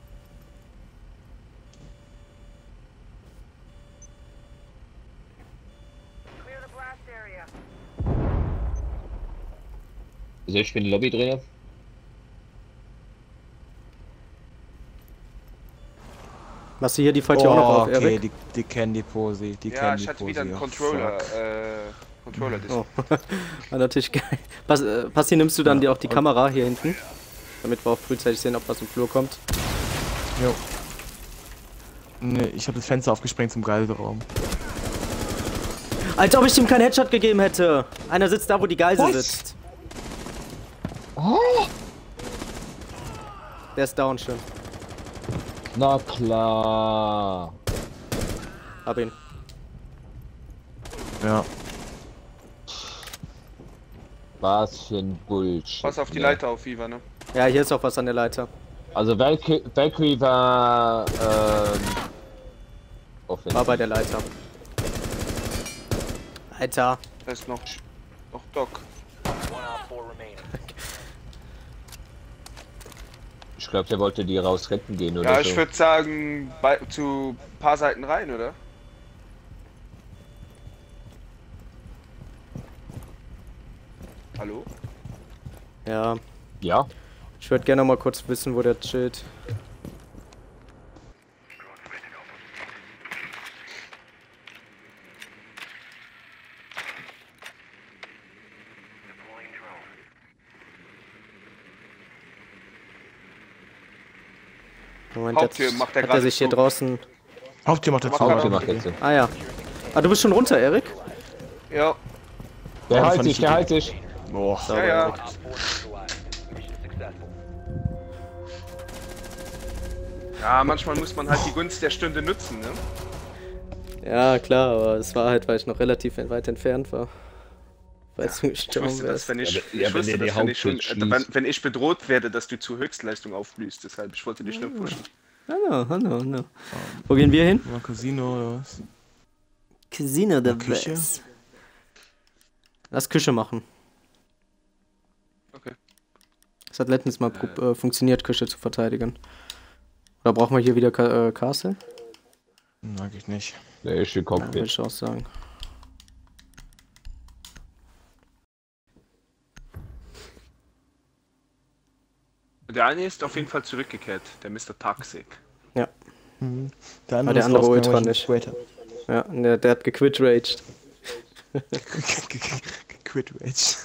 Clear the blast area. Also ich bin Lobby drin. Machst du hier die Falltür auch noch auf, Oh, okay, Erik? die, die kennen die Pose. Die Ja, kennen ich die hatte Pose. wieder einen ja. Controller. Fuck. Äh, Controller Disc. Oh, war natürlich geil. Pass, äh, Passi, nimmst du dann dir auch die Kamera hier hinten? Damit wir auch frühzeitig sehen, ob was im Flur kommt. Jo. Nee, ich habe das Fenster aufgesprengt zum Geiselraum. Als ob ich ihm keinen Headshot gegeben hätte! Einer sitzt da, wo die Geisel Was? sitzt. Der ist down schon. Na klar. Hab ihn. Ja. Was für ein Bullshit. Pass auf die ne? Leiter auf, Viva, ne? Ja, hier ist auch was an der Leiter. Also Valky- Valkyrie war ähm, offensiv. War bei der Leiter. Alter. Da ist noch, noch Doc. One op four remaining. Ich glaube, der wollte die raus retten gehen oder Ja, so. ich würde sagen, bei, zu ein paar Seiten rein, oder? Hallo? Ja. Ja. Ich würde gerne mal kurz wissen, wo der chillt. Moment, Haupttür jetzt macht er hat er gerade sich hier zu. draußen... Haupttür macht dazu. Macht Hauptür er macht jetzt so. Ah ja. Ah, du bist schon runter, Erik? Ja. Der Oh, heilt fand sich, ich der die- heilt sich. Boah. Ja, ja. Op four neutralized. Mission successful. Ja, manchmal muss man halt die Gunst der Stunde nutzen, ne? Ja, klar, aber es war halt, weil ich noch relativ weit entfernt war. Weil du Ich gestorben wusste, dass wärst. wenn ich, Ja, wenn- ja, ich wenn wusste, dir die dass wenn ich, schon, Hauptsitz äh, wenn, schließt. wenn ich bedroht werde, dass du zur Höchstleistung aufblühst. Deshalb, ich wollte dich nur Ah. pushen. Hallo, hallo, hallo. Wo gehen wir hin? Mal Casino oder was? Casino der Küche? West. Lass Küche machen. Okay. Es hat letztens mal prob- äh, funktioniert, Küche zu verteidigen. Oder brauchen wir hier wieder Ka äh, Castle? Mag ich nicht. Der ist die Ja, würde Cockpit. ich auch sagen. Der eine ist auf jeden Fall zurückgekehrt, der Mister Toxic. Ja, Mhm. Der der ist andere rausgegangen, Ultra weil ich nicht. Greater. ja der, der hat gequit-raged. Quit Rage.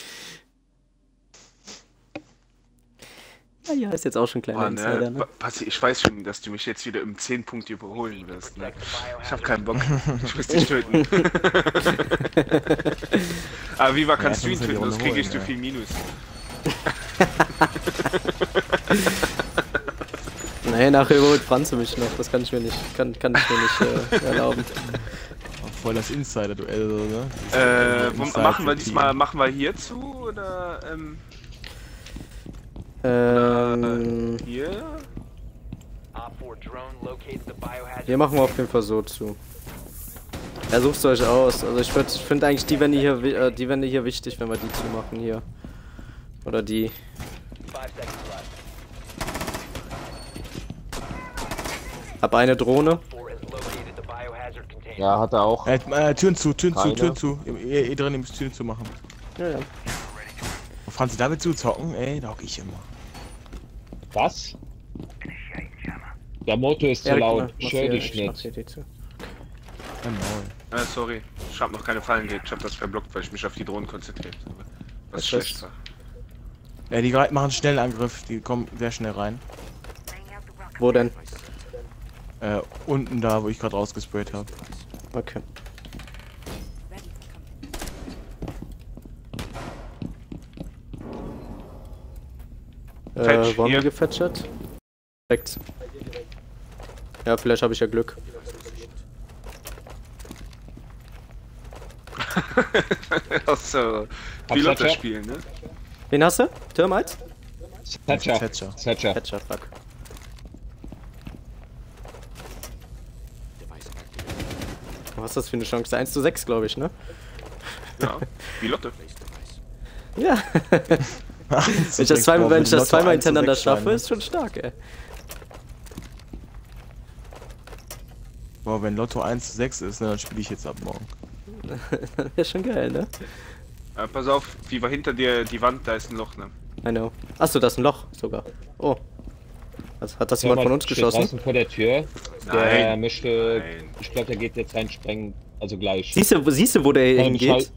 Ja, ja, ist jetzt auch schon ein kleiner Oh, Insider, ne? ne? Pa- Passi, ich weiß schon, dass du mich jetzt wieder um zehn Punkte überholen wirst. Ne? Ich hab keinen Bock. Ich muss dich töten. Aber wie war kannst Ja, du ihn kannst du die töten, sonst Runde krieg ich holen, zu ja. viel Minus. Nee, nachher überholt Franz mich noch. Das kann ich mir nicht, kann, kann ich mir nicht äh, erlauben. Voll das Insider-Duell, so, ne? Äh, wo, Inside machen wir Team. diesmal, machen wir hier zu oder ähm, Ähm, hier? Op four drone located the biohazard. hier machen wir auf jeden Fall so zu. Ja, sucht's euch aus. Also ich, würd- ich finde eigentlich die Wände hier, wi- äh, die Wände hier wichtig, wenn wir die zumachen hier. Oder die. Five seconds left. Hab eine Drohne. Four has located the biohazard container. Ja, hat er auch. Äh, äh, Türen zu, Türen zu, Keine. Türen zu. Ihr, ihr, ihr drin, ihr müsst Türen zu machen. Ja, ja. Und Franzi, da willst du zocken? Ey, da hock ich immer. Was? Der Motor ist zu Erik, laut. mach Ich höre hier- dich ich mach nicht. hier die zu. Ein Maul. Äh, sorry, ich hab noch keine Fallen gelegt, ich hab das verblockt, weil ich mich auf die Drohnen konzentriert habe. Was Das schlecht ist- war. Ja, die gre- machen schnell Angriff, die kommen sehr schnell rein. Wo denn? Äh, unten da, wo ich gerade rausgesprayt habe. Okay. Fetch, Äh, wollen hier. wir gefetchert? Direkt. Ja, vielleicht habe ich ja Glück. Achso, Piloter spielen, ne? Wen hast du? Termites? Thatcher. Thatcher. Thatcher. Catcher, fuck. Was ist das für eine Chance? eins zu sechs, glaube ich, ne? Ja, Piloter. Ja. Wenn ich das zweimal, wenn ich das zweimal hintereinander schaffe, ist schon stark, ey. Boah, wenn Lotto eins zu sechs ist, ne, dann spiele ich jetzt ab morgen. Wäre schon geil, ne? Äh, pass auf, wie war hinter dir die Wand, da ist ein Loch, ne? I know. Achso, das ist ein Loch sogar. Oh. Also, hat das jemand von uns steht geschossen? draußen vor der Tür. Der Nein. möchte. Nein. Ich glaube, der geht jetzt rein sprengen. Also gleich. Siehst du, siehst du, wo der Ja, hingeht? Bescheid-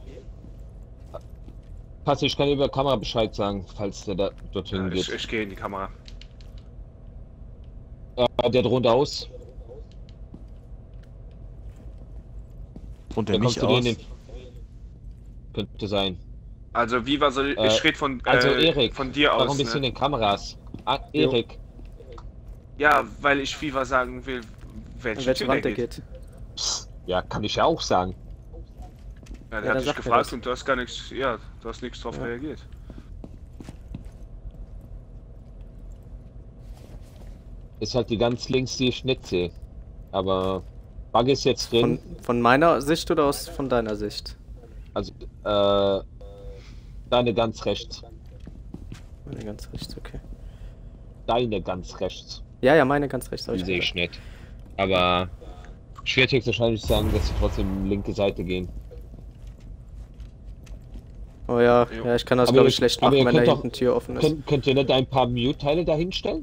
Pass, ich kann über Kamera Bescheid sagen, falls der da dorthin Ja, ich, geht. ich gehe in die Kamera. Äh, der droht aus. Und Der der kommt mich zu dir aus. in den. Könnte sein. Also, wie war soll Äh, ich rede von, äh, Also Erik, von dir warum aus, bist du in ne? den Kameras? Ah, Erik, Ja, weil ich Viva sagen will, welche, An welche Tür Wand der der geht. geht? ja, kann ich ja auch sagen. Ja, der Ja, hat dann dich sag mir gefragt das. und du hast gar nichts, ja, du hast nichts drauf Ja. reagiert. Ist halt die ganz links, die ich nicht sehe. Aber Bug ist jetzt drin. Von, von meiner Sicht oder aus von deiner Sicht? Also, äh, deine ganz rechts. Meine ganz rechts, okay. Deine ganz rechts. Ja, ja, meine ganz rechts. hab Die ich sehe gesagt. ich nicht. Aber ich werde jetzt wahrscheinlich sagen, dass sie trotzdem linke Seite gehen. Oh ja, Jo. ja, ich kann das Aber glaube ihr- ich schlecht aber machen, ihr wenn da könnt hinten Tür offen ist. Könnt, könnt ihr nicht ein paar Mute-Teile da hinstellen?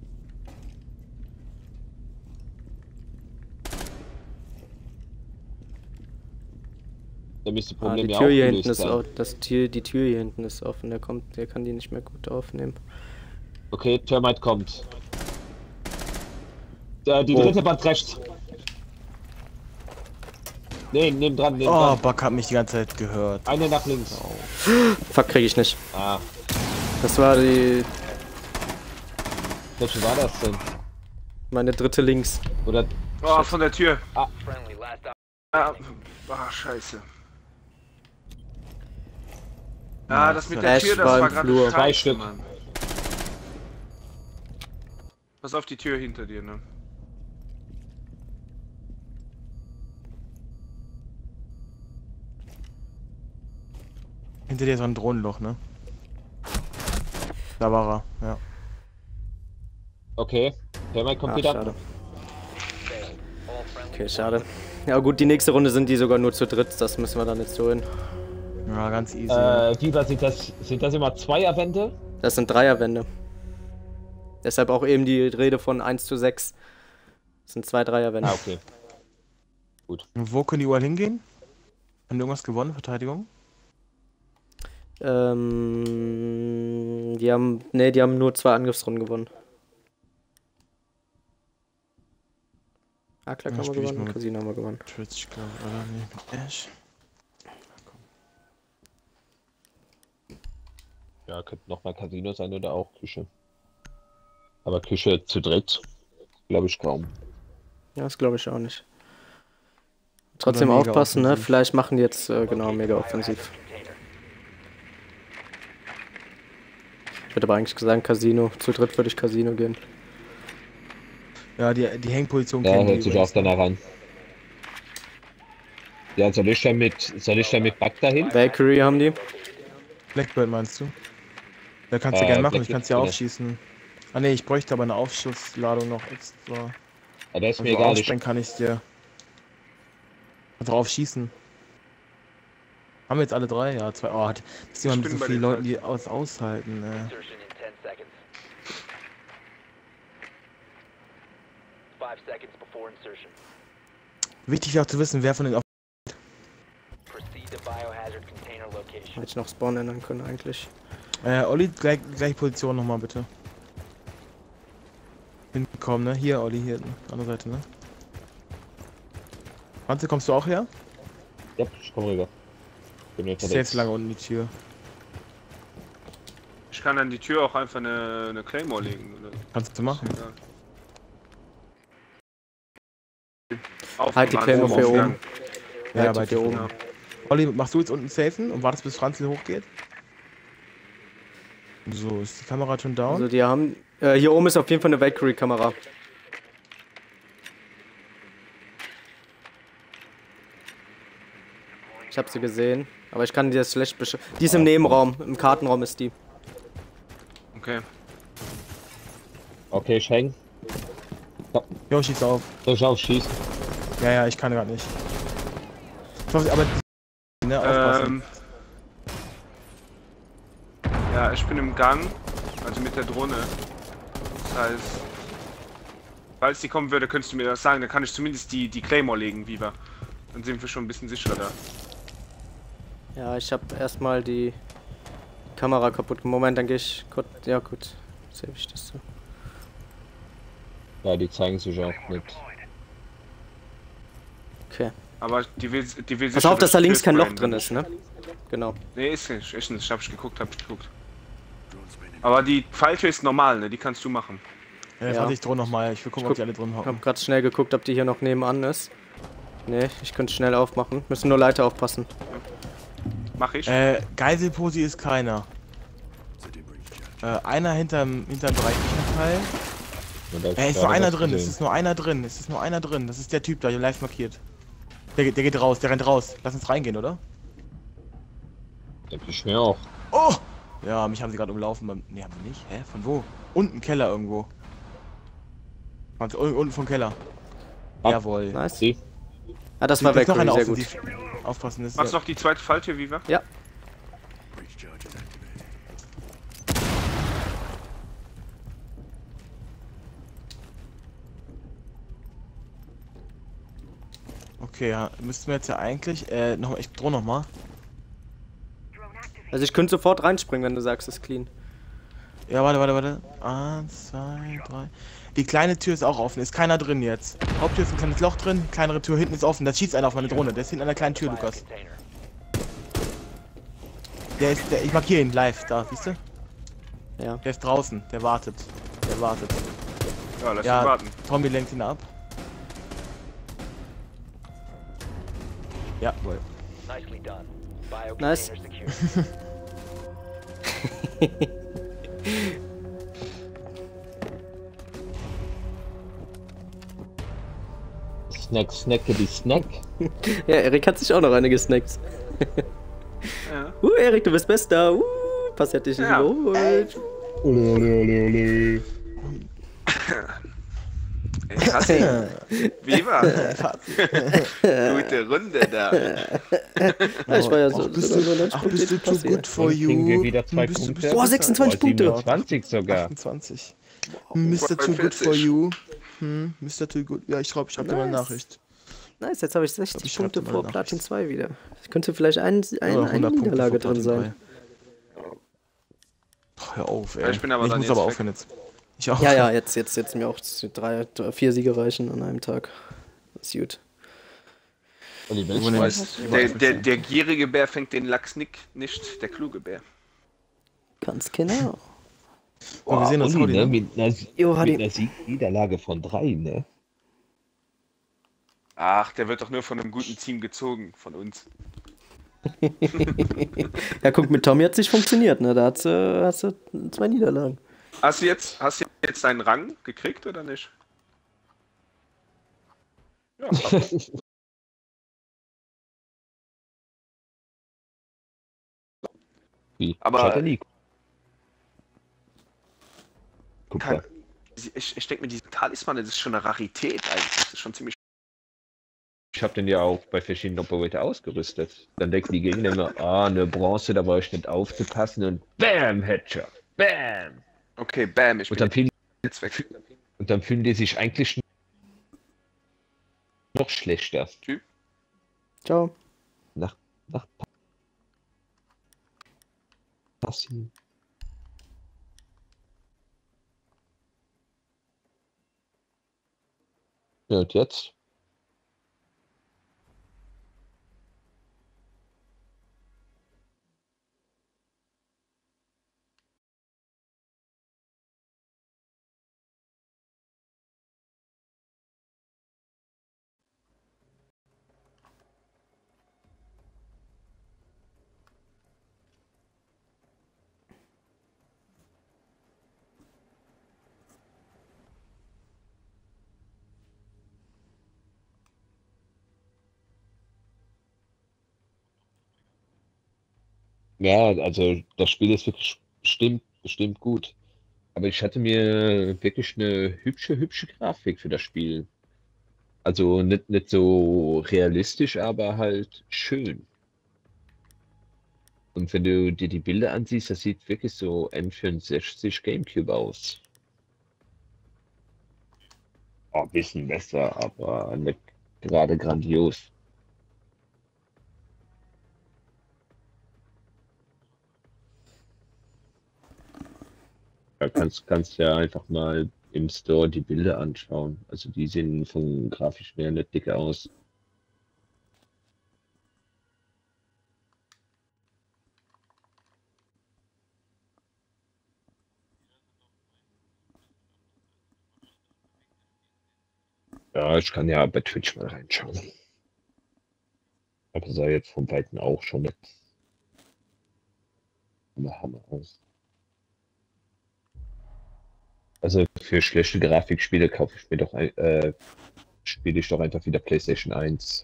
Dann müsste das Ah, Problem die ja Tür auch hier gelöst hinten ist sein. auch, das Tür, die Tür hier hinten ist offen, der kommt, der kann die nicht mehr gut aufnehmen. Okay, Termite kommt. Äh, die Wo? dritte Wand rechts. Nee, neben dran, neben Oh, dran. Buck hat mich die ganze Zeit gehört. Eine nach links. Fuck, krieg ich nicht. Ah, Das war die welche war das denn? meine dritte links. Oder Oh, von der Tür. Friendly, last op- Ah, ah, scheiße. Ah, das mit der Ash Tür, das war im war gerade Flur. scheiße, Zwei Stück. Mann. Pass auf die Tür hinter dir, ne? Hinter dir ist so ein Drohnenloch, ne? Da war er, ja. okay. Thermite kommt Ah, wieder. schade. failed. All friendly Okay, schade. Ja gut, die nächste Runde sind die sogar nur zu dritt, das müssen wir dann jetzt so hin. Ja, ganz easy. Äh, Dieter, sind das, sind das immer Zweierwände? Das sind Dreierwände. Deshalb auch eben die Rede von eins zu sechs. Das sind zwei Dreierwände. Ah, okay. Und wo können die überall hingehen? Haben die irgendwas gewonnen, Verteidigung? Ähm, die haben, ne, die haben nur zwei Angriffsrunden gewonnen. Ah, klar, Ja, haben wir spiel ich gewonnen, mal mit. Casino haben wir gewonnen. Twitch, glaube ich, oder? Nee, mit Ash. Ja, könnte nochmal Casino sein oder auch Küche. Aber Küche zu dritt, glaube ich kaum. Ja, das glaube ich auch nicht. Trotzdem Oder mega aufpassen, ne? offensiv. Vielleicht machen die jetzt, äh, genau, mega offensiv. container. Ich würde aber eigentlich sagen Casino. Zu dritt würde ich Casino gehen. Ja, die, die Hängposition Ja, kennen die hört sich übrigens, auch danach an. Ja, soll ich dann mit, soll ich dann mit Bug dahin? Valkyrie haben die. Blackbird meinst du? Ja, kannst du Äh, gerne machen, ich Blackbird, kann's ja oder? aufschießen. Ah ne, ich bräuchte aber eine Aufschussladung noch extra. Ja, das ist mir Also egal. Ich, aufsprengen kann ich dir. Drauf schießen. Haben wir jetzt alle drei? Ja, zwei. Oh, das ist immer mit bin so bei vielen dir, Leuten, die aus aushalten. Äh. Insertion in ten seconds. Five seconds before insertion. Wichtig auch zu wissen, wer von den. Proceed to biohazard container location. Hätte ich noch Spawn ändern können eigentlich. Äh, Olli, gleich, gleich Position nochmal bitte. Hinkommen, ne? Hier, Olli, hier, andere Seite, ne? Hanze, kommst du auch her? ja, ich komme rüber. Bin Ich steh jetzt lange unten die Tür. Ich kann an die Tür auch einfach eine, eine Claymore legen. Oder? Kannst du machen. Egal. Auf Halt die dem Claymore Aufgang. für oben. Ja, Halt bei die für dir oben. Ja. Olli, machst du jetzt unten safen und wartest bis Franzl hochgeht? So, ist die Kamera schon down? Also die haben. Äh, hier oben ist auf jeden Fall eine Valkyrie-Kamera. Ich habe sie gesehen, aber ich kann die jetzt schlecht beschreiben. Die ist im Nebenraum, im Kartenraum ist die. Okay. Okay, ich häng. Jo, schieß auf. Soll ich aufschießen? Ja, ja, ich kann gerade nicht. Ich hoffe, aber ne, aufpassen. Ähm, ja, ich bin im Gang, also mit der Drohne. Das heißt, falls die kommen würde, könntest du mir das sagen, dann kann ich zumindest die, die Claymore legen, Viva. Dann sind wir schon ein bisschen sicherer da. Ja, ich habe erstmal die Kamera kaputt. Moment, dann gehe ich kurz. Ja, gut. Save ich das so. Ja, die zeigen sich auch mit. Okay. Aber die will, die will Pass sicher auf, dass da durch links kein Tür Loch sprayen, drin ist, ne? Genau. Nee, ist nicht, ist nicht. Hab ich geguckt, hab ich geguckt. Aber die Falltür ist normal, ne? Die kannst du machen. Ja, jetzt ja. warte ich droh nochmal. Ich will gucken, Ich ob die alle drin Ich hocken. habe gerade schnell geguckt, ob die hier noch nebenan ist. Nee, ich könnte schnell aufmachen. Müssen nur Leiter aufpassen. Mach ich. Äh, Geiselposi ist keiner. Äh, einer hinterm, hinterm Dreiechteil. Und da Äh, ist gerade nur einer was drin, es gesehen. ist nur einer drin, es ist nur einer drin. Das ist der Typ da, der live markiert. Der, geht- der geht raus, der rennt raus. Lass uns reingehen, oder? Denke ich mir auch. Oh! Ja, mich haben sie gerade umlaufen. Beim... Nee, haben sie nicht. Hä? Von wo? Unten Keller irgendwo. Warte, un- unten vom Keller. Ab. Jawohl. Nice. Die? Ah, das war Ist noch Valkyrie, einer sehr gut. offensiv. Aufpassen, das ist Machst du ja... noch die zweite Falltür, Viva? Ja. Breach charges activated. Okay, ja, müssten wir jetzt ja eigentlich... Äh, noch, ich droh nochmal. Also ich könnte sofort reinspringen, wenn du sagst, es ist clean. Ja, warte, warte, warte. Eins, zwei, drei. Die kleine Tür ist auch offen. Ist keiner drin jetzt. Haupttür ist ein kleines Loch drin. Kleinere Tür hinten ist offen. Da schießt einer auf meine Drohne. Der ist hinten an der kleinen Tür, Lukas. Container. Der ist, der, ich markiere ihn live. Da, siehst du? Ja. Der ist draußen. Der wartet. Der wartet. Ja, lass ihn Ja, warten. Tommy lenkt ihn ab. Jawohl. Nicely done. Bio Nice. container secure. Snack, snackety snack. Ja, Erik hat sich auch noch eine gesnackt. Ja. Uh, Erik, du bist Bester. Uh, Passi hat dich Ja. überholt. Ole, ole, ole, ole. Ey, Passi, wie war's? Gute Runde da. Ja, ich war ja so. Ach, bist so du, neunzig ach, Punkte bist du die too Passi. good for Und kriegen wir you? wieder zwei Bist du- Punkte? bist du Boah, besser? sechsundzwanzig Oh, Punkte. siebenundzwanzig sogar. achtundzwanzig. Mister Too Good for You. Hm, Mister Too Good. Ja, ich glaube, ich habe dir mal eine Nice. Nachricht. Nice, jetzt habe ich sechzig Ich Punkte schreib dir mal vor eine Platin Nachricht. zwei wieder. Es könnte vielleicht ein, ein, Oder eine hundert Punkte Niederlage vor drin Platin sein. Ach, hör auf, ey. Ja, ich bin aber ich dann muss jetzt aber weg. aufhören jetzt. Ich auch. Ja, ja, jetzt, jetzt, jetzt mir auch drei, vier Siege reichen an einem Tag. Das ist gut. Olli, welche Übernimm weiß- es. Der, der, der gierige Bär fängt den Lachs nicht, nicht der kluge Bär. Ganz genau. Oh, wir sehen uns Olli, heute, ne? ne? Mit einer, Jo, Hadi. mit einer Siegniederlage von drei, ne? Ach, der wird doch nur von einem guten Team gezogen, von uns. Ja, guck, mit Tommy hat es nicht funktioniert, ne? Da hat sie, hat sie zwei Niederlagen. Hast du jetzt, hast du jetzt deinen Rang gekriegt oder nicht? Ja, Wie? Aber- Satellit. Guck Kein, mal. ich, ich denke mir, diese Talisman, das ist schon eine Rarität eigentlich. Das ist schon ziemlich. Ich habe den ja auch bei verschiedenen Operator ausgerüstet. Dann denken die Gegner immer, ah, eine Bronze, da war ich nicht aufzupassen und BAM, Headshot. BAM! Okay, bam, ich Und bin dann, fühlen, jetzt weg. und dann fühlen die sich eigentlich noch schlechter. Ciao. Nach, nach Passi. Ja, und jetzt? Ja, also das Spiel ist wirklich bestimmt, bestimmt gut. Aber ich hatte mir wirklich eine hübsche, hübsche Grafik für das Spiel. Also nicht, nicht so realistisch, aber halt schön. Und wenn du dir die Bilder ansiehst, das sieht wirklich so N vierundsechzig GameCube aus. Oh, ein bisschen besser, aber nicht gerade grandios. Da kannst, kannst ja einfach mal im Store die Bilder anschauen. Also die sehen von grafisch her nicht dick aus. Ja, ich kann ja bei Twitch mal reinschauen. Aber sah jetzt von Weitem auch schon nicht Hammer, Hammer aus. Also für schlechte Grafikspiele kaufe ich mir doch ein, äh, spiele ich doch einfach wieder PlayStation eins.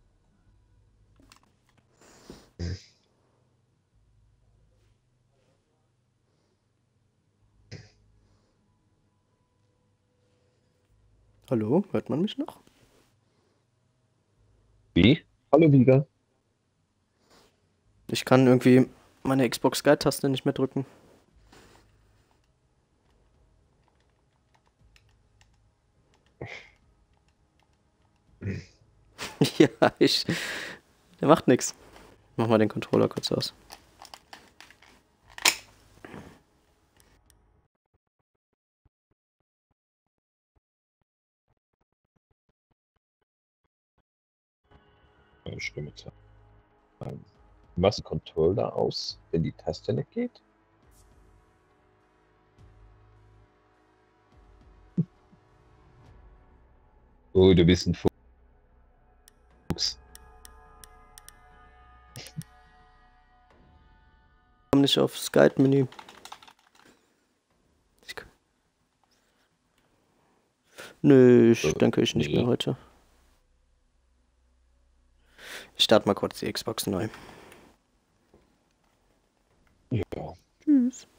Hallo, hört man mich noch? Wie? Hallo Viga. Ich kann irgendwie meine Xbox Sky-Taste nicht mehr drücken. Ja, ich. Der macht nix. Mach mal den Controller kurz aus. Ja, Stimme sagen. Machst du Controller aus, wenn die Taste nicht geht? Oh, du bist ein Fuchs. Komm nicht aufs Guide-Menü. Ich... Nö, ich Äh, denke ich nicht nee. mehr heute. Ich starte mal kurz die Xbox neu. Ja. Tschüss.